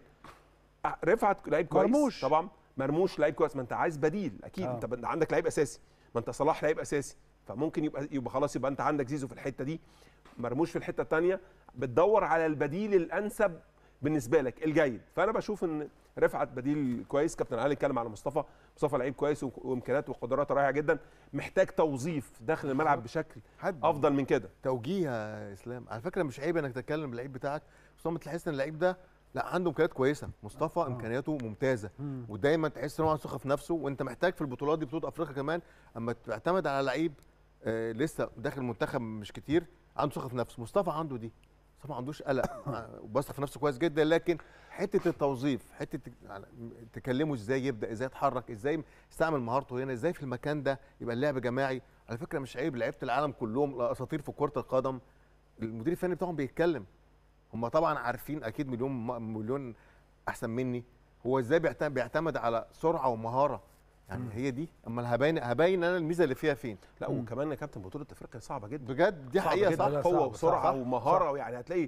رفعت لعيب كويس مرموش طبعا، مرموش لعيب كويس، ما انت عايز بديل اكيد. انت عندك لعيب اساسي، ما انت صلاح لعيب اساسي، فممكن يبقى خلاص، يبقى انت عندك زيزو في الحته دي، مرموش في الحته الثانيه، بتدور على البديل الانسب بالنسبه لك الجيد. فانا بشوف ان رفعت بديل كويس. كابتن علي اتكلم على مصطفى لعيب كويس وامكانياته وقدراته رائعه جدا، محتاج توظيف داخل الملعب بشكل افضل من كده. توجيه يا اسلام، على فكره مش عيب انك تتكلم باللعيب بتاعك، بس لما تحس ان اللعيب ده لا عنده امكانيات كويسه. مصطفى امكانياته ممتازه، ودايما تحس ان هو عنده ثقه في نفسه، وانت محتاج في البطولات دي، بطوله افريقيا كمان، اما تعتمد على لعيب لسه داخل المنتخب مش كتير، عنده ثقه في نفسه. مصطفى عنده دي، مصطفى ما عندوش قلق وبثق في نفسه كويس جدا، لكن حته التوظيف، حته تكلمه ازاي يبدا، ازاي يتحرك، ازاي يستعمل مهارته هنا، ازاي في المكان ده يبقى اللعب جماعي. على فكره مش عيب، لعيبه العالم كلهم اساطير في كره القدم، المدير الفني بتاعهم بيتكلم، هم طبعا عارفين اكيد مليون احسن مني هو ازاي بيعتمد على سرعه ومهاره. يعني هي دي، اما هبين انا الميزه اللي فيها فين. لا وكمان يا كابتن بطوله افريقيا صعبه جدا بجد، دي حقيقه صح، قوه وسرعه ومهاره، يعني هتلاقي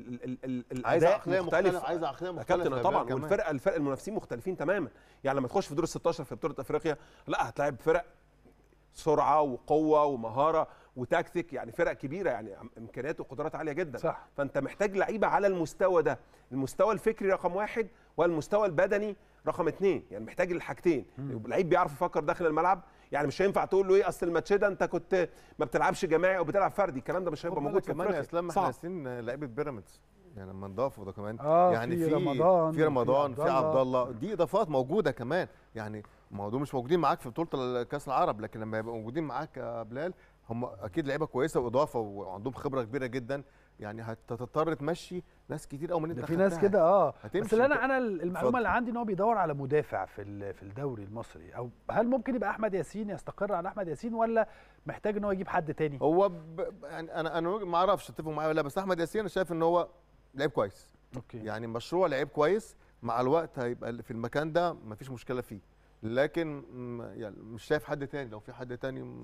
الاداء مختلف، عايزه عقليه مختلفه كابتن طبعا. والفرق المنافسين مختلفين تماما. يعني لما تخش في دور ال 16 في بطوله افريقيا، لا هتلاعب فرق سرعه وقوه ومهاره وتكتيك، يعني فرق كبيره، يعني امكانيات وقدرات عاليه جدا. صح. فانت محتاج لعيبه على المستوى ده، المستوى الفكري رقم 1 والمستوى البدني رقم 2، يعني محتاج الحاجتين. لعيب بيعرف يفكر داخل الملعب، يعني مش هينفع تقول له ايه اصل الماتش ده انت كنت ما بتلعبش جماعي او بتلعب فردي، الكلام ده مش هيبقى موجود في كمان يا اسلام. احنا ناسيين لعيبه بيراميدز، يعني لما نضافوا ده كمان، يعني في رمضان في عبد الله، دي اضافات موجوده كمان. يعني ما دول مش موجودين معاك في بطوله كاس العرب، لكن لما يبقوا موجودين معاك يا بلال هم اكيد لعيبه كويسه واضافه وعندهم خبره كبيره جدا، يعني هتضطر تمشي ناس كتير قوي من انت في ناس كده بس اللي انا المعلومه اللي فضل. عندي ان هو بيدور على مدافع في الدوري المصري، او هل ممكن يبقى احمد ياسين يستقر على احمد ياسين، ولا محتاج ان هو يجيب حد تاني؟ هو يعني انا ما اعرفش اتفقوا معايا ولا لا، بس احمد ياسين انا شايف ان هو لعيب كويس. اوكي. يعني مشروع لعيب كويس، مع الوقت هيبقى في المكان ده مفيش مشكله فيه، لكن يعني مش شايف حد تاني. لو في حد تاني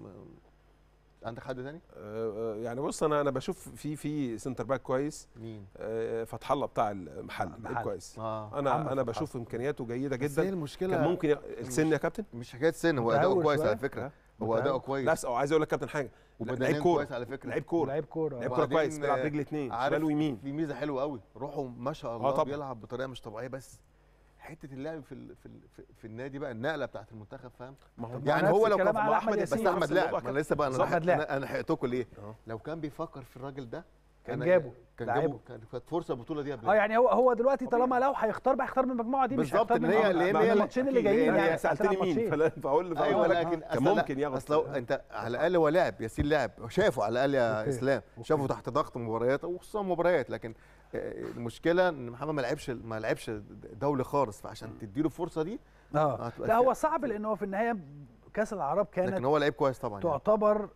عندك حد تاني؟ يعني بص، انا بشوف في سنتر باك كويس. مين؟ فتح الله بتاع المحل كويس. انا بشوف امكانياته جيده جدا. بس هي المشكله كان ممكن السن يا كابتن، مش حكايه سن، هو اداؤه كويس على فكره، هو اداؤه كويس. لا عايز اقول لك كابتن حاجه، لعيب كويس على فكره، لعيب كوره كويس، بيلعب رجل اثنين شمال ويمين. في ميزه حلوه قوي، روحه ما شاء الله بيلعب بطريقه مش طبيعيه، بس حته اللعب في النادي بقى، النقله بتاعت المنتخب، فاهم؟ يعني هو لو كان احمد بس احمد لاعب، انا لسه بقى انا لحقتكم ليه؟ لو كان بيفكر في الراجل ده كان جابه، كانت فرصه البطوله دي قبل. يعني هو دلوقتي طالما لو هيختار بقى هيختار من المجموعه دي، مش هيختار من هي الماتشين اللي جايين. يعني سالتني مين، فاقول لك ايوه، لكن كان ممكن ياخد. اصل انت على الاقل هو لاعب، ياسين لاعب، شافه على الاقل يا اسلام، شافه تحت ضغط مباريات وخصوصا مباريات، لكن المشكله ان محمد ما لعبش دولي خالص، فعشان تديله الفرصه دي لا هو صعب، لان هو في النهايه كاس العرب كانت، لكن هو لعيب كويس طبعا، تعتبر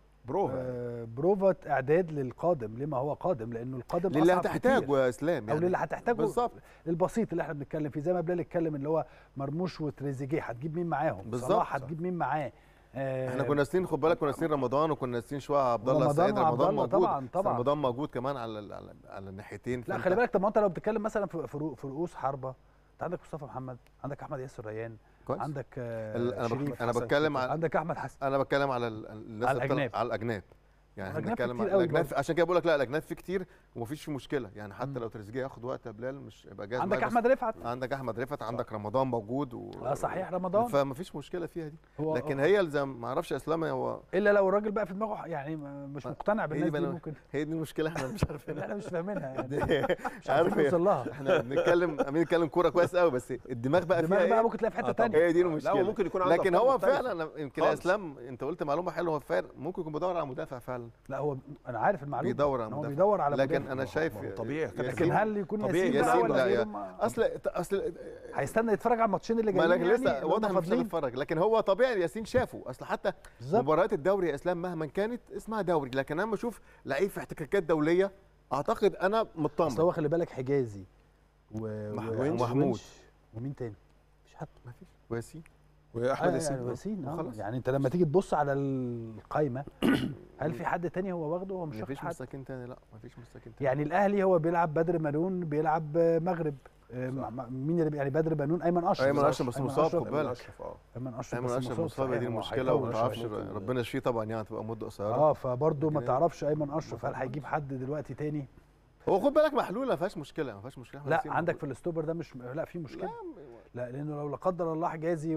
بروفة اعداد للقادم، لما هو قادم، لانه القادم اصعب اللي هتحتاجه يا اسلام، يعني او اللي هتحتاجه بالظبط، البسيط اللي احنا بنتكلم فيه، زي ما بلال اتكلم، اللي هو مرموش وتريزيجيه، هتجيب مين معاهم؟ صلاح هتجيب مين معاه؟ احنا كنا ناسيين، خد بالك، كنا ناسيين رمضان، وكنا ناسيين شويه عبد الله السيد. رمضان موجود طبعا رمضان موجود كمان على الناحيتين. لا خلي بالك، طب ما انت لو بتتكلم مثلا في رؤوس حربه، انت عندك مصطفى محمد، عندك احمد ياسر ريان، عندك شريف، انا بتكلم عندك احمد حسن، انا بتكلم على الناس على الاجناب، يعني بنتكلم على الاجناب، عشان كده بقول لك لا، الاجناب في كتير ومفيش مشكله، يعني حتى لو تريزيجيه ياخد وقت يا بلال مش هيبقى جاهز. عندك احمد رفعت، عندك رمضان موجود صحيح رمضان، فمفيش مشكله فيها دي. لكن هي زي ما اعرفش يا اسلام، هو الا لو الراجل بقى في دماغه يعني مش مقتنع بالناس دي، ممكن هي دي المشكله، احنا مش عارفينها، احنا مش فاهمينها، يعني مش عارفين نوصل لها. احنا بنتكلم كوره كويس قوي، بس الدماغ بقى فيها بقى ممكن تلاقي في حته ثانيه، هي دي المشكله. لا ممكن يكون عنده، لكن هو فعلا يمكن يا اسلام انت قلت معلومه حلوه، هو ممكن يكون بيدور على مدافع فعلا. لا هو انا عارف المعلومه، بيدور على مدافع، لكن انا شايف طبيعي. لكن هل يكون ياسين ولا لا، اصل هيستنى يتفرج على الماتشين اللي جايين، يعني لسه واضح مش هنتفرج، لكن هو طبيعي ياسين شافه، اصل حتى مباريات الدوري يا اسلام مهما كانت اسمها دوري، لكن انا بشوف لعيب في احتكاكات دوليه اعتقد انا مطمن. اصل هو خلي بالك حجازي ومحمود ومين تاني؟ مفيش حد، مفيش، وياسين واحمد ياسين ياسين يعني انت لما تيجي تبص على القايمه هل في حد تاني هو واخده؟ هو مش واخد حد. مفيش مساكين تاني، لا مفيش مساكين تاني. يعني الاهلي هو بيلعب بدر بنون، بيلعب مغرب، مين اللي يعني بدر بنون؟ ايمن اشرف بس مصاب، خد بالك. ايمن اشرف مصاب، دي المشكله، وما تعرفش ربنا يشفيه طبعا، يعني تبقى مده قصيره. فبرضه ما تعرفش ايمن اشرف هل هيجيب حد دلوقتي تاني؟ هو خد بالك محلوله، ما فيهاش مشكله. لا عندك في الاستوبر ده مش، لا في مشكله. لا لانه لو لا قدر الله حجازي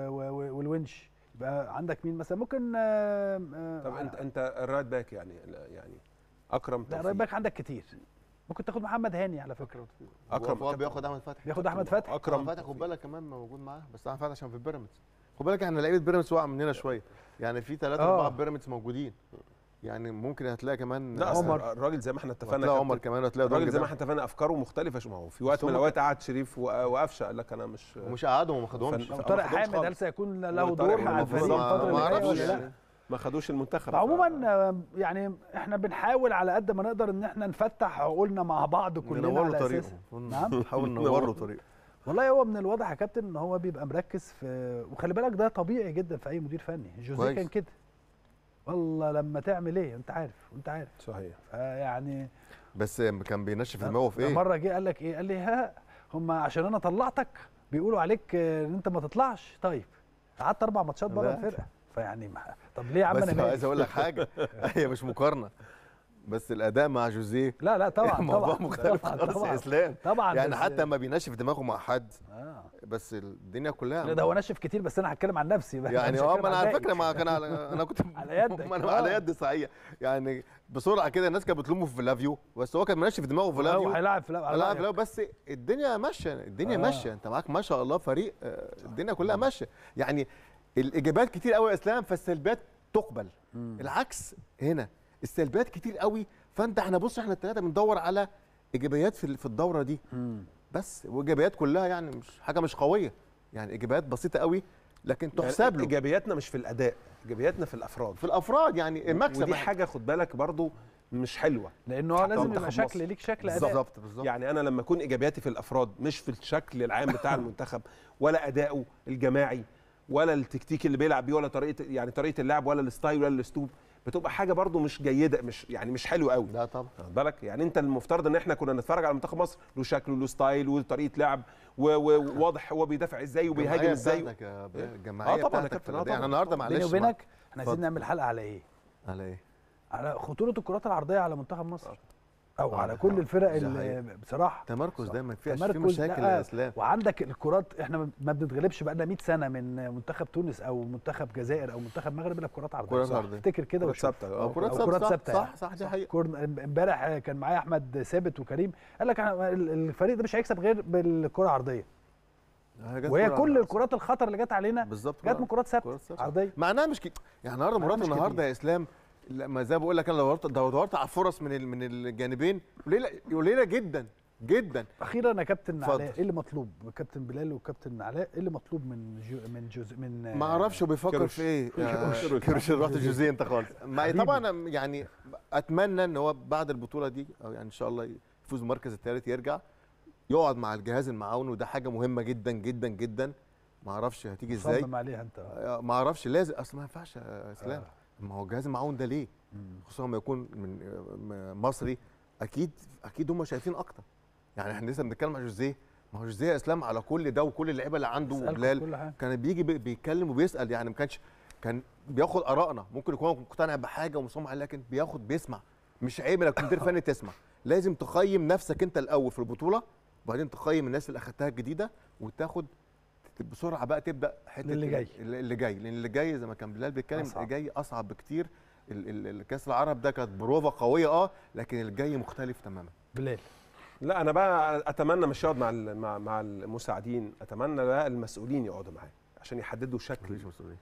والونش يبقى عندك مين مثلا ممكن طب انت الرايت باك يعني اكرم توفيق. لا الرايت باك عندك كتير، ممكن تاخد محمد هاني على فكره. اكرم بياخد احمد فتحي، اكرم فتحي خد بالك كمان موجود معاه، بس احمد فتحي عشان في بيراميدز. خد بالك احنا لعيبه بيراميدز وقع مننا شويه، يعني في 3 4 بيراميدز موجودين، يعني ممكن هتلاقي كمان عمر. الراجل زي ما احنا اتفقنا، هتلاقي عمر كمان، هتلاقي الراجل زي ما احنا اتفقنا افكاره مختلفه. ما هو في وقت من الاوقات قعد شريف وقفشه قال لك انا مش قعدهم وما خدهمش. طارق حامد هل سيكون له دور مع الفريق الفتره اللي جايه ولا لا؟ ما خدوش المنتخب. عموما يعني احنا بنحاول على قد ما نقدر ان احنا نفتح عقولنا مع بعض كلنا على اساس نعم نحاول ننور له طريقه. والله هو من الواضح يا كابتن ان هو بيبقى مركز في، وخلي بالك ده طبيعي جدا في اي مدير فني. جوزيه كان كده والله، لما تعمل ايه انت عارف صحيح. يعني بس كان بينشف دماغه في ايه؟ مره جه قال لك ايه؟ قال لي هم عشان انا طلعتك بيقولوا عليك ان انت ما تطلعش. طيب قعدت 4 ماتشات بره الفرقه، فيعني طب ليه يا عم؟ انا عايز اقول لك حاجه، هي مش مقارنه، بس الاداء مع جوزيه لا طبعا الموضوع مختلف خالص يا اسلام. طبعا يعني حتى ما بينشف دماغه مع حد بس الدنيا كلها. لا ده هو نشف كتير، بس انا هتكلم عن نفسي بقى. يعني ما انا على فكره ما كان انا كنت على يدك. ما انا على يدي صحيح، يعني بسرعه كده الناس كانت بتلومه في فلافيو، بس هو كان منشف دماغه في فلافيو. هو هيلاعب فلافيو بس الدنيا ماشيه، ماشيه. انت معاك ما شاء الله فريق، الدنيا كلها ماشيه. يعني الايجابيات كتير قوي يا اسلام، فالسلبيات تقبل. العكس هنا السلبيات كتير قوي، فانت احنا الثلاثه بندور على ايجابيات في الدوره دي بس، وايجابيات كلها يعني مش حاجه مش قويه، يعني ايجابيات بسيطه قوي لكن تحسب له. ايجابياتنا مش في الاداء، ايجابياتنا في الافراد، يعني المكسب. ودي حاجه خد بالك برضو مش حلوه، لانه لازم يبقى شكل ليك شكل اداء. بالظبط. يعني انا لما اكون ايجابياتي في الافراد مش في الشكل العام بتاع المنتخب، ولا اداؤه الجماعي، ولا التكتيك اللي بيلعب بيه، ولا طريقه اللعب، ولا الستايل، ولا الاسلوب، بتبقى حاجه برضو مش جيده، مش حلوه قوي. لا طبعا. خد بالك، يعني انت المفترض ان احنا كنا نتفرج على منتخب مصر له شكل وله ستايل وطريقه لعب، وواضح هو بيدافع ازاي وبيهاجم ازاي. الجماعيه طبعا يا كابتن. كابتن. يعني النهارده معلش بيني وبينك احنا عايزين نعمل حلقه على ايه؟ على خطوره الكرات العرضيه على منتخب مصر، او على كل الفرق اللي بصراحه تمركز دايما فيها في مشاكل يا اسلام. وعندك الكرات احنا ما بنتغلبش بقى لنا 100 سنه من منتخب تونس او منتخب جزائر او منتخب مغرب الا بكرات عرضيه. افتكر كده كرات ثابته. كرات ثابته صح دي حقيقه. امبارح كان معايا احمد ثابت وكريم، قال لك الفريق ده مش هيكسب غير بالكره العرضيه، وهي كل الكرات الخطر اللي جت علينا جت من كرات ثابته عرضيه. معناها مش يعني النهارده يا اسلام، ما زي ما بقول لك انا لو دورت على الفرص من الجانبين قليله جدا. اخيرا يا كابتن علاء، ايه اللي مطلوب؟ كابتن بلال وكابتن علاء، ايه اللي مطلوب من ما اعرفش هو بيفكر في ايه. كرش رحت جوزيه انت خالص. طبعا يعني اتمنى ان هو بعد البطوله دي، او يعني ان شاء الله يفوز المركز الثالث، يرجع يقعد مع الجهاز المعاون، وده حاجه مهمه جدا جد جدا. ما اعرفش هتيجي ازاي، صمم عليها انت. ما اعرفش، لازم، اصل ما ينفعش يا اسلام. ما هو الجهاز المعاون ده ليه؟ خصوصا لما يكون من مصري، اكيد هم شايفين اكتر. يعني احنا لسه بنتكلم عن جوزيه، ما هو جوزيه يا اسلام على كل ده، وكل اللعيبه اللي عنده، وبلال كان بيجي بيتكلم وبيسال، يعني كان بياخد ارائنا، ممكن يكون مقتنع بحاجه ومصمم عليها، لكن بيسمع. مش عيب انك مدير فني تسمع، لازم تقيم نفسك انت الاول في البطوله، وبعدين تقيم الناس اللي اخدتها الجديده، وتاخد بسرعه بقى تبدا حته اللي جاي لان اللي جاي زي ما كان بلال بيتكلم، اللي جاي اصعب بكتير. الكاس العرب ده كانت بروفه قويه لكن الجاي مختلف تماما. بلال، لا انا بقى اتمنى مش يقعد مع المساعدين، اتمنى بقى المسؤولين يقعدوا معاه عشان يحددوا شكل. مفيش مسؤولين.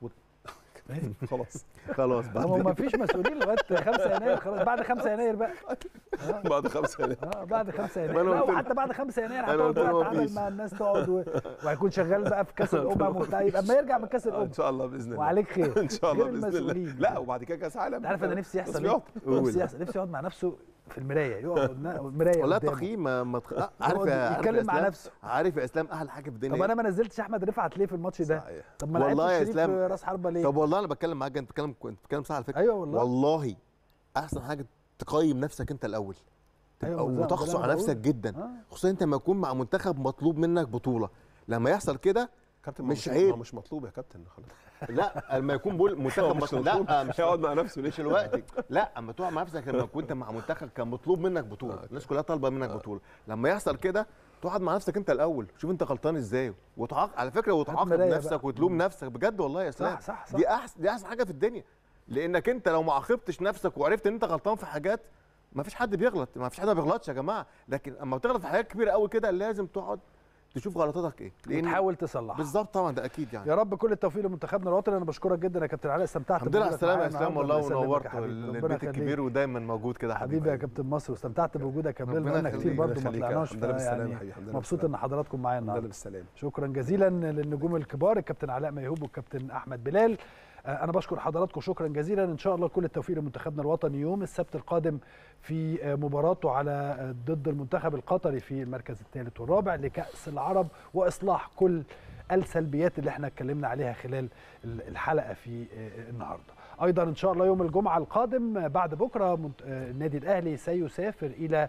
خلاص ما فيش مسؤولين لغايه 5 يناير. خلاص بعد 5 يناير بقى. بعد 5 يناير. بعد 5 يناير. لا وحتى بعد 5 يناير هتقعد تتعامل مع الناس، تقعد وهيكون شغال بقى في كاس الامم وبتاع، يبقى اما يرجع من كاس الامم ان شاء الله باذن الله وعليك خير ان شاء الله باذن الله. لا وبعد كده كاس عالم. عارف انا نفسي يحصل ايه؟ نفسي يقعد مع نفسه في المرايه، يقعد المرايه والله قدامه. تقييم عارف يتكلم مع نفسه. عارف يا اسلام احلى حاجه في الدنيا طب انا ما نزلتش احمد رفعت ليه في الماتش ده؟ صحيح. طب ما والله يا لعبتش شريف اسلام راس حربه ليه؟ طب والله انا بتكلم معاك، انت بتتكلم صح على فكره. ايوه والله. والله احسن حاجه تقيم نفسك انت الاول، أيوة وتقسو على نفسك جدا. خصوصا انت لما يكون مع منتخب مطلوب منك بطوله، لما يحصل كده كابتن مش عيب. مش مطلوب يا كابتن خلاص. لا لما يكون بقول منتخب مطلوب، لا مش يقعد مع نفسه ليه؟ مش الوقت. لا اما تقعد مع نفسك لما كنت مع منتخب كان مطلوب منك بطوله، الناس كلها طالبه منك بطوله، لما يحصل كده تقعد مع نفسك انت الاول، شوف انت غلطان ازاي، على فكره وتعاقب نفسك وتلوم نفسك بجد والله يا اسلام. صح. دي احسن حاجه في الدنيا، لانك انت لو ما عاقبتش نفسك وعرفت ان انت غلطان في حاجات، ما فيش حد بيغلط، ما فيش حد ما بيغلطش يا جماعه، لكن اما بتغلط في حاجات كبيره قوي كده لازم تقعد تشوف غلطاتك ايه، وتحاول تصلحها. بالظبط طبعا، ده اكيد يعني. يا رب كل التوفيق لمنتخبنا الوطني. انا بشكرك جدا يا كابتن علاء، استمتعت. الحمد لله على السلامه يا اسلام، والله ونورت البيت الكبير ودايما موجود كده حبيبي يا كابتن مصر، واستمتعت بوجودك يا بلال، بقالنا كتير برضه ما طلعناش، يعني مبسوط ان حضراتكم معايا النهارده. شكرا جزيلا للنجوم الكبار الكابتن علاء ميهوب والكابتن احمد بلال. انا بشكر حضراتكم شكرا جزيلا. ان شاء الله كل التوفيق لمنتخبنا الوطني يوم السبت القادم في مباراته على ضد المنتخب القطري في المركز الثالث والرابع لكأس العرب، واصلاح كل السلبيات اللي احنا اتكلمنا عليها خلال الحلقه في النهارده. ايضا ان شاء الله يوم الجمعه القادم بعد بكره النادي الاهلي سيسافر الى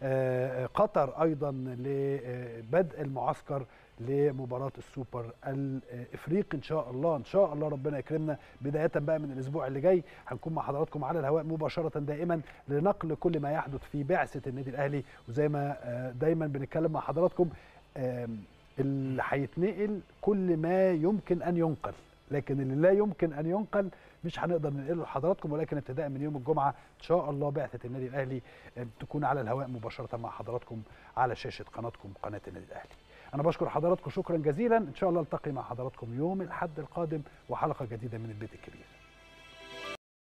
قطر ايضا لبدء المعسكر لمباراه السوبر الافريقي. ان شاء الله ربنا يكرمنا بدايه بقى من الاسبوع اللي جاي هنكون مع حضراتكم على الهواء مباشره دائما لنقل كل ما يحدث في بعثه النادي الاهلي، وزي ما دايما بنتكلم مع حضراتكم اللي هيتنقل كل ما يمكن ان ينقل، لكن اللي لا يمكن ان ينقل مش هنقدر ننقله لحضراتكم، ولكن ابتداء من يوم الجمعه ان شاء الله بعثه النادي الاهلي تكون على الهواء مباشره مع حضراتكم على شاشه قناتكم قناه النادي الاهلي. انا بشكر حضراتكم شكرا جزيلا، ان شاء الله التقي مع حضراتكم يوم الاحد القادم وحلقه جديده من البيت الكبير.